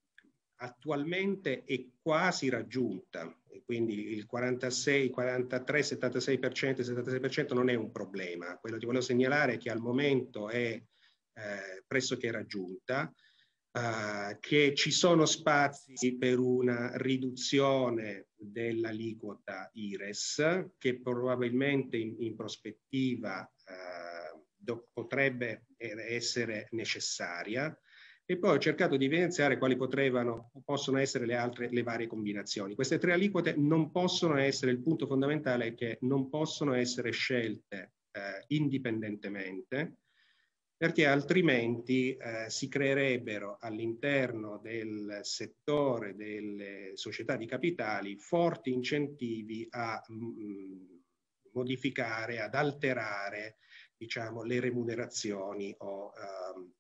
attualmente è quasi raggiunta, e quindi il quarantasei, quarantatré, settantasei per cento, settantasei per cento non è un problema. Quello che volevo segnalare è che al momento è eh, pressoché raggiunta. uh, che ci sono spazi per una riduzione dell'aliquota I R E S, che probabilmente in, in prospettiva uh, do, potrebbe essere necessaria, e poi ho cercato di evidenziare quali potrebbero, possono essere le altre, le varie combinazioni. Queste tre aliquote non possono essere, il punto fondamentale è che non possono essere scelte eh, indipendentemente, perché altrimenti eh, si creerebbero all'interno del settore delle società di capitali forti incentivi a mh, modificare, ad alterare, diciamo, le remunerazioni o ehm,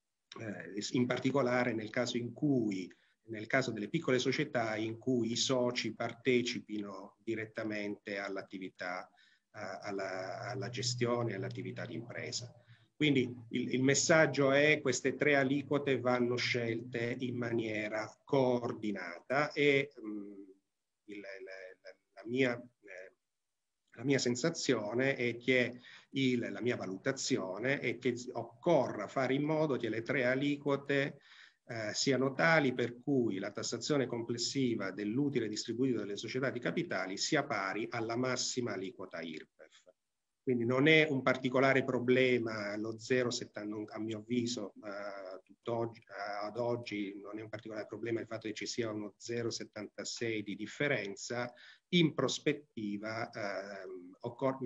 Eh, in particolare nel caso in cui, nel caso delle piccole società in cui i soci partecipino direttamente all'attività, eh, alla, alla gestione e all'attività di impresa. Quindi il, il messaggio è che queste tre aliquote vanno scelte in maniera coordinata e mh, il, la, la mia eh, La mia sensazione è che il, la mia valutazione è che occorra fare in modo che le tre aliquote eh, siano tali per cui la tassazione complessiva dell'utile distribuito dalle società di capitali sia pari alla massima aliquota I R P E F. Quindi non è un particolare problema lo zero virgola settanta, a mio avviso, eh, tutt'oggi, eh, ad oggi non è un particolare problema il fatto che ci sia uno zero virgola settantasei di differenza. In prospettiva eh, occorre,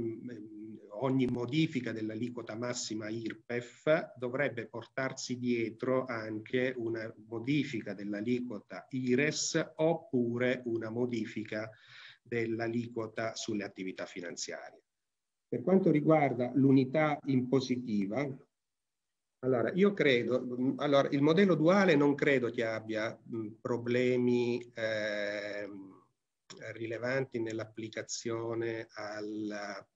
ogni modifica dell'aliquota massima I R P E F dovrebbe portarsi dietro anche una modifica dell'aliquota I R E S oppure una modifica dell'aliquota sulle attività finanziarie. Per quanto riguarda l'unità impositiva, allora io credo, allora il modello duale non credo che abbia mh, problemi eh, rilevanti nell'applicazione a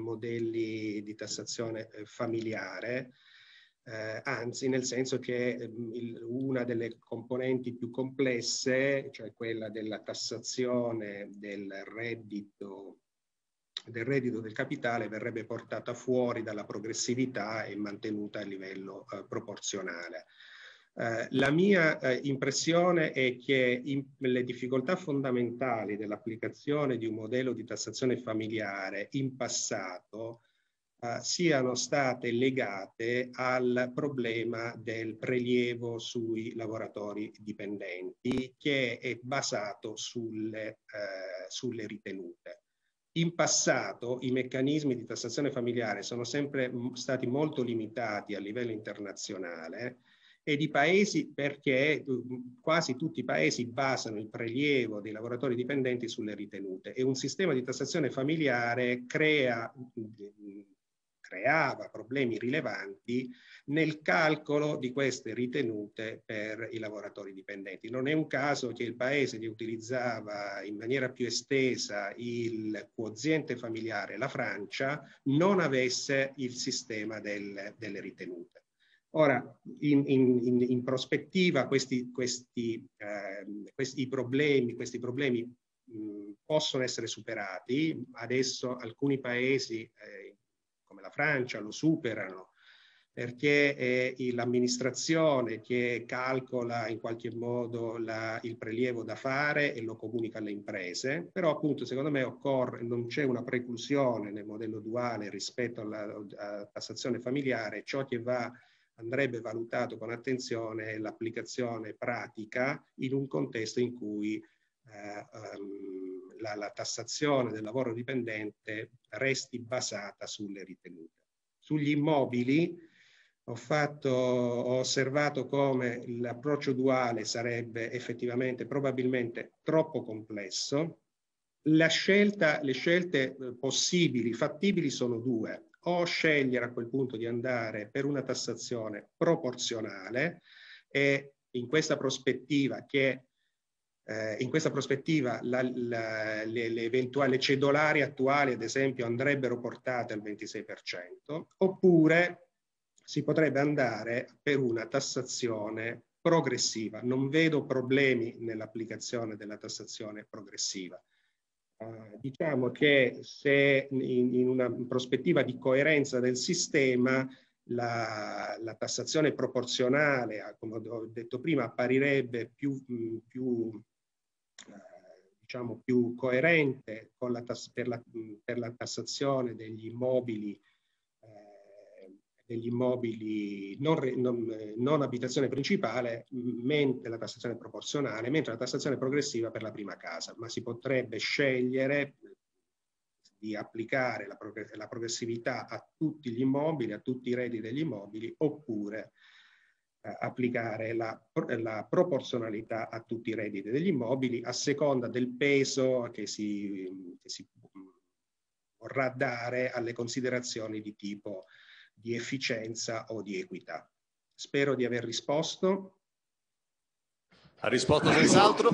modelli di tassazione eh, familiare, eh, anzi nel senso che eh, il, una delle componenti più complesse, cioè quella della tassazione del reddito del reddito del capitale, verrebbe portata fuori dalla progressività e mantenuta a livello eh, proporzionale. Eh, la mia eh, impressione è che in, le difficoltà fondamentali dell'applicazione di un modello di tassazione familiare in passato eh, siano state legate al problema del prelievo sui lavoratori dipendenti, che è basato sulle, eh, sulle ritenute. In passato i meccanismi di tassazione familiare sono sempre stati molto limitati a livello internazionale e di paesi, perché quasi tutti i paesi basano il prelievo dei lavoratori dipendenti sulle ritenute, e un sistema di tassazione familiare crea, creava problemi rilevanti nel calcolo di queste ritenute per i lavoratori dipendenti. Non è un caso che il paese che utilizzava in maniera più estesa il quoziente familiare, la Francia, non avesse il sistema del, delle ritenute. Ora, in, in, in prospettiva, questi, questi, eh, questi problemi, questi problemi mh, possono essere superati. Adesso alcuni paesi, eh, come la Francia, lo superano, perché è l'amministrazione che calcola in qualche modo la, il prelievo da fare e lo comunica alle imprese, però appunto secondo me occorre, non c'è una preclusione nel modello duale rispetto alla, alla tassazione familiare. Ciò che va, andrebbe valutato con attenzione è l'applicazione pratica in un contesto in cui eh, um, la, la tassazione del lavoro dipendente resti basata sulle ritenute. Sugli immobili Ho, fatto, ho osservato come l'approccio duale sarebbe effettivamente probabilmente troppo complesso. La scelta, le scelte possibili, fattibili sono due: o scegliere a quel punto di andare per una tassazione proporzionale, e in questa prospettiva che eh, in questa prospettiva la, la, le, le eventuali cedolari attuali ad esempio andrebbero portate al ventisei per cento, oppure si potrebbe andare per una tassazione progressiva. Non vedo problemi nell'applicazione della tassazione progressiva. Uh, diciamo che se in, in una prospettiva di coerenza del sistema la, la tassazione proporzionale, come ho detto prima, apparirebbe più, più, eh, diciamo, più coerente con la tass- per, la, per la tassazione degli immobili, eh, degli immobili non, non, non abitazione principale, mentre la tassazione proporzionale, mentre la tassazione progressiva per la prima casa. Ma si potrebbe scegliere di applicare la, prog- la progressività a tutti gli immobili, a tutti i redditi degli immobili, oppure eh, applicare la, la proporzionalità a tutti i redditi degli immobili a seconda del peso che si, che si vorrà dare alle considerazioni di tipo di efficienza o di equità. Spero di aver risposto.
Ha risposto senz'altro.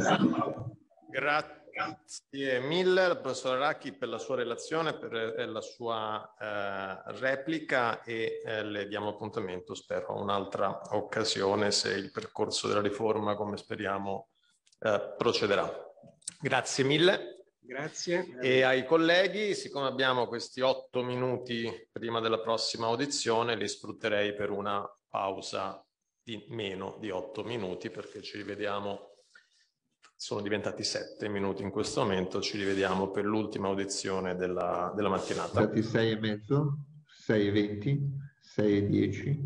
Grazie mille al professor Racchi per la sua relazione, per la sua eh, replica e eh, le diamo appuntamento, spero, a un'altra occasione se il percorso della riforma, come speriamo, eh, procederà. Grazie mille.
Grazie.
E ai colleghi, siccome abbiamo questi otto minuti prima della prossima audizione, li sfrutterei per una pausa di meno di otto minuti, perché ci rivediamo, sono diventati sette minuti in questo momento, ci rivediamo per l'ultima audizione della, della mattinata.
Stati sei e mezzo, sei e venti, sei e dieci.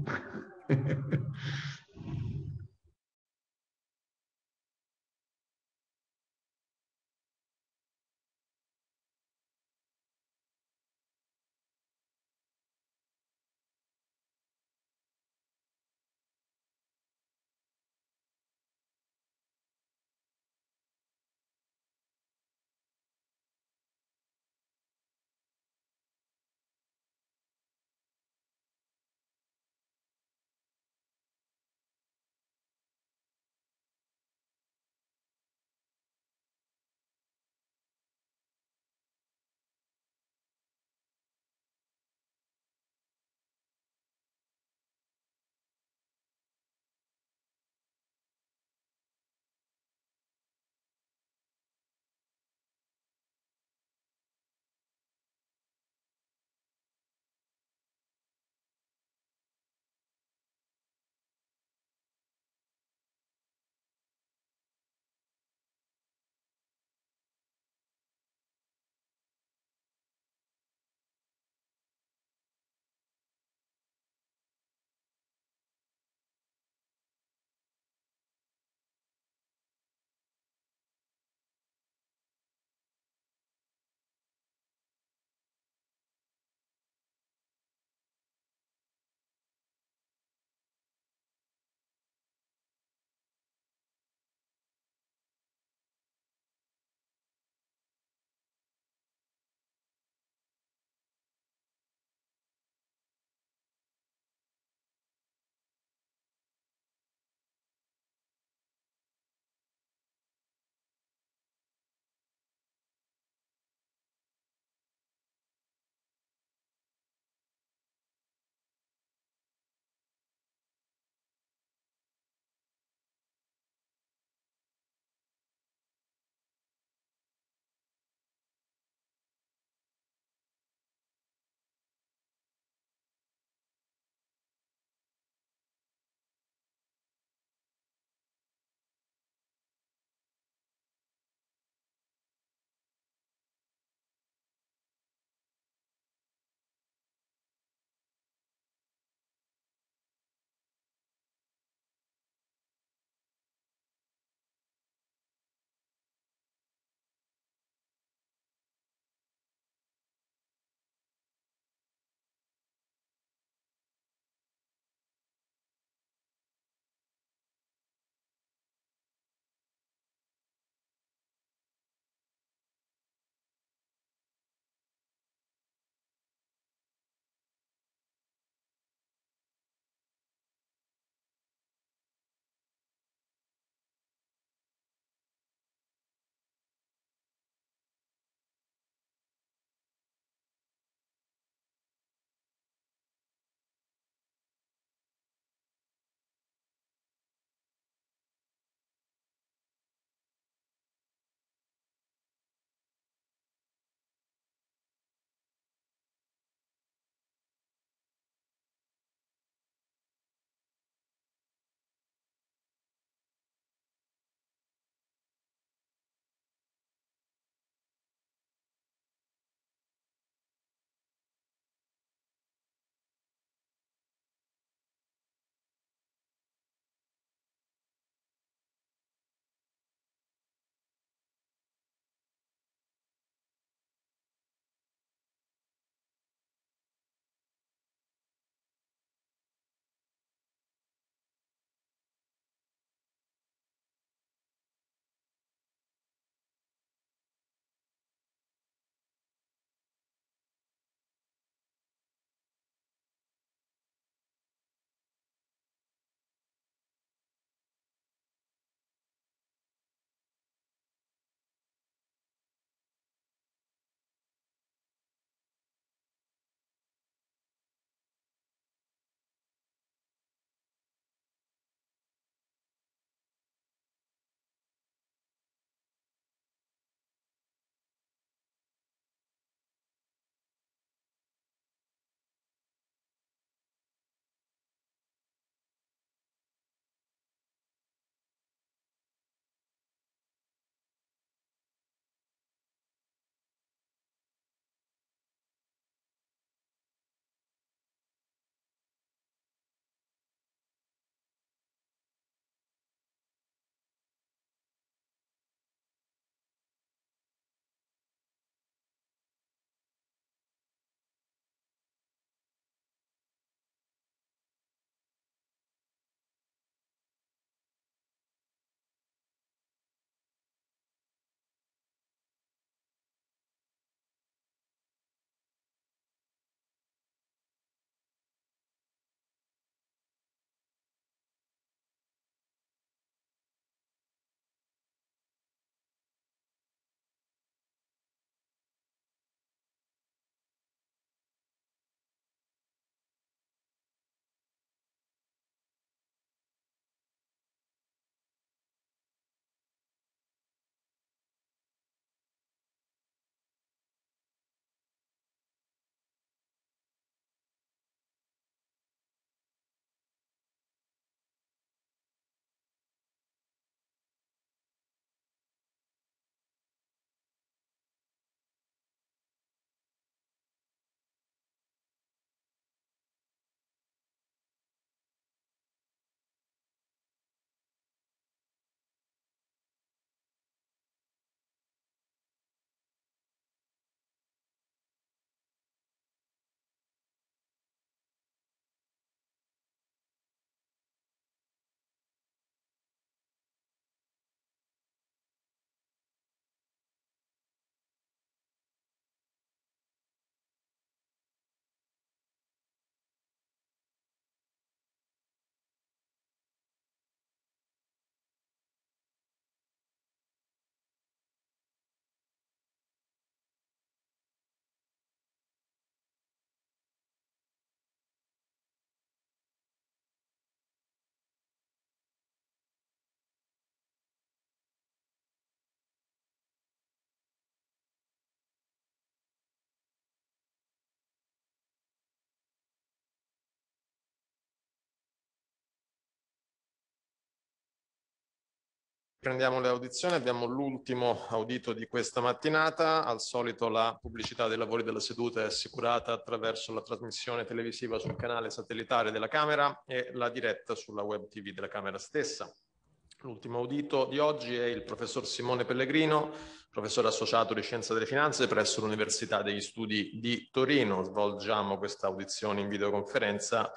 Prendiamo le audizioni, abbiamo l'ultimo audito di questa mattinata. Al solito la pubblicità dei lavori della seduta è assicurata attraverso la trasmissione televisiva sul canale satellitare della Camera e la diretta sulla web tivù della Camera stessa. L'ultimo audito di oggi è il professor Simone Pellegrino, professore associato di Scienza delle Finanze presso l'Università degli Studi di Torino. Svolgiamo questa audizione in videoconferenza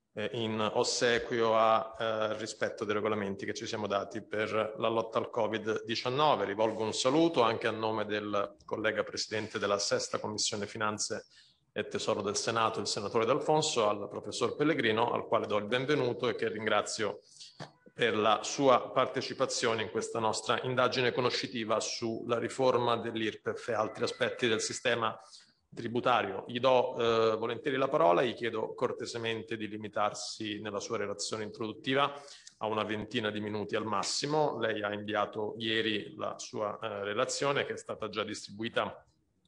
in ossequio a eh, rispetto dei regolamenti che ci siamo dati per la lotta al Covid diciannove. Rivolgo un saluto anche a nome del collega presidente della sesta Commissione Finanze e Tesoro del Senato, il senatore D'Alfonso, al professor Pellegrino, al quale do il benvenuto e che ringrazio per la sua partecipazione in questa nostra indagine conoscitiva sulla riforma dell'I R P E F e altri aspetti del sistema tributario. Gli do eh, volentieri la parola, gli chiedo cortesemente di limitarsi nella sua relazione introduttiva a una ventina di minuti al massimo. Lei ha inviato ieri la sua eh, relazione, che è stata già distribuita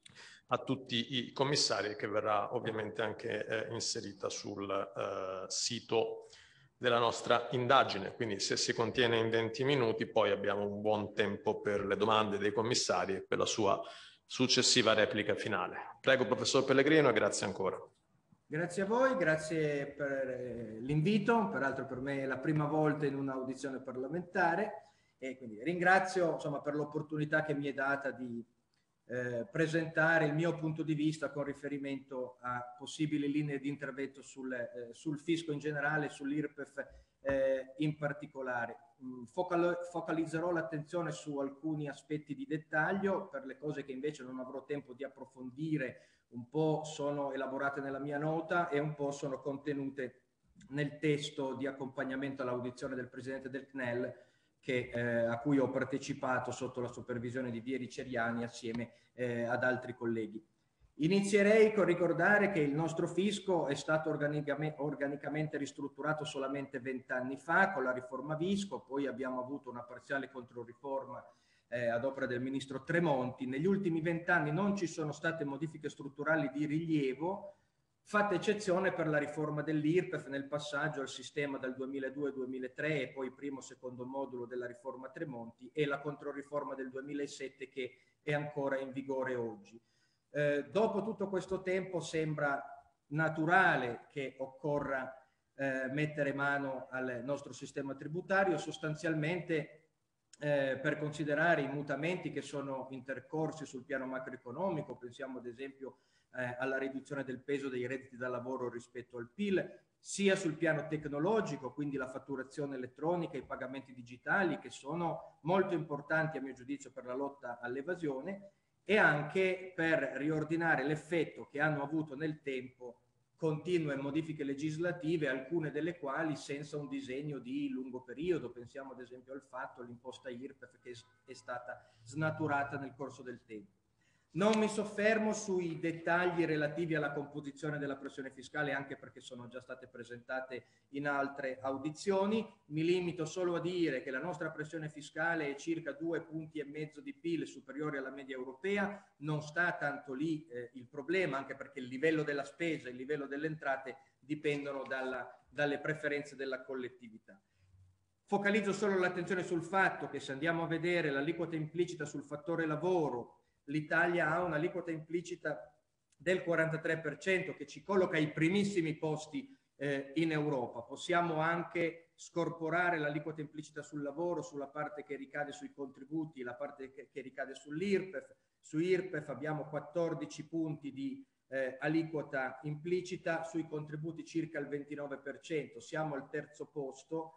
a tutti i commissari e che verrà ovviamente anche eh, inserita sul eh, sito della nostra indagine. Quindi se si contiene in venti minuti poi abbiamo un buon tempo per le domande dei commissari e per la sua successiva replica finale. Prego, professor Pellegrino, e grazie ancora.
Grazie a voi, grazie per l'invito, peraltro per me è la prima volta in un'audizione parlamentare e quindi ringrazio insomma, per l'opportunità che mi è data di eh, presentare il mio punto di vista con riferimento a possibili linee di intervento sul, eh, sul fisco in generale, sull'I R P E F eh, in particolare. Focal focalizzerò l'attenzione su alcuni aspetti di dettaglio, per le cose che invece non avrò tempo di approfondire, un po' sono elaborate nella mia nota e un po' sono contenute nel testo di accompagnamento all'audizione del Presidente del C N E L che, eh, a cui ho partecipato sotto la supervisione di Vieri Ceriani assieme eh, ad altri colleghi. Inizierei con ricordare che il nostro fisco è stato organicamente, organicamente ristrutturato solamente vent'anni fa con la riforma Visco, poi abbiamo avuto una parziale controriforma eh, ad opera del ministro Tremonti. Negli ultimi vent'anni non ci sono state modifiche strutturali di rilievo, fatta eccezione per la riforma dell'I R P E F nel passaggio al sistema dal duemiladue al duemilatré e poi primo e secondo modulo della riforma Tremonti e la controriforma del duemilasette che è ancora in vigore oggi. Eh, dopo tutto questo tempo sembra naturale che occorra eh, mettere mano al nostro sistema tributario, sostanzialmente eh, per considerare i mutamenti che sono intercorsi sul piano macroeconomico. Pensiamo ad esempio eh, alla riduzione del peso dei redditi da lavoro rispetto al P I L, sia sul piano tecnologico, quindi la fatturazione elettronica, i pagamenti digitali, che sono molto importanti a mio giudizio per la lotta all'evasione, e anche per riordinare l'effetto che hanno avuto nel tempo continue modifiche legislative, alcune delle quali senza un disegno di lungo periodo. Pensiamo ad esempio al fatto l'imposta I R P E F che è stata snaturata nel corso del tempo. Non mi soffermo sui dettagli relativi alla composizione della pressione fiscale, anche perché sono già state presentate in altre audizioni. Mi limito solo a dire che la nostra pressione fiscale è circa due punti e mezzo di P I L superiore alla media europea. Non sta tanto lì eh, il problema, anche perché il livello della spesa e il livello delle entrate dipendono dalla, dalle preferenze della collettività. Focalizzo solo l'attenzione sul fatto che se andiamo a vedere l'aliquota implicita sul fattore lavoro, l'Italia ha un'aliquota implicita del quarantatré per cento che ci colloca ai primissimi posti eh, in Europa. Possiamo anche scorporare l'aliquota implicita sul lavoro, sulla parte che ricade sui contributi, la parte che, che ricade sull'I R P E F. Su I R P E F abbiamo quattordici punti di eh, aliquota implicita, sui contributi circa il ventinove per cento. Siamo al terzo posto.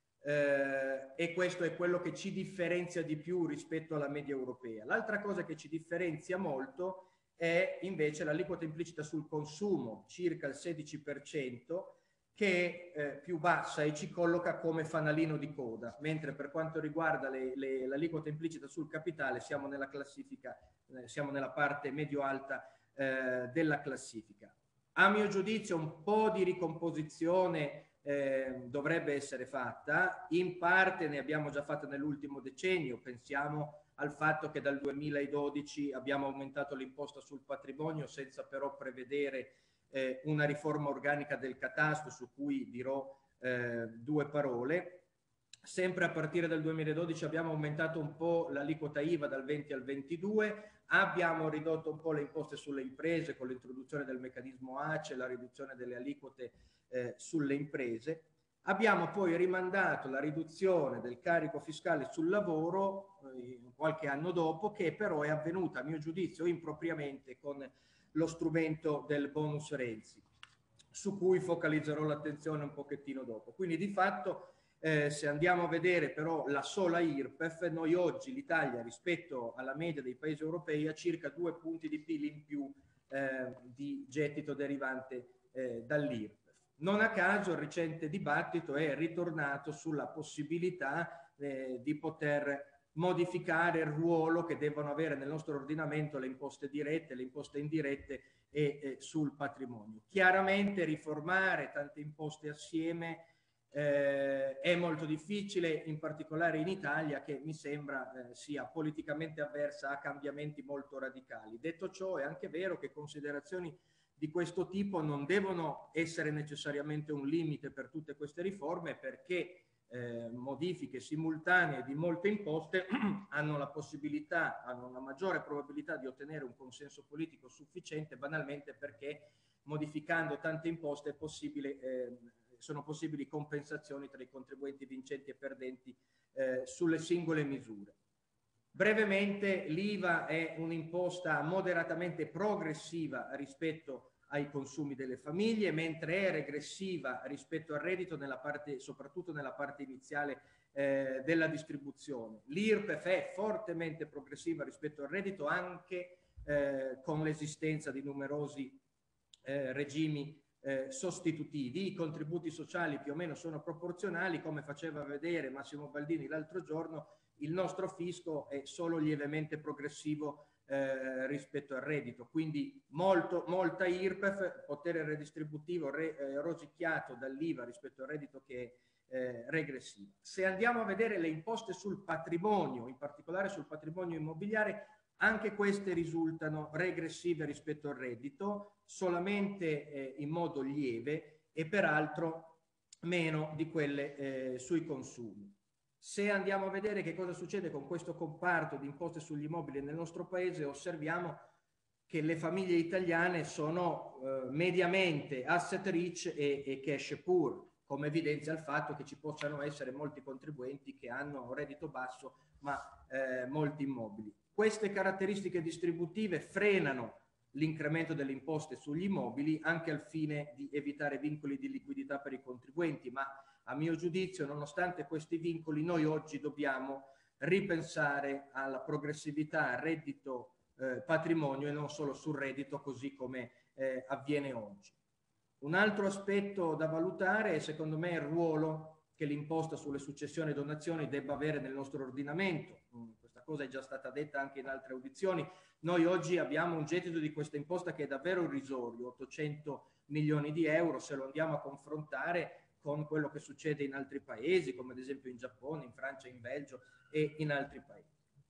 Eh, e questo è quello che ci differenzia di più rispetto alla media europea. L'altra cosa che ci differenzia molto è invece l'aliquota implicita sul consumo, circa il sedici per cento, che è eh, più bassa e ci colloca come fanalino di coda, mentre per quanto riguarda l'aliquota implicita sul capitale siamo nella classifica, eh, siamo nella parte medio-alta eh, della classifica. A mio giudizio un po' di ricomposizione Eh, dovrebbe essere fatta, in parte ne abbiamo già fatta nell'ultimo decennio. Pensiamo al fatto che dal duemiladodici abbiamo aumentato l'imposta sul patrimonio senza però prevedere eh, una riforma organica del catasto, su cui dirò eh, due parole. sempre a partire dal duemiladodici abbiamo aumentato un po' l'aliquota I V A dal venti al ventidue, abbiamo ridotto un po' le imposte sulle imprese con l'introduzione del meccanismo A C E, la riduzione delle aliquote eh, sulle imprese. Abbiamo poi rimandato la riduzione del carico fiscale sul lavoro eh, qualche anno dopo, che però è avvenuta a mio giudizio impropriamente con lo strumento del bonus Renzi, su cui focalizzerò l'attenzione un pochettino dopo. Quindi di fatto eh, se andiamo a vedere però la sola I R P E F, noi oggi l'Italia rispetto alla media dei paesi europei ha circa due punti di P I L in più eh, di gettito derivante eh, dall'I R P E F. Non a caso il recente dibattito è ritornato sulla possibilità eh, di poter modificare il ruolo che devono avere nel nostro ordinamento le imposte dirette, le imposte indirette e eh, sul patrimonio. Chiaramente riformare tante imposte assieme eh, è molto difficile, in particolare in Italia, che mi sembra eh, sia politicamente avversa a cambiamenti molto radicali. Detto ciò, è anche vero che considerazioni di questo tipo non devono essere necessariamente un limite per tutte queste riforme, perché eh, modifiche simultanee di molte imposte hanno la possibilità, hanno una maggiore probabilità di ottenere un consenso politico sufficiente, banalmente perché modificando tante imposte è possibile, eh, sono possibili compensazioni tra i contribuenti vincenti e perdenti eh, sulle singole misure. Brevemente, l'I V A è un'imposta moderatamente progressiva rispetto ai consumi delle famiglie, mentre è regressiva rispetto al reddito, nella parte, soprattutto nella parte iniziale eh, della distribuzione. L'I R P E F è fortemente progressiva rispetto al reddito, anche eh, con l'esistenza di numerosi eh, regimi eh, sostitutivi. I contributi sociali più o meno sono proporzionali, come faceva vedere Massimo Baldini l'altro giorno. Il nostro fisco è solo lievemente progressivo eh, rispetto al reddito, quindi molto, molta I R P E F, potere redistributivo re, eh, rosicchiato dall'I V A rispetto al reddito che è eh, regressivo. Se andiamo a vedere le imposte sul patrimonio, in particolare sul patrimonio immobiliare, anche queste risultano regressive rispetto al reddito, solamente eh, in modo lieve e peraltro meno di quelle eh, sui consumi. Se andiamo a vedere che cosa succede con questo comparto di imposte sugli immobili nel nostro paese, osserviamo che le famiglie italiane sono eh, mediamente asset rich e, e cash poor, come evidenzia il fatto che ci possano essere molti contribuenti che hanno un reddito basso ma eh, molti immobili. Queste caratteristiche distributive frenano l'incremento delle imposte sugli immobili anche al fine di evitare vincoli di liquidità per i contribuenti, ma a mio giudizio, nonostante questi vincoli, noi oggi dobbiamo ripensare alla progressività reddito eh, patrimonio e non solo sul reddito, così come eh, avviene oggi. Un altro aspetto da valutare è, secondo me, il ruolo che l'imposta sulle successioni e donazioni debba avere nel nostro ordinamento. Questa cosa è già stata detta anche in altre audizioni. Noi oggi abbiamo un gettito di questa imposta che è davvero irrisorio, ottocento milioni di euro, se lo andiamo a confrontare con quello che succede in altri paesi, come ad esempio in Giappone, in Francia, in Belgio e in altri paesi.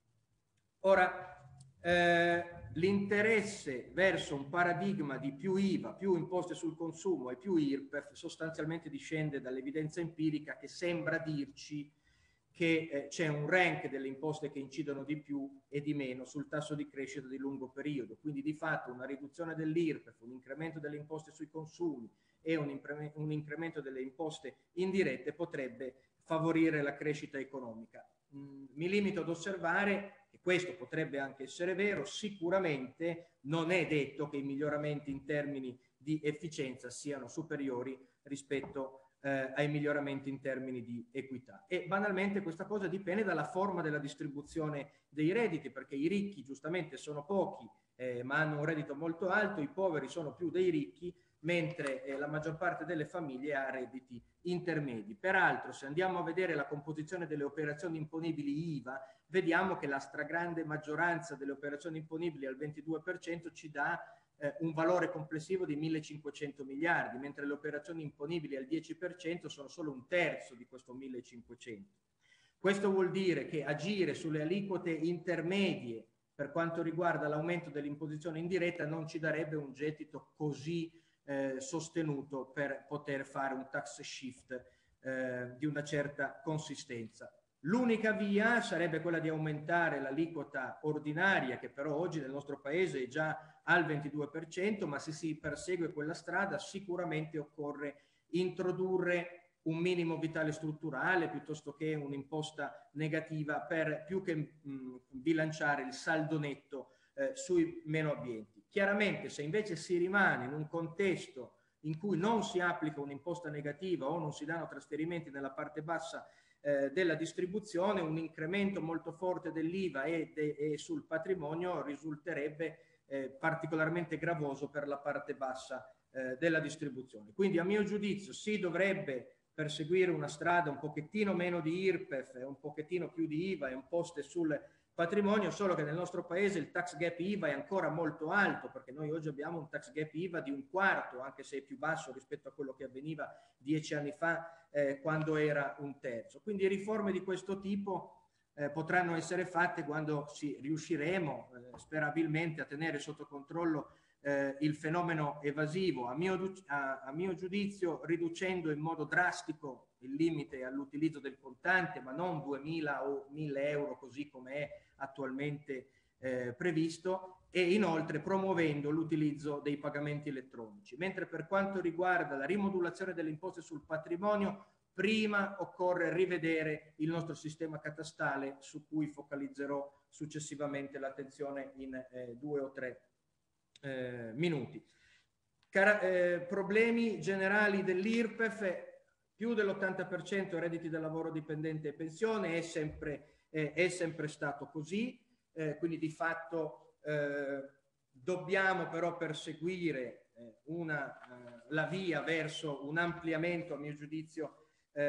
Ora, eh, l'interesse verso un paradigma di più I V A, più imposte sul consumo e più I R P E F sostanzialmente discende dall'evidenza empirica che sembra dirci che eh, c'è un rank delle imposte che incidono di più e di meno sul tasso di crescita di lungo periodo. Quindi di fatto una riduzione dell'I R P E F, un incremento delle imposte sui consumi e un, un incremento delle imposte indirette potrebbe favorire la crescita economica. Mm, mi limito ad osservare che questo potrebbe anche essere vero, sicuramente non è detto che i miglioramenti in termini di efficienza siano superiori rispetto eh, ai miglioramenti in termini di equità. E banalmente questa cosa dipende dalla forma della distribuzione dei redditi, perché i ricchi giustamente sono pochi eh, ma hanno un reddito molto alto, i poveri sono più dei ricchi, mentre eh, la maggior parte delle famiglie ha redditi intermedi. Peraltro, se andiamo a vedere la composizione delle operazioni imponibili I V A, vediamo che la stragrande maggioranza delle operazioni imponibili al ventidue per cento ci dà eh, un valore complessivo di millecinquecento miliardi, mentre le operazioni imponibili al dieci per cento sono solo un terzo di questo millecinquecento. Questo vuol dire che agire sulle aliquote intermedie per quanto riguarda l'aumento dell'imposizione indiretta non ci darebbe un gettito così Eh, sostenuto per poter fare un tax shift eh, di una certa consistenza. L'unica via sarebbe quella di aumentare l'aliquota ordinaria, che però oggi nel nostro paese è già al ventidue per cento, ma se si persegue quella strada sicuramente occorre introdurre un minimo vitale strutturale piuttosto che un'imposta negativa per più che mh, bilanciare il saldo netto eh, sui meno abbienti. Chiaramente se invece si rimane in un contesto in cui non si applica un'imposta negativa o non si danno trasferimenti nella parte bassa eh, della distribuzione, un incremento molto forte dell'I V A e, de, e sul patrimonio risulterebbe eh, particolarmente gravoso per la parte bassa eh, della distribuzione. Quindi a mio giudizio si dovrebbe perseguire una strada un pochettino meno di I R P E F, un pochettino più di I V A imposte sul patrimonio, solo che nel nostro paese il tax gap I V A è ancora molto alto, perché noi oggi abbiamo un tax gap I V A di un quarto, anche se è più basso rispetto a quello che avveniva dieci anni fa eh, quando era un terzo. Quindi riforme di questo tipo eh, potranno essere fatte quando si riusciremo eh, sperabilmente a tenere sotto controllo Eh, il fenomeno evasivo, a mio, a, a mio giudizio riducendo in modo drastico il limite all'utilizzo del contante, ma non duemila o mille euro così come è attualmente eh, previsto, e inoltre promuovendo l'utilizzo dei pagamenti elettronici. Mentre per quanto riguarda la rimodulazione delle imposte sul patrimonio, prima occorre rivedere il nostro sistema catastale, su cui focalizzerò successivamente l'attenzione in eh, due o tre Eh, minuti. Cara, eh, problemi generali dell'I R P E F: più dell'ottanta per cento redditi da lavoro dipendente e pensione, è sempre, eh, è sempre stato così, eh, quindi di fatto eh, dobbiamo però perseguire eh, una, eh, la via verso un ampliamento, a mio giudizio,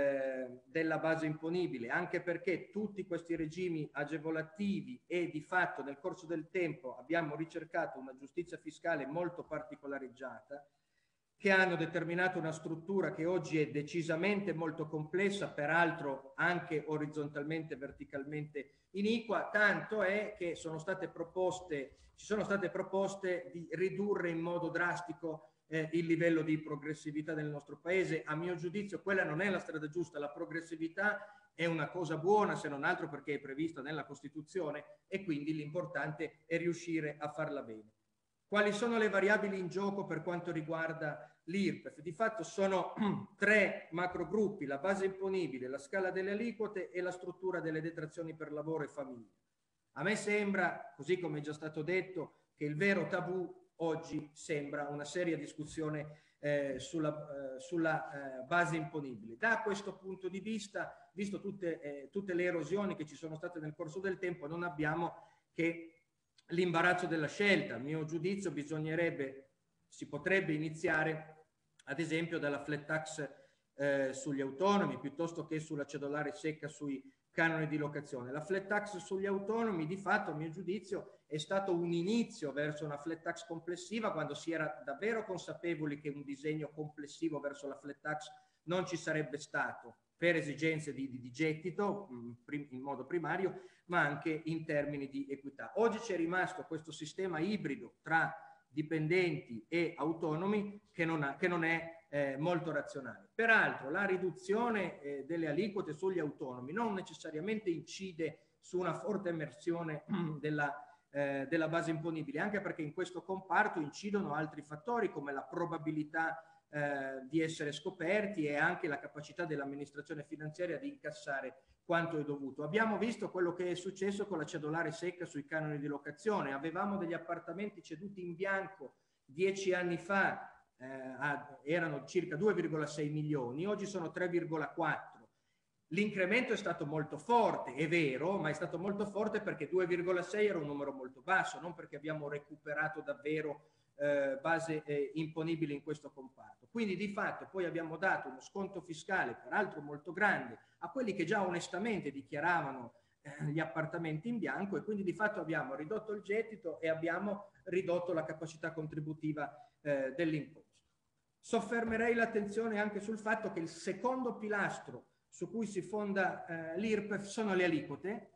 Eh, della base imponibile, anche perché tutti questi regimi agevolativi e di fatto nel corso del tempo abbiamo ricercato una giustizia fiscale molto particolareggiata, che hanno determinato una struttura che oggi è decisamente molto complessa, peraltro anche orizzontalmente e verticalmente iniqua, tanto è che sono state proposte, ci sono state proposte di ridurre in modo drastico Eh, il livello di progressività del nostro paese. A mio giudizio quella non è la strada giusta. La progressività è una cosa buona, se non altro perché è prevista nella Costituzione, e quindi l'importante è riuscire a farla bene. Quali sono le variabili in gioco per quanto riguarda l'I R P E F? Di fatto sono tre macrogruppi: la base imponibile, la scala delle aliquote e la struttura delle detrazioni per lavoro e famiglia. A me sembra, così come è già stato detto, che il vero tabù oggi sembra una seria discussione eh, sulla, eh, sulla eh, base imponibile. Da questo punto di vista, visto tutte, eh, tutte le erosioni che ci sono state nel corso del tempo, non abbiamo che l'imbarazzo della scelta. A mio giudizio bisognerebbe, si potrebbe iniziare ad esempio dalla flat tax eh, sugli autonomi piuttosto che sulla cedolare secca sui canoni di locazione. La flat tax sugli autonomi di fatto, a mio giudizio, è stato un inizio verso una flat tax complessiva, quando si era davvero consapevoli che un disegno complessivo verso la flat tax non ci sarebbe stato per esigenze di, di, di gettito in modo primario, ma anche in termini di equità. Oggi c'è rimasto questo sistema ibrido tra dipendenti e autonomi che non, ha, che non è eh, molto razionale. Peraltro la riduzione eh, delle aliquote sugli autonomi non necessariamente incide su una forte emersione della, eh, della base imponibile, anche perché in questo comparto incidono altri fattori come la probabilità eh, di essere scoperti e anche la capacità dell'amministrazione finanziaria di incassare quanto è dovuto. Abbiamo visto quello che è successo con la cedolare secca sui canoni di locazione. Avevamo degli appartamenti ceduti in bianco dieci anni fa, eh, a, erano circa due virgola sei milioni, oggi sono tre virgola quattro. L'incremento è stato molto forte, è vero, ma è stato molto forte perché due virgola sei era un numero molto basso, non perché abbiamo recuperato davvero eh, base eh, imponibile in questo comparto. Quindi di fatto poi abbiamo dato uno sconto fiscale, peraltro molto grande, a quelli che già onestamente dichiaravano eh, gli appartamenti in bianco, e quindi di fatto abbiamo ridotto il gettito e abbiamo ridotto la capacità contributiva eh, dell'imposta. Soffermerei l'attenzione anche sul fatto che il secondo pilastro su cui si fonda eh, l'I R P E F sono le aliquote.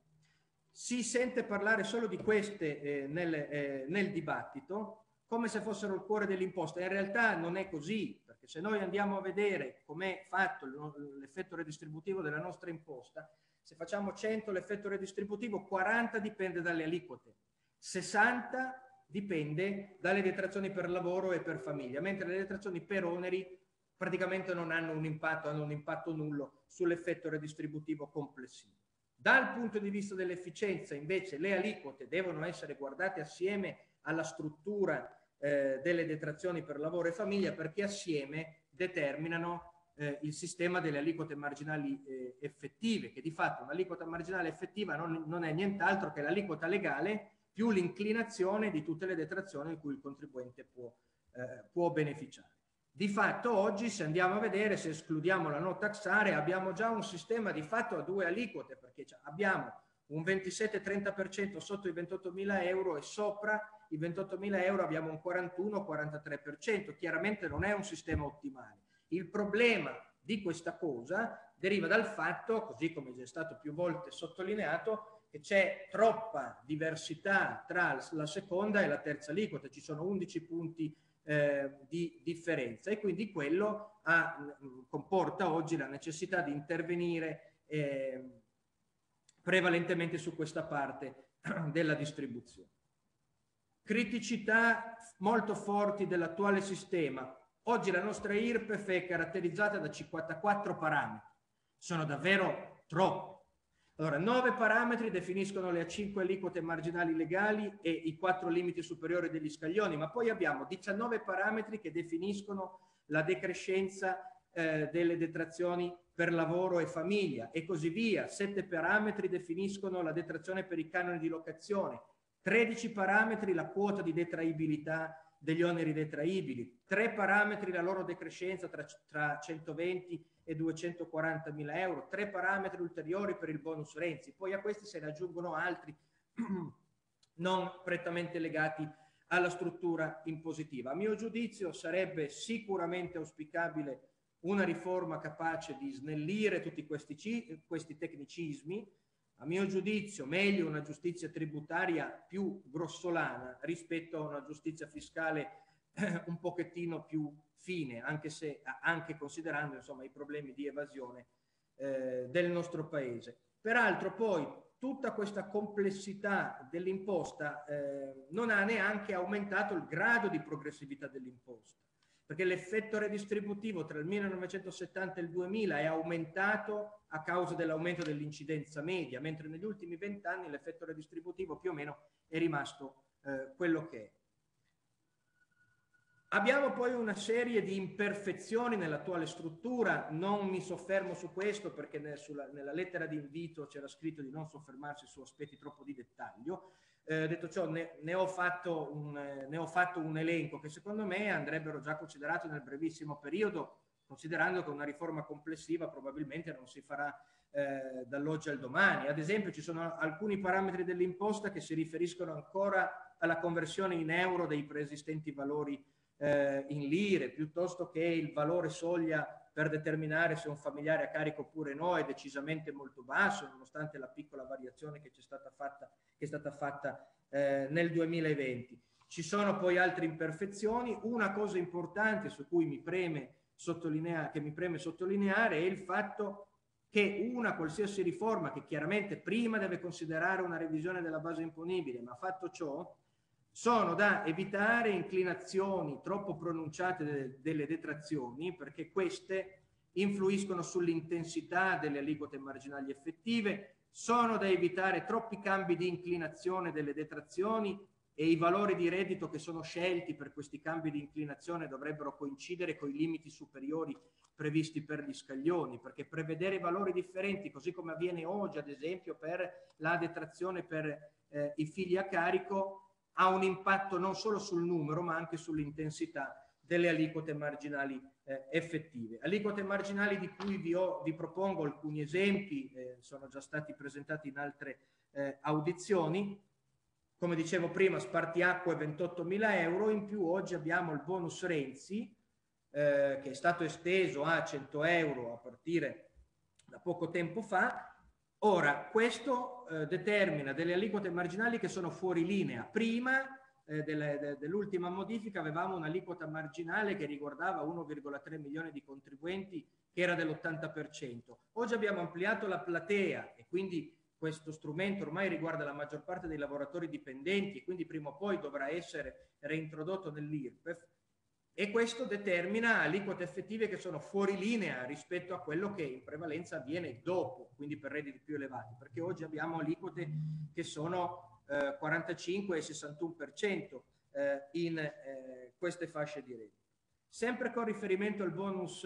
Si sente parlare solo di queste eh, nel, eh, nel dibattito, come se fossero il cuore dell'imposta. In realtà non è così, perché Se noi andiamo a vedere com'è fatto l'effetto redistributivo della nostra imposta, se facciamo cento l'effetto redistributivo, quaranta dipende dalle aliquote, sessanta dipende dalle detrazioni per lavoro e per famiglia, mentre le detrazioni per oneri praticamente non hanno un impatto, hanno un impatto nullo sull'effetto redistributivo complessivo. Dal punto di vista dell'efficienza, invece, le aliquote devono essere guardate assieme alla struttura eh, delle detrazioni per lavoro e famiglia, perché assieme determinano eh, il sistema delle aliquote marginali eh, effettive, che di fatto un'aliquota marginale effettiva non, non è nient'altro che l'aliquota legale più l'inclinazione di tutte le detrazioni di cui il contribuente può, eh, può beneficiare. Di fatto oggi, se andiamo a vedere, se escludiamo la no tax area, abbiamo già un sistema di fatto a due aliquote, perché abbiamo un ventisette trenta per cento sotto i ventottomila euro e sopra i ventottomila euro abbiamo un quarantuno quarantatré per cento. Chiaramente non è un sistema ottimale. Il problema di questa cosa deriva dal fatto, così come è stato più volte sottolineato, che c'è troppa diversità tra la seconda e la terza aliquota. Ci sono undici punti Eh, di differenza e quindi quello ha, mh, comporta oggi la necessità di intervenire eh, prevalentemente su questa parte della distribuzione. Criticità molto forti dell'attuale sistema. Oggi la nostra I R P E F è caratterizzata da cinquantaquattro parametri, sono davvero troppi. Allora, nove parametri definiscono le cinque aliquote marginali legali e i quattro limiti superiori degli scaglioni, ma poi abbiamo diciannove parametri che definiscono la decrescenza eh, delle detrazioni per lavoro e famiglia e così via. sette parametri definiscono la detrazione per i canoni di locazione, tredici parametri la quota di detraibilità degli oneri detraibili, tre parametri la loro decrescenza tra, tra centoventi e duecentoquarantamila euro, tre parametri ulteriori per il bonus Renzi, poi a questi se ne aggiungono altri non prettamente legati alla struttura impositiva. A mio giudizio sarebbe sicuramente auspicabile una riforma capace di snellire tutti questi, questi tecnicismi. A mio giudizio meglio una giustizia tributaria più grossolana rispetto a una giustizia fiscale eh, un pochettino più fine, anche se anche considerando insomma i problemi di evasione eh, del nostro paese. Peraltro poi tutta questa complessità dell'imposta eh, non ha neanche aumentato il grado di progressività dell'imposta, perché l'effetto redistributivo tra il millenovecentosettanta e il duemila è aumentato a causa dell'aumento dell'incidenza media, mentre negli ultimi vent'anni l'effetto redistributivo più o meno è rimasto eh, quello che è. Abbiamo poi una serie di imperfezioni nell'attuale struttura, non mi soffermo su questo perché nel, sulla, nella lettera di invito c'era scritto di non soffermarsi su aspetti troppo di dettaglio. Eh, detto ciò, ne, ne, ho fatto un, eh, ne ho fatto un elenco che secondo me andrebbero già considerati nel brevissimo periodo, considerando che una riforma complessiva probabilmente non si farà eh, dall'oggi al domani. Ad esempio ci sono alcuni parametri dell'imposta che si riferiscono ancora alla conversione in euro dei preesistenti valori eh, in lire, piuttosto che il valore soglia per determinare se un familiare è a carico oppure no è decisamente molto basso, nonostante la piccola variazione che c'è stata fatta, che è stata fatta eh, nel duemilaventi. Ci sono poi altre imperfezioni. Una cosa importante su cui mi preme sottolineare, che mi preme sottolineare è il fatto che una qualsiasi riforma, che chiaramente prima deve considerare una revisione della base imponibile, ma fatto ciò, sono da evitare inclinazioni troppo pronunciate de- delle detrazioni, perché queste influiscono sull'intensità delle aliquote marginali effettive, sono da evitare troppi cambi di inclinazione delle detrazioni e i valori di reddito che sono scelti per questi cambi di inclinazione dovrebbero coincidere con i limiti superiori previsti per gli scaglioni, perché prevedere valori differenti, così come avviene oggi ad esempio per la detrazione per eh, i figli a carico, ha un impatto non solo sul numero ma anche sull'intensità delle aliquote marginali eh, effettive. Aliquote marginali di cui vi, ho, vi propongo alcuni esempi, eh, sono già stati presentati in altre eh, audizioni. Come dicevo prima, spartiacque ventottomila euro, in più oggi abbiamo il bonus Renzi eh, che è stato esteso a cento euro a partire da poco tempo fa. Ora, questo eh, determina delle aliquote marginali che sono fuori linea. Prima eh, del, de, dell'ultima modifica avevamo un'aliquota marginale che riguardava uno virgola tre milioni di contribuenti, che era dell'ottanta per cento. Oggi abbiamo ampliato la platea e quindi questo strumento ormai riguarda la maggior parte dei lavoratori dipendenti e quindi prima o poi dovrà essere reintrodotto nell'I R P E F, e questo determina aliquote effettive che sono fuori linea rispetto a quello che in prevalenza avviene dopo, quindi per redditi più elevati, perché oggi abbiamo aliquote che sono eh, quarantacinque e sessantuno per cento eh, in eh, queste fasce di reddito. Sempre con riferimento al bonus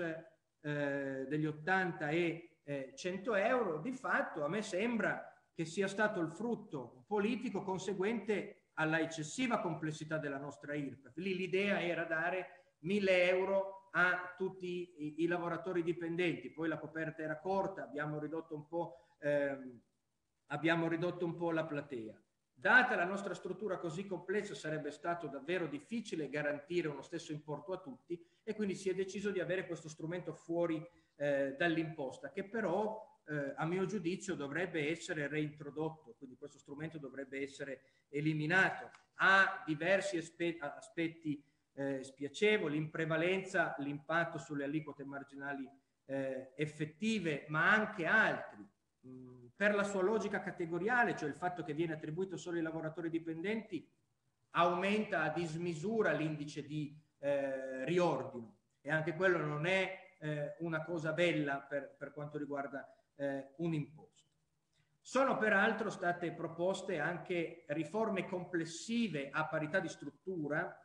eh, degli ottanta e eh, cento euro, di fatto a me sembra che sia stato il frutto politico conseguente alla eccessiva complessità della nostra I R P E F. Lì l'idea era dare mille euro a tutti i, i lavoratori dipendenti, poi la coperta era corta, abbiamo ridotto un po', ehm, abbiamo ridotto un po' la platea. Data la nostra struttura così complessa sarebbe stato davvero difficile garantire uno stesso importo a tutti e quindi si è deciso di avere questo strumento fuori eh, dall'imposta, che però eh, a mio giudizio dovrebbe essere reintrodotto, quindi questo strumento dovrebbe essere eliminato. Ha diversi aspe aspetti eh, spiacevoli, in prevalenza l'impatto sulle aliquote marginali eh, effettive, ma anche altri. Mh, per la sua logica categoriale, cioè il fatto che viene attribuito solo ai lavoratori dipendenti, aumenta a dismisura l'indice di eh, riordino, e anche quello non è eh, una cosa bella per, per quanto riguarda eh, un imposto. Sono peraltro state proposte anche riforme complessive a parità di struttura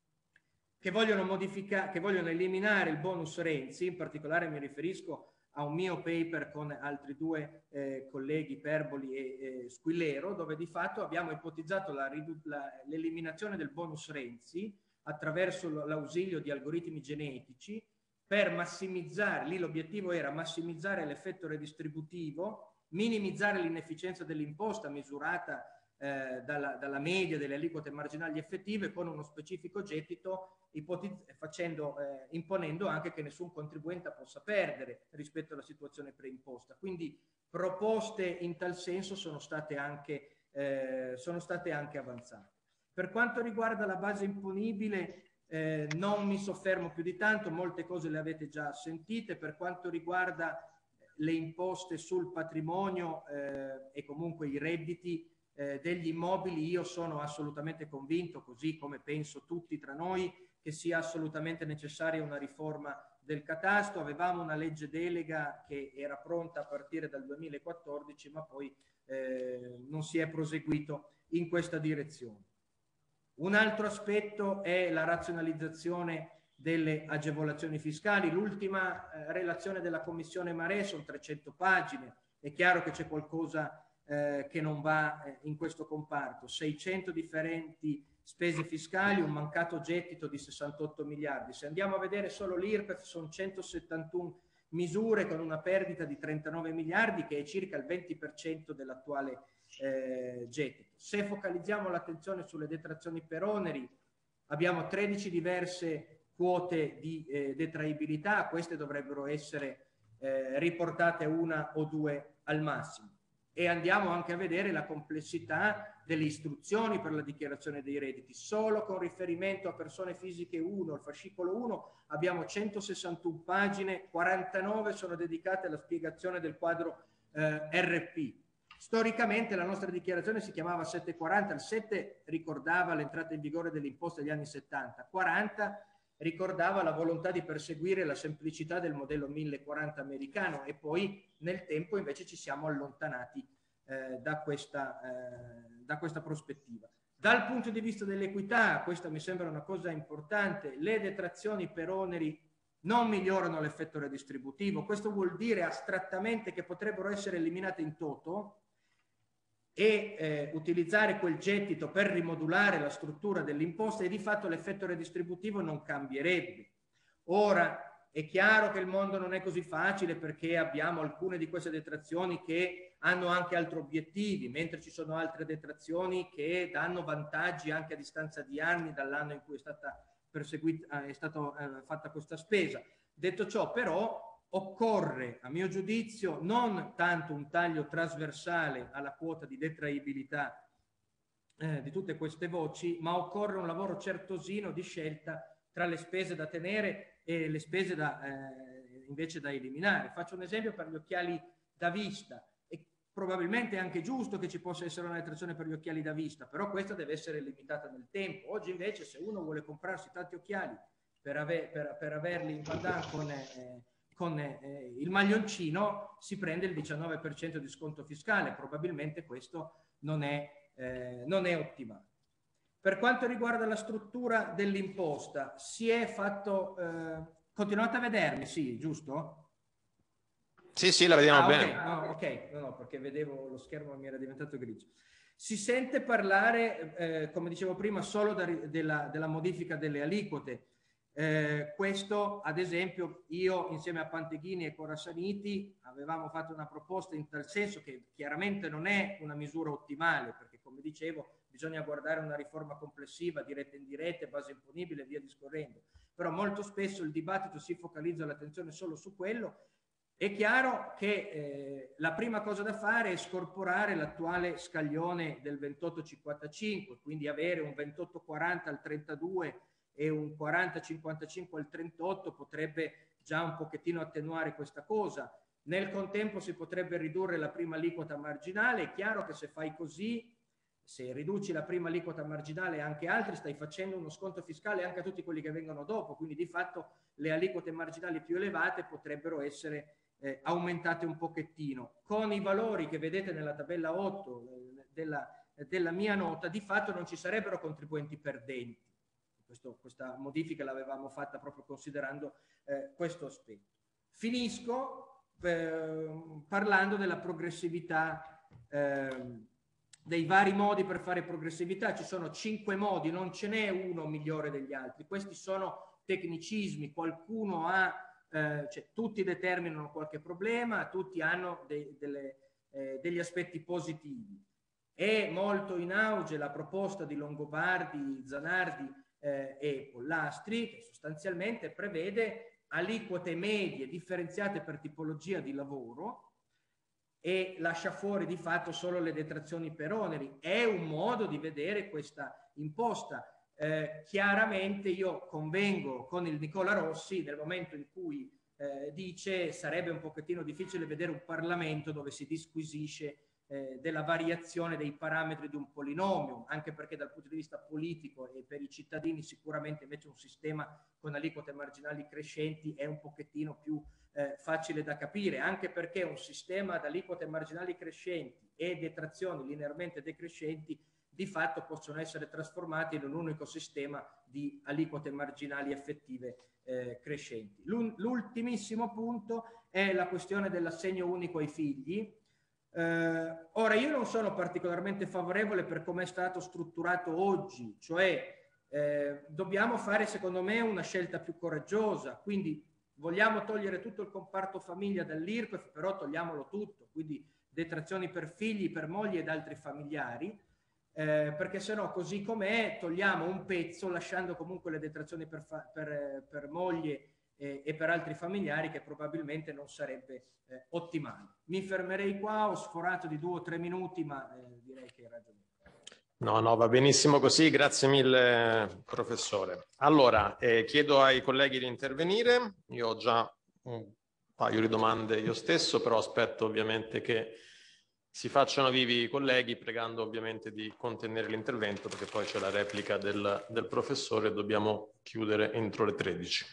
che vogliono modificare, che vogliono eliminare il bonus Renzi. In particolare mi riferisco a un mio paper con altri due eh, colleghi, Perboli e eh, Squillero, dove di fatto abbiamo ipotizzato l'eliminazione del bonus Renzi attraverso l'ausilio di algoritmi genetici per massimizzare, lì l'obiettivo era massimizzare l'effetto redistributivo, minimizzare l'inefficienza dell'imposta misurata eh, dalla, dalla media delle aliquote marginali effettive con uno specifico gettito, facendo, eh, imponendo anche che nessun contribuente possa perdere rispetto alla situazione preimposta. Quindi proposte in tal senso sono state anche, eh, sono state anche avanzate. Per quanto riguarda la base imponibile, eh, non mi soffermo più di tanto, molte cose le avete già sentite. Per quanto riguarda le imposte sul patrimonio eh, e comunque i redditi eh, degli immobili, io sono assolutamente convinto, così come penso tutti tra noi, che sia assolutamente necessaria una riforma del catasto. Avevamo una legge delega che era pronta a partire dal duemilaquattordici, ma poi eh, non si è proseguito in questa direzione. Un altro aspetto è la razionalizzazione delle agevolazioni fiscali. L'ultima eh, relazione della Commissione Marè sono trecento pagine, è chiaro che c'è qualcosa eh, che non va eh, in questo comparto. seicento differenti spese fiscali, un mancato gettito di sessantotto miliardi. Se andiamo a vedere solo l'I R P E F sono centosettantuno misure con una perdita di trentanove miliardi, che è circa il venti per cento dell'attuale eh, gettito. Se focalizziamo l'attenzione sulle detrazioni per oneri, abbiamo tredici diverse quote di eh, detraibilità, queste dovrebbero essere eh, riportate una o due al massimo. E andiamo anche a vedere la complessità delle istruzioni per la dichiarazione dei redditi. Solo con riferimento a persone fisiche uno, il fascicolo uno, abbiamo centosessantuno pagine, quarantanove sono dedicate alla spiegazione del quadro eh, R P. Storicamente la nostra dichiarazione si chiamava settecentoquaranta, il sette ricordava l'entrata in vigore dell'imposta degli anni settanta, quaranta ricordava la volontà di perseguire la semplicità del modello millequaranta americano, e poi nel tempo invece ci siamo allontanati eh, da, questa, eh, da questa prospettiva. Dal punto di vista dell'equità, questa mi sembra una cosa importante, le detrazioni per oneri non migliorano l'effetto redistributivo. Questo vuol dire astrattamente che potrebbero essere eliminate in toto e eh, utilizzare quel gettito per rimodulare la struttura dell'imposta, e di fatto l'effetto redistributivo non cambierebbe. Ora è chiaro che il mondo non è così facile, perché abbiamo alcune di queste detrazioni che hanno anche altri obiettivi, mentre ci sono altre detrazioni che danno vantaggi anche a distanza di anni dall'anno in cui è stata perseguita, è stata eh, fatta questa spesa. Detto ciò, però, occorre, a mio giudizio, non tanto un taglio trasversale alla quota di detraibilità eh, di tutte queste voci, ma occorre un lavoro certosino di scelta tra le spese da tenere e le spese da, eh, invece da eliminare. Faccio un esempio per gli occhiali da vista. E probabilmente è anche giusto che ci possa essere una detrazione per gli occhiali da vista, però questa deve essere limitata nel tempo. Oggi invece se uno vuole comprarsi tanti occhiali per, ave per, per averli in pandan con, eh, con eh, il maglioncino, si prende il diciannove per cento di sconto fiscale. Probabilmente questo non è, eh, non è ottimale. Per quanto riguarda la struttura dell'imposta, si è fatto... Eh, continuate a vedermi, sì, giusto?
Sì, sì, la vediamo
ah,
bene.
Okay, no, ok, no, no, perché vedevo lo schermo mi era diventato grigio. Si sente parlare, eh, come dicevo prima, solo da, della, della modifica delle aliquote. Eh, questo, ad esempio, io insieme a Panteghini e Corassaniti avevamo fatto una proposta in tal senso, che chiaramente non è una misura ottimale, perché come dicevo bisogna guardare una riforma complessiva, diretta e indiretta, base imponibile e via discorrendo. Però molto spesso il dibattito si focalizza l'attenzione solo su quello. È chiaro che eh, la prima cosa da fare è scorporare l'attuale scaglione del ventotto cinquantacinque, quindi avere un ventotto quaranta al trentadue e un quaranta cinquantacinque al trentotto potrebbe già un pochettino attenuare questa cosa. Nel contempo si potrebbe ridurre la prima aliquota marginale. È chiaro che se fai così, se riduci la prima aliquota marginale anche altri, stai facendo uno sconto fiscale anche a tutti quelli che vengono dopo, quindi di fatto le aliquote marginali più elevate potrebbero essere eh, aumentate un pochettino. Con i valori che vedete nella tabella otto eh, della, della mia nota, di fatto non ci sarebbero contribuenti perdenti. Questo, questa modifica l'avevamo fatta proprio considerando eh, questo aspetto. Finisco eh, parlando della progressività, eh, dei vari modi per fare progressività. Ci sono cinque modi, non ce n'è uno migliore degli altri. Questi sono tecnicismi, qualcuno ha, eh, cioè, tutti determinano qualche problema, tutti hanno de delle, eh, degli aspetti positivi. È molto in auge la proposta di Longobardi, Zanardi eh, e Pollastri, che sostanzialmente prevede aliquote medie differenziate per tipologia di lavoro e lascia fuori di fatto solo le detrazioni per oneri. È un modo di vedere questa imposta. Eh, chiaramente io convengo con il Nicola Rossi nel momento in cui eh, dice sarebbe un pochettino difficile vedere un Parlamento dove si disquisisce eh, della variazione dei parametri di un polinomio, anche perché dal punto di vista politico e per i cittadini sicuramente invece un sistema con aliquote marginali crescenti è un pochettino più Eh, facile da capire, anche perché un sistema ad aliquote marginali crescenti e detrazioni linearmente decrescenti di fatto possono essere trasformati in un unico sistema di aliquote marginali effettive eh, crescenti. L'ultimissimo punto è la questione dell'assegno unico ai figli. Eh, ora, io non sono particolarmente favorevole per come è stato strutturato oggi, cioè eh, dobbiamo fare secondo me una scelta più coraggiosa, quindi vogliamo togliere tutto il comparto famiglia dall'I R P E F, però togliamolo tutto, quindi detrazioni per figli, per mogli ed altri familiari, eh, perché se no così com'è togliamo un pezzo lasciando comunque le detrazioni per, per, per moglie eh, e per altri familiari, che probabilmente non sarebbe eh, ottimale. Mi fermerei qua, ho sforato di due o tre minuti, ma eh, direi che hai ragione.
No, no, va benissimo così, grazie mille professore. Allora, eh, chiedo ai colleghi di intervenire, io ho già un paio di domande io stesso, però aspetto ovviamente che si facciano vivi i colleghi, pregando ovviamente di contenere l'intervento, perché poi c'è la replica del, del professore e dobbiamo chiudere entro le tredici.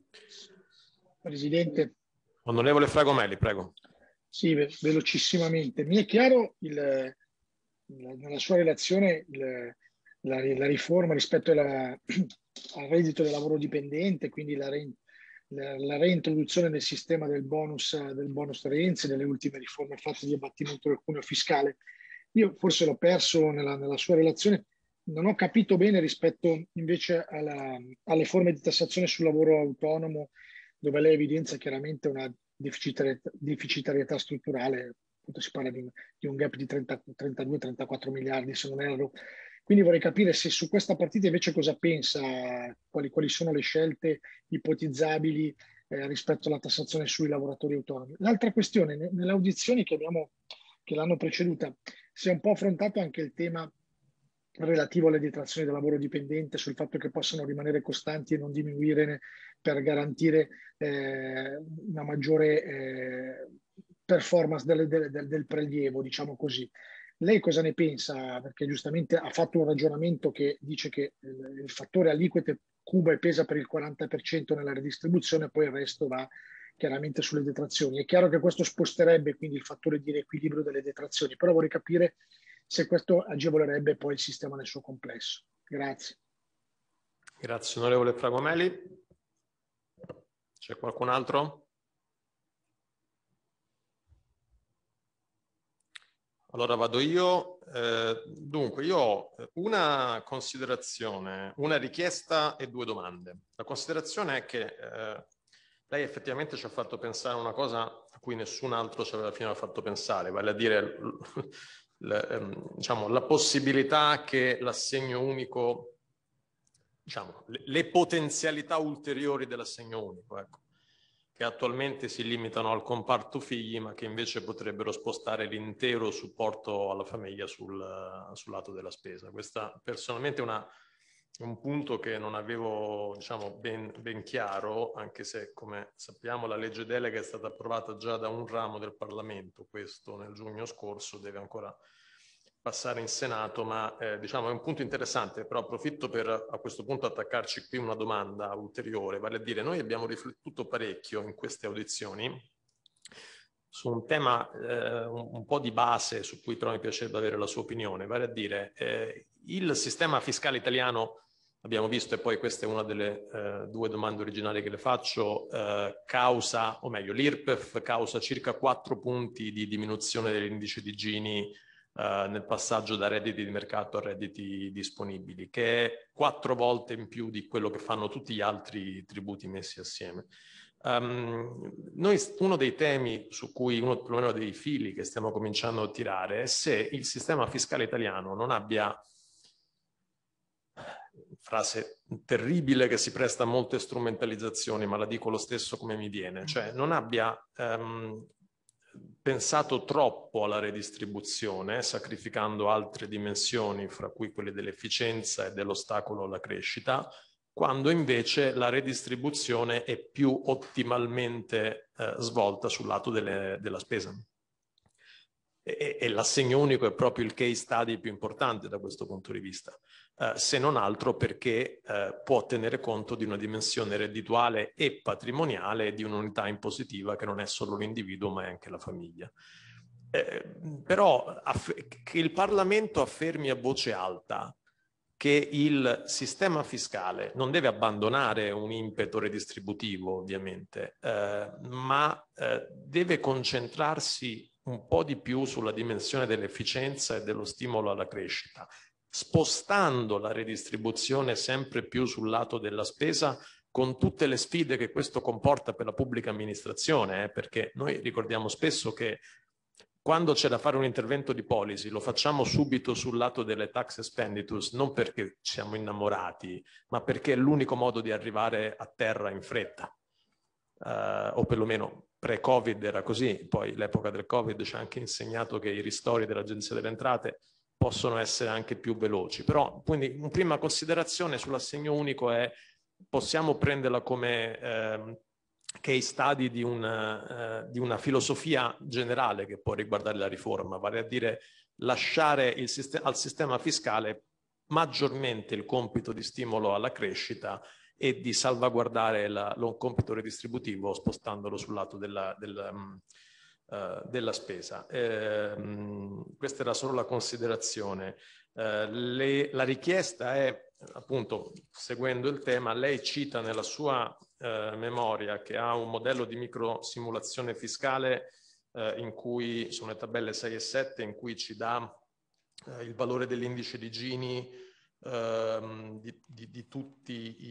Presidente.
Onorevole Fragomelli, prego.
Sì, ve velocissimamente. Mi è chiaro il... nella sua relazione il, la, la riforma rispetto alla, al reddito del lavoro dipendente, quindi la, re, la, la reintroduzione nel sistema del bonus, del bonus Renzi, delle ultime riforme fatte di abbattimento del cuneo fiscale. Io forse l'ho perso nella, nella sua relazione, non ho capito bene rispetto invece alla, alle forme di tassazione sul lavoro autonomo, dove lei evidenzia chiaramente una deficitarietà, deficitarietà strutturale. Si parla di, di un gap di trentadue trentaquattro miliardi, se non erro. Quindi vorrei capire se su questa partita invece cosa pensa, quali, quali sono le scelte ipotizzabili eh, rispetto alla tassazione sui lavoratori autonomi. L'altra questione, nelle audizioni che abbiamo, che l'hanno preceduta, si è un po' affrontato anche il tema relativo alle detrazioni del lavoro dipendente, sul fatto che possano rimanere costanti e non diminuire per garantire eh, una maggiore eh, performance del, del, del, del prelievo, diciamo così. Lei cosa ne pensa? Perché giustamente ha fatto un ragionamento che dice che il, il fattore aliquote cuba e pesa per il quaranta per cento nella redistribuzione, poi il resto va chiaramente sulle detrazioni. È chiaro che questo sposterebbe quindi il fattore di riequilibrio delle detrazioni, però vorrei capire se questo agevolerebbe poi il sistema nel suo complesso. Grazie.
Grazie onorevole Fragomeli. C'è qualcun altro? Allora vado io. Eh, dunque, io ho una considerazione, una richiesta e due domande. La considerazione è che eh, lei effettivamente ci ha fatto pensare a una cosa a cui nessun altro ci aveva finora fatto pensare, vale a dire l, ehm, diciamo, la possibilità che l'assegno unico, diciamo, le, le potenzialità ulteriori dell'assegno unico, ecco, che attualmente si limitano al comparto figli, ma che invece potrebbero spostare l'intero supporto alla famiglia sul, sul lato della spesa. Questa personalmente è una, un punto che non avevo, diciamo, ben, ben chiaro, anche se, come sappiamo, la legge delega è stata approvata già da un ramo del Parlamento, questo nel giugno scorso, deve ancora passare in Senato, ma eh, diciamo è un punto interessante, però approfitto per a questo punto attaccarci qui una domanda ulteriore, vale a dire noi abbiamo riflettuto parecchio in queste audizioni su un tema eh, un, un po' di base su cui però mi piacerebbe avere la sua opinione, vale a dire eh, il sistema fiscale italiano, abbiamo visto, e poi questa è una delle eh, due domande originali che le faccio, eh, causa, o meglio l'I R P E F causa circa quattro punti di diminuzione dell'indice di Gini Uh, nel passaggio da redditi di mercato a redditi disponibili, che è quattro volte in più di quello che fanno tutti gli altri tributi messi assieme. Um, noi, uno dei temi su cui, uno perlomeno dei fili che stiamo cominciando a tirare è se il sistema fiscale italiano non abbia, frase terribile che si presta a molte strumentalizzazioni, ma la dico lo stesso come mi viene, cioè non abbia um, pensato troppo alla redistribuzione, sacrificando altre dimensioni, fra cui quelle dell'efficienza e dell'ostacolo alla crescita, quando invece la redistribuzione è più ottimalmente eh, svolta sul lato delle, della spesa. E, e l'assegno unico è proprio il case study più importante da questo punto di vista, eh, se non altro perché eh, può tenere conto di una dimensione reddituale e patrimoniale di un'unità impositiva che non è solo l'individuo ma è anche la famiglia. Eh, però che il Parlamento affermi a voce alta che il sistema fiscale non deve abbandonare un impeto redistributivo, ovviamente, eh, ma eh, deve concentrarsi un po' di più sulla dimensione dell'efficienza e dello stimolo alla crescita, spostando la redistribuzione sempre più sul lato della spesa, con tutte le sfide che questo comporta per la pubblica amministrazione, eh, perché noi ricordiamo spesso che quando c'è da fare un intervento di policy lo facciamo subito sul lato delle tax expenditures, non perché siamo innamorati, ma perché è l'unico modo di arrivare a terra in fretta, uh, o perlomeno pre-Covid era così, poi l'epoca del Covid ci ha anche insegnato che i ristori dell'Agenzia delle Entrate possono essere anche più veloci. Però, quindi, una prima considerazione sull'assegno unico è, possiamo prenderla come eh, case study di una, eh, di una filosofia generale che può riguardare la riforma, vale a dire lasciare il sistema, al sistema fiscale maggiormente il compito di stimolo alla crescita e di salvaguardare la, lo compito redistributivo spostandolo sul lato della, della, um, uh, della spesa. Eh, um, questa era solo la considerazione. Uh, le, la richiesta è, appunto, seguendo il tema, lei cita nella sua uh, memoria che ha un modello di microsimulazione fiscale uh, in cui sono le tabelle sei e sette, in cui ci dà uh, il valore dell'indice di Gini Uh, di, di, di tutti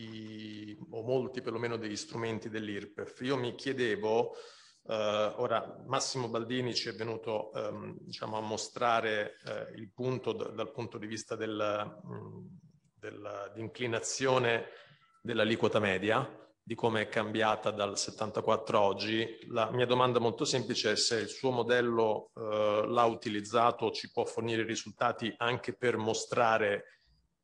i, o molti perlomeno degli strumenti dell'I R P E F. Io mi chiedevo, uh, ora Massimo Baldini ci è venuto um, diciamo a mostrare uh, il punto d- dal punto di vista del, um, dell'inclinazione dell'aliquota media, di come è cambiata dal settantaquattro a oggi. La mia domanda molto semplice è se il suo modello uh, l'ha utilizzato, ci può fornire risultati anche per mostrare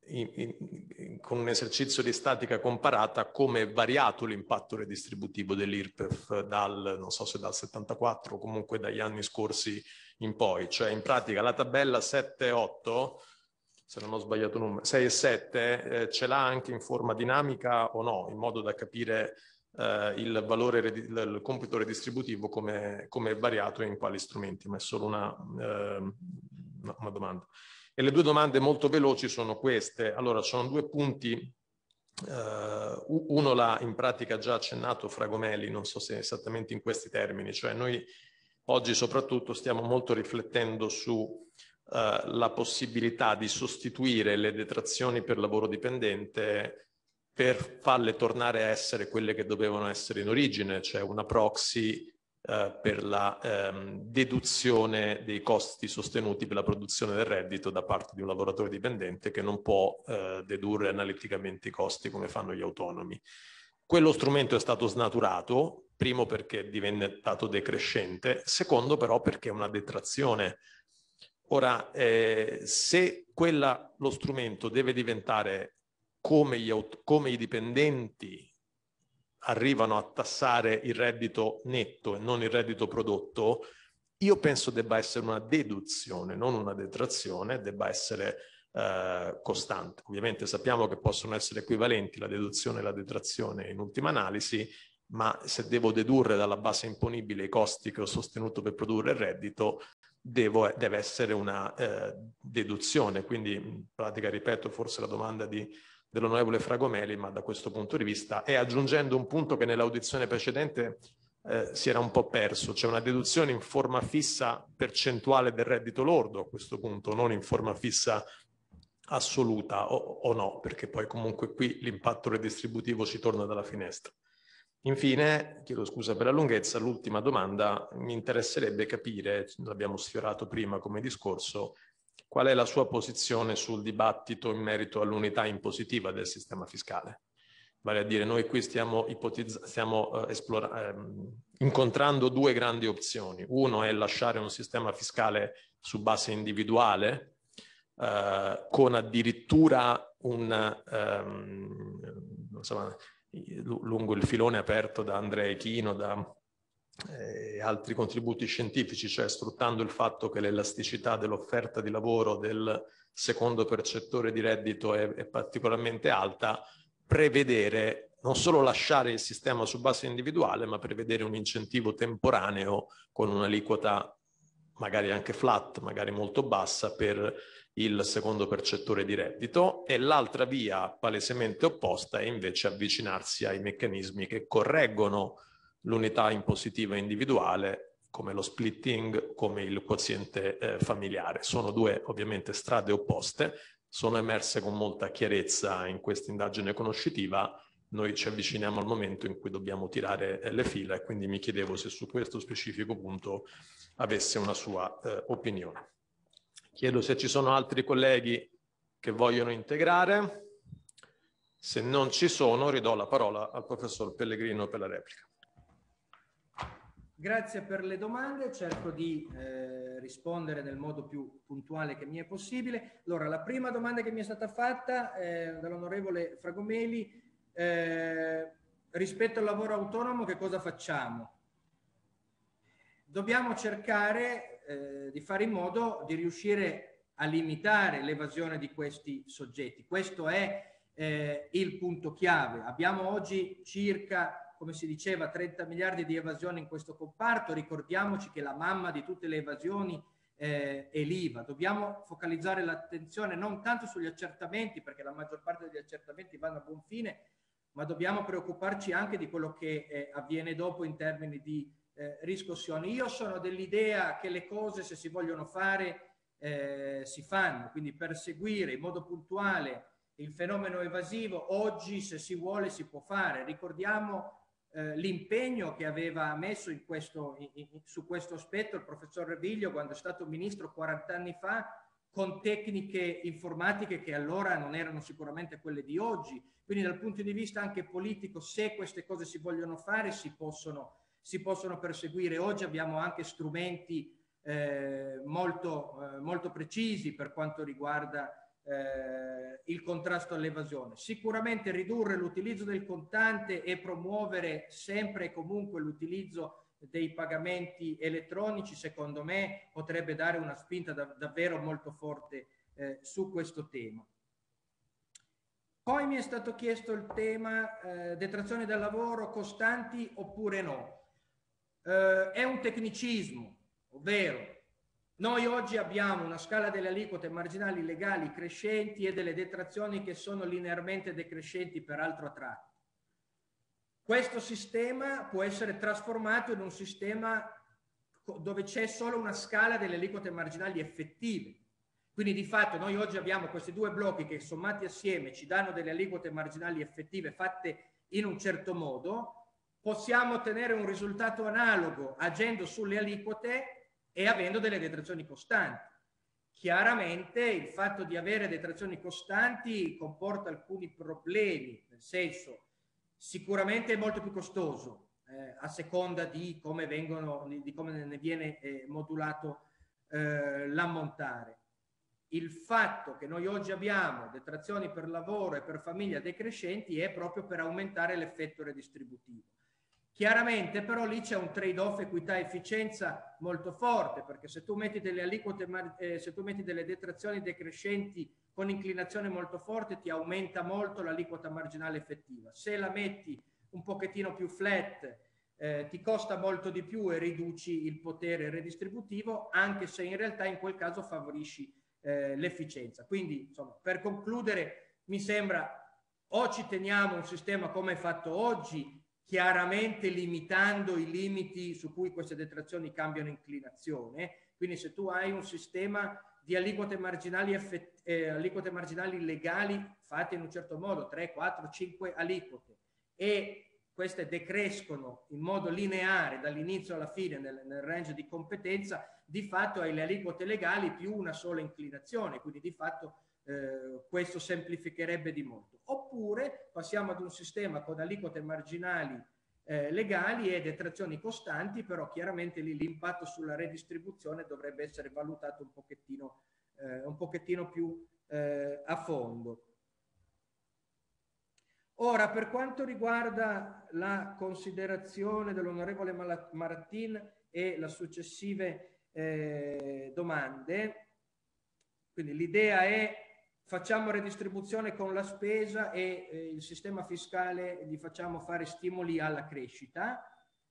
in, in, con un esercizio di statica comparata come è variato l'impatto redistributivo dell'I R P E F dal, non so se dal settantaquattro o comunque dagli anni scorsi in poi. Cioè in pratica la tabella sette e otto, se non ho sbagliato numero, sei e sette, eh, ce l'ha anche in forma dinamica o no, in modo da capire eh, il valore, il computo redistributivo come, come è variato e in quali strumenti, ma è solo una, eh, una domanda. E le due domande molto veloci sono queste. Allora, sono due punti, eh, uno l'ha in pratica già accennato Fragomeli, non so se esattamente in questi termini, cioè noi oggi soprattutto stiamo molto riflettendo su Uh, la possibilità di sostituire le detrazioni per lavoro dipendente per farle tornare a essere quelle che dovevano essere in origine, cioè una proxy uh, per la um, deduzione dei costi sostenuti per la produzione del reddito da parte di un lavoratore dipendente che non può uh, dedurre analiticamente i costi come fanno gli autonomi. Quello strumento è stato snaturato, primo perché è diventato decrescente, secondo però perché è una detrazione. Ora, eh, se quella, lo strumento deve diventare come, gli come i dipendenti arrivano a tassare il reddito netto e non il reddito prodotto, io penso debba essere una deduzione, non una detrazione, debba essere eh, costante. Ovviamente sappiamo che possono essere equivalenti la deduzione e la detrazione in ultima analisi, ma se devo dedurre dalla base imponibile i costi che ho sostenuto per produrre il reddito, Devo, deve essere una eh, deduzione, quindi in pratica ripeto forse la domanda dell'onorevole Fragomeli, ma da questo punto di vista, e aggiungendo un punto che nell'audizione precedente eh, si era un po' perso, c'è una deduzione in forma fissa percentuale del reddito lordo a questo punto, non in forma fissa assoluta o, o no, perché poi comunque qui l'impatto redistributivo ci torna dalla finestra. Infine, chiedo scusa per la lunghezza, l'ultima domanda, mi interesserebbe capire, l'abbiamo sfiorato prima come discorso, qual è la sua posizione sul dibattito in merito all'unità impositiva del sistema fiscale. Vale a dire, noi qui stiamo, stiamo eh, ehm, incontrando due grandi opzioni. Uno è lasciare un sistema fiscale su base individuale, eh, con addirittura un... Um, insomma, lungo il filone aperto da Andrea Echino, da eh, altri contributi scientifici, cioè sfruttando il fatto che l'elasticità dell'offerta di lavoro del secondo percettore di reddito è, è particolarmente alta, prevedere, non solo lasciare il sistema su base individuale, ma prevedere un incentivo temporaneo con un'aliquota magari anche flat, magari molto bassa per il secondo percettore di reddito, e l'altra via palesemente opposta è invece avvicinarsi ai meccanismi che correggono l'unità impositiva individuale, come lo splitting, come il quoziente eh, familiare. Sono due ovviamente strade opposte, sono emerse con molta chiarezza in questa indagine conoscitiva. Noi ci avviciniamo al momento in cui dobbiamo tirare eh, le fila, e quindi mi chiedevo se su questo specifico punto avesse una sua eh, opinione. Chiedo se ci sono altri colleghi che vogliono integrare. Se non ci sono, ridò la parola al professor Pellegrino per la replica.
Grazie per le domande, cerco di eh, rispondere nel modo più puntuale che mi è possibile. Allora, la prima domanda che mi è stata fatta eh, dall'onorevole Fragomeli, eh, rispetto al lavoro autonomo, che cosa facciamo? Dobbiamo cercare eh, di fare in modo di riuscire a limitare l'evasione di questi soggetti. Questo è eh, il punto chiave. Abbiamo oggi circa, come si diceva, trenta miliardi di evasioni in questo comparto. Ricordiamoci che la mamma di tutte le evasioni eh, è l'I V A. Dobbiamo focalizzare l'attenzione non tanto sugli accertamenti, perché la maggior parte degli accertamenti vanno a buon fine, ma dobbiamo preoccuparci anche di quello che eh, avviene dopo in termini di Eh, riscossioni. Io sono dell'idea che le cose, se si vogliono fare, eh, si fanno, quindi perseguire in modo puntuale il fenomeno evasivo oggi, se si vuole, si può fare. Ricordiamo eh, l'impegno che aveva messo in questo, in, in, su questo aspetto il professor Reviglio quando è stato ministro quaranta anni fa, con tecniche informatiche che allora non erano sicuramente quelle di oggi. Quindi dal punto di vista anche politico, se queste cose si vogliono fare, si possono si possono perseguire. Oggi abbiamo anche strumenti eh, molto, eh, molto precisi per quanto riguarda eh, il contrasto all'evasione. Sicuramente ridurre l'utilizzo del contante e promuovere sempre e comunque l'utilizzo dei pagamenti elettronici, secondo me, potrebbe dare una spinta da, davvero molto forte eh, su questo tema. Poi mi è stato chiesto il tema eh, detrazioni dal lavoro costanti oppure no. Eh, è un tecnicismo, ovvero noi oggi abbiamo una scala delle aliquote marginali legali crescenti e delle detrazioni che sono linearmente decrescenti, peraltro a tratti. Questo sistema può essere trasformato in un sistema dove c'è solo una scala delle aliquote marginali effettive. Quindi di fatto noi oggi abbiamo questi due blocchi che sommati assieme ci danno delle aliquote marginali effettive fatte in un certo modo. Possiamo ottenere un risultato analogo agendo sulle aliquote e avendo delle detrazioni costanti. Chiaramente il fatto di avere detrazioni costanti comporta alcuni problemi, nel senso sicuramente è molto più costoso eh, a seconda di come, vengono, di come ne viene eh, modulato eh, l'ammontare. Il fatto che noi oggi abbiamo detrazioni per lavoro e per famiglia decrescenti è proprio per aumentare l'effetto redistributivo. Chiaramente però lì c'è un trade-off equità-efficienza molto forte, perché se tu metti delle aliquote, eh, se tu metti delle detrazioni decrescenti con inclinazione molto forte, ti aumenta molto l'aliquota marginale effettiva. Se la metti un pochettino più flat, eh, ti costa molto di più e riduci il potere redistributivo, anche se in realtà in quel caso favorisci eh, l'efficienza. Quindi, insomma, per concludere, mi sembra o ci teniamo un sistema come è fatto oggi, chiaramente limitando i limiti su cui queste detrazioni cambiano inclinazione. Quindi se tu hai un sistema di aliquote marginali, effett- eh, aliquote marginali legali fatte in un certo modo, tre, quattro, cinque aliquote, e queste decrescono in modo lineare dall'inizio alla fine nel, nel range di competenza, di fatto hai le aliquote legali più una sola inclinazione, quindi di fatto eh, questo semplificherebbe di molto. Oppure passiamo ad un sistema con aliquote marginali eh, legali e detrazioni costanti, però chiaramente lì l'impatto sulla redistribuzione dovrebbe essere valutato un pochettino, eh, un pochettino più eh, a fondo. Ora, per quanto riguarda la considerazione dell'onorevole Marattin e le successive eh, domande, quindi l'idea è facciamo redistribuzione con la spesa e eh, il sistema fiscale gli facciamo fare stimoli alla crescita.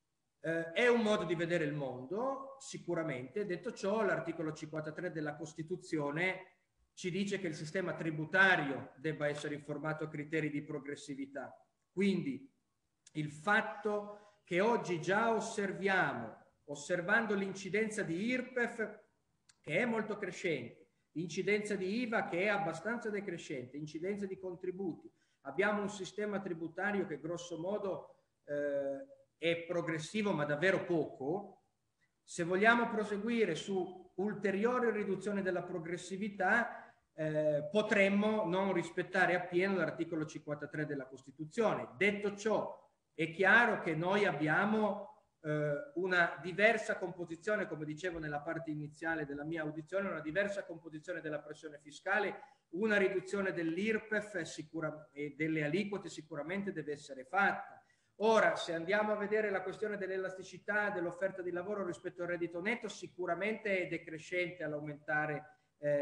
Eh, è un modo di vedere il mondo, sicuramente. Detto ciò, l'articolo cinquantatré della Costituzione ci dice che il sistema tributario debba essere informato a criteri di progressività. Quindi il fatto che oggi già osserviamo, osservando l'incidenza di I R P E F che è molto crescente, incidenza di I V A che è abbastanza decrescente, incidenza di contributi, abbiamo un sistema tributario che grosso modo eh, è progressivo ma davvero poco. Se vogliamo proseguire su ulteriore riduzione della progressività, eh, potremmo non rispettare appieno l'articolo cinquantatré della Costituzione. Detto ciò, è chiaro che noi abbiamo eh, una diversa composizione, come dicevo nella parte iniziale della mia audizione, una diversa composizione della pressione fiscale, una riduzione dell'I R P E F e delle aliquote sicuramente deve essere fatta. Ora, se andiamo a vedere la questione dell'elasticità dell'offerta di lavoro rispetto al reddito netto, sicuramente è decrescente all'aumentare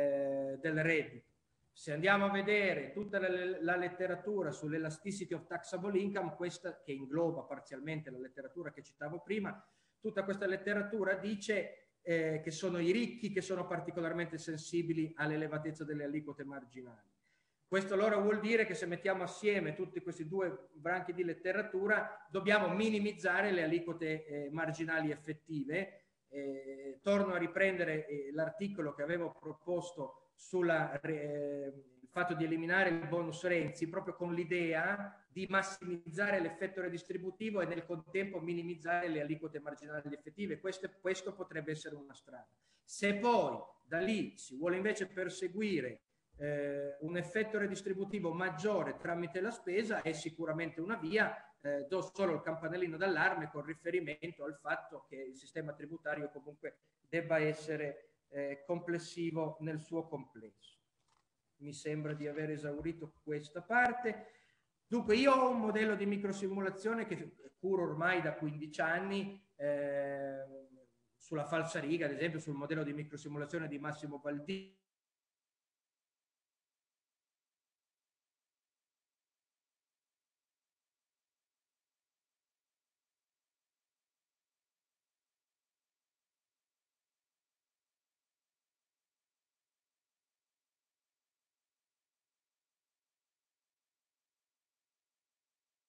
eh, del reddito. Se andiamo a vedere tutta la, la letteratura sull'elasticity of taxable income, questa che ingloba parzialmente la letteratura che citavo prima, tutta questa letteratura dice eh, che sono i ricchi che sono particolarmente sensibili all'elevatezza delle aliquote marginali. Questo allora vuol dire che se mettiamo assieme tutti questi due branchi di letteratura dobbiamo minimizzare le aliquote eh, marginali effettive. Eh, torno a riprendere eh, l'articolo che avevo proposto sul eh, fatto di eliminare il bonus Renzi, proprio con l'idea di massimizzare l'effetto redistributivo e nel contempo minimizzare le aliquote marginali effettive. Questo, questo potrebbe essere una strada. Se poi da lì si vuole invece perseguire eh, un effetto redistributivo maggiore tramite la spesa, è sicuramente una via. Eh, do solo il campanellino d'allarme con riferimento al fatto che il sistema tributario comunque debba essere eh, complessivo nel suo complesso. mi sembra di aver esaurito questa parte. Dunque, io ho un modello di microsimulazione che curo ormai da quindici anni, eh, sulla falsariga, ad esempio sul modello di microsimulazione di Massimo Baldini.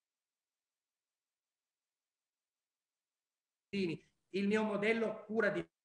Il mio modello cura di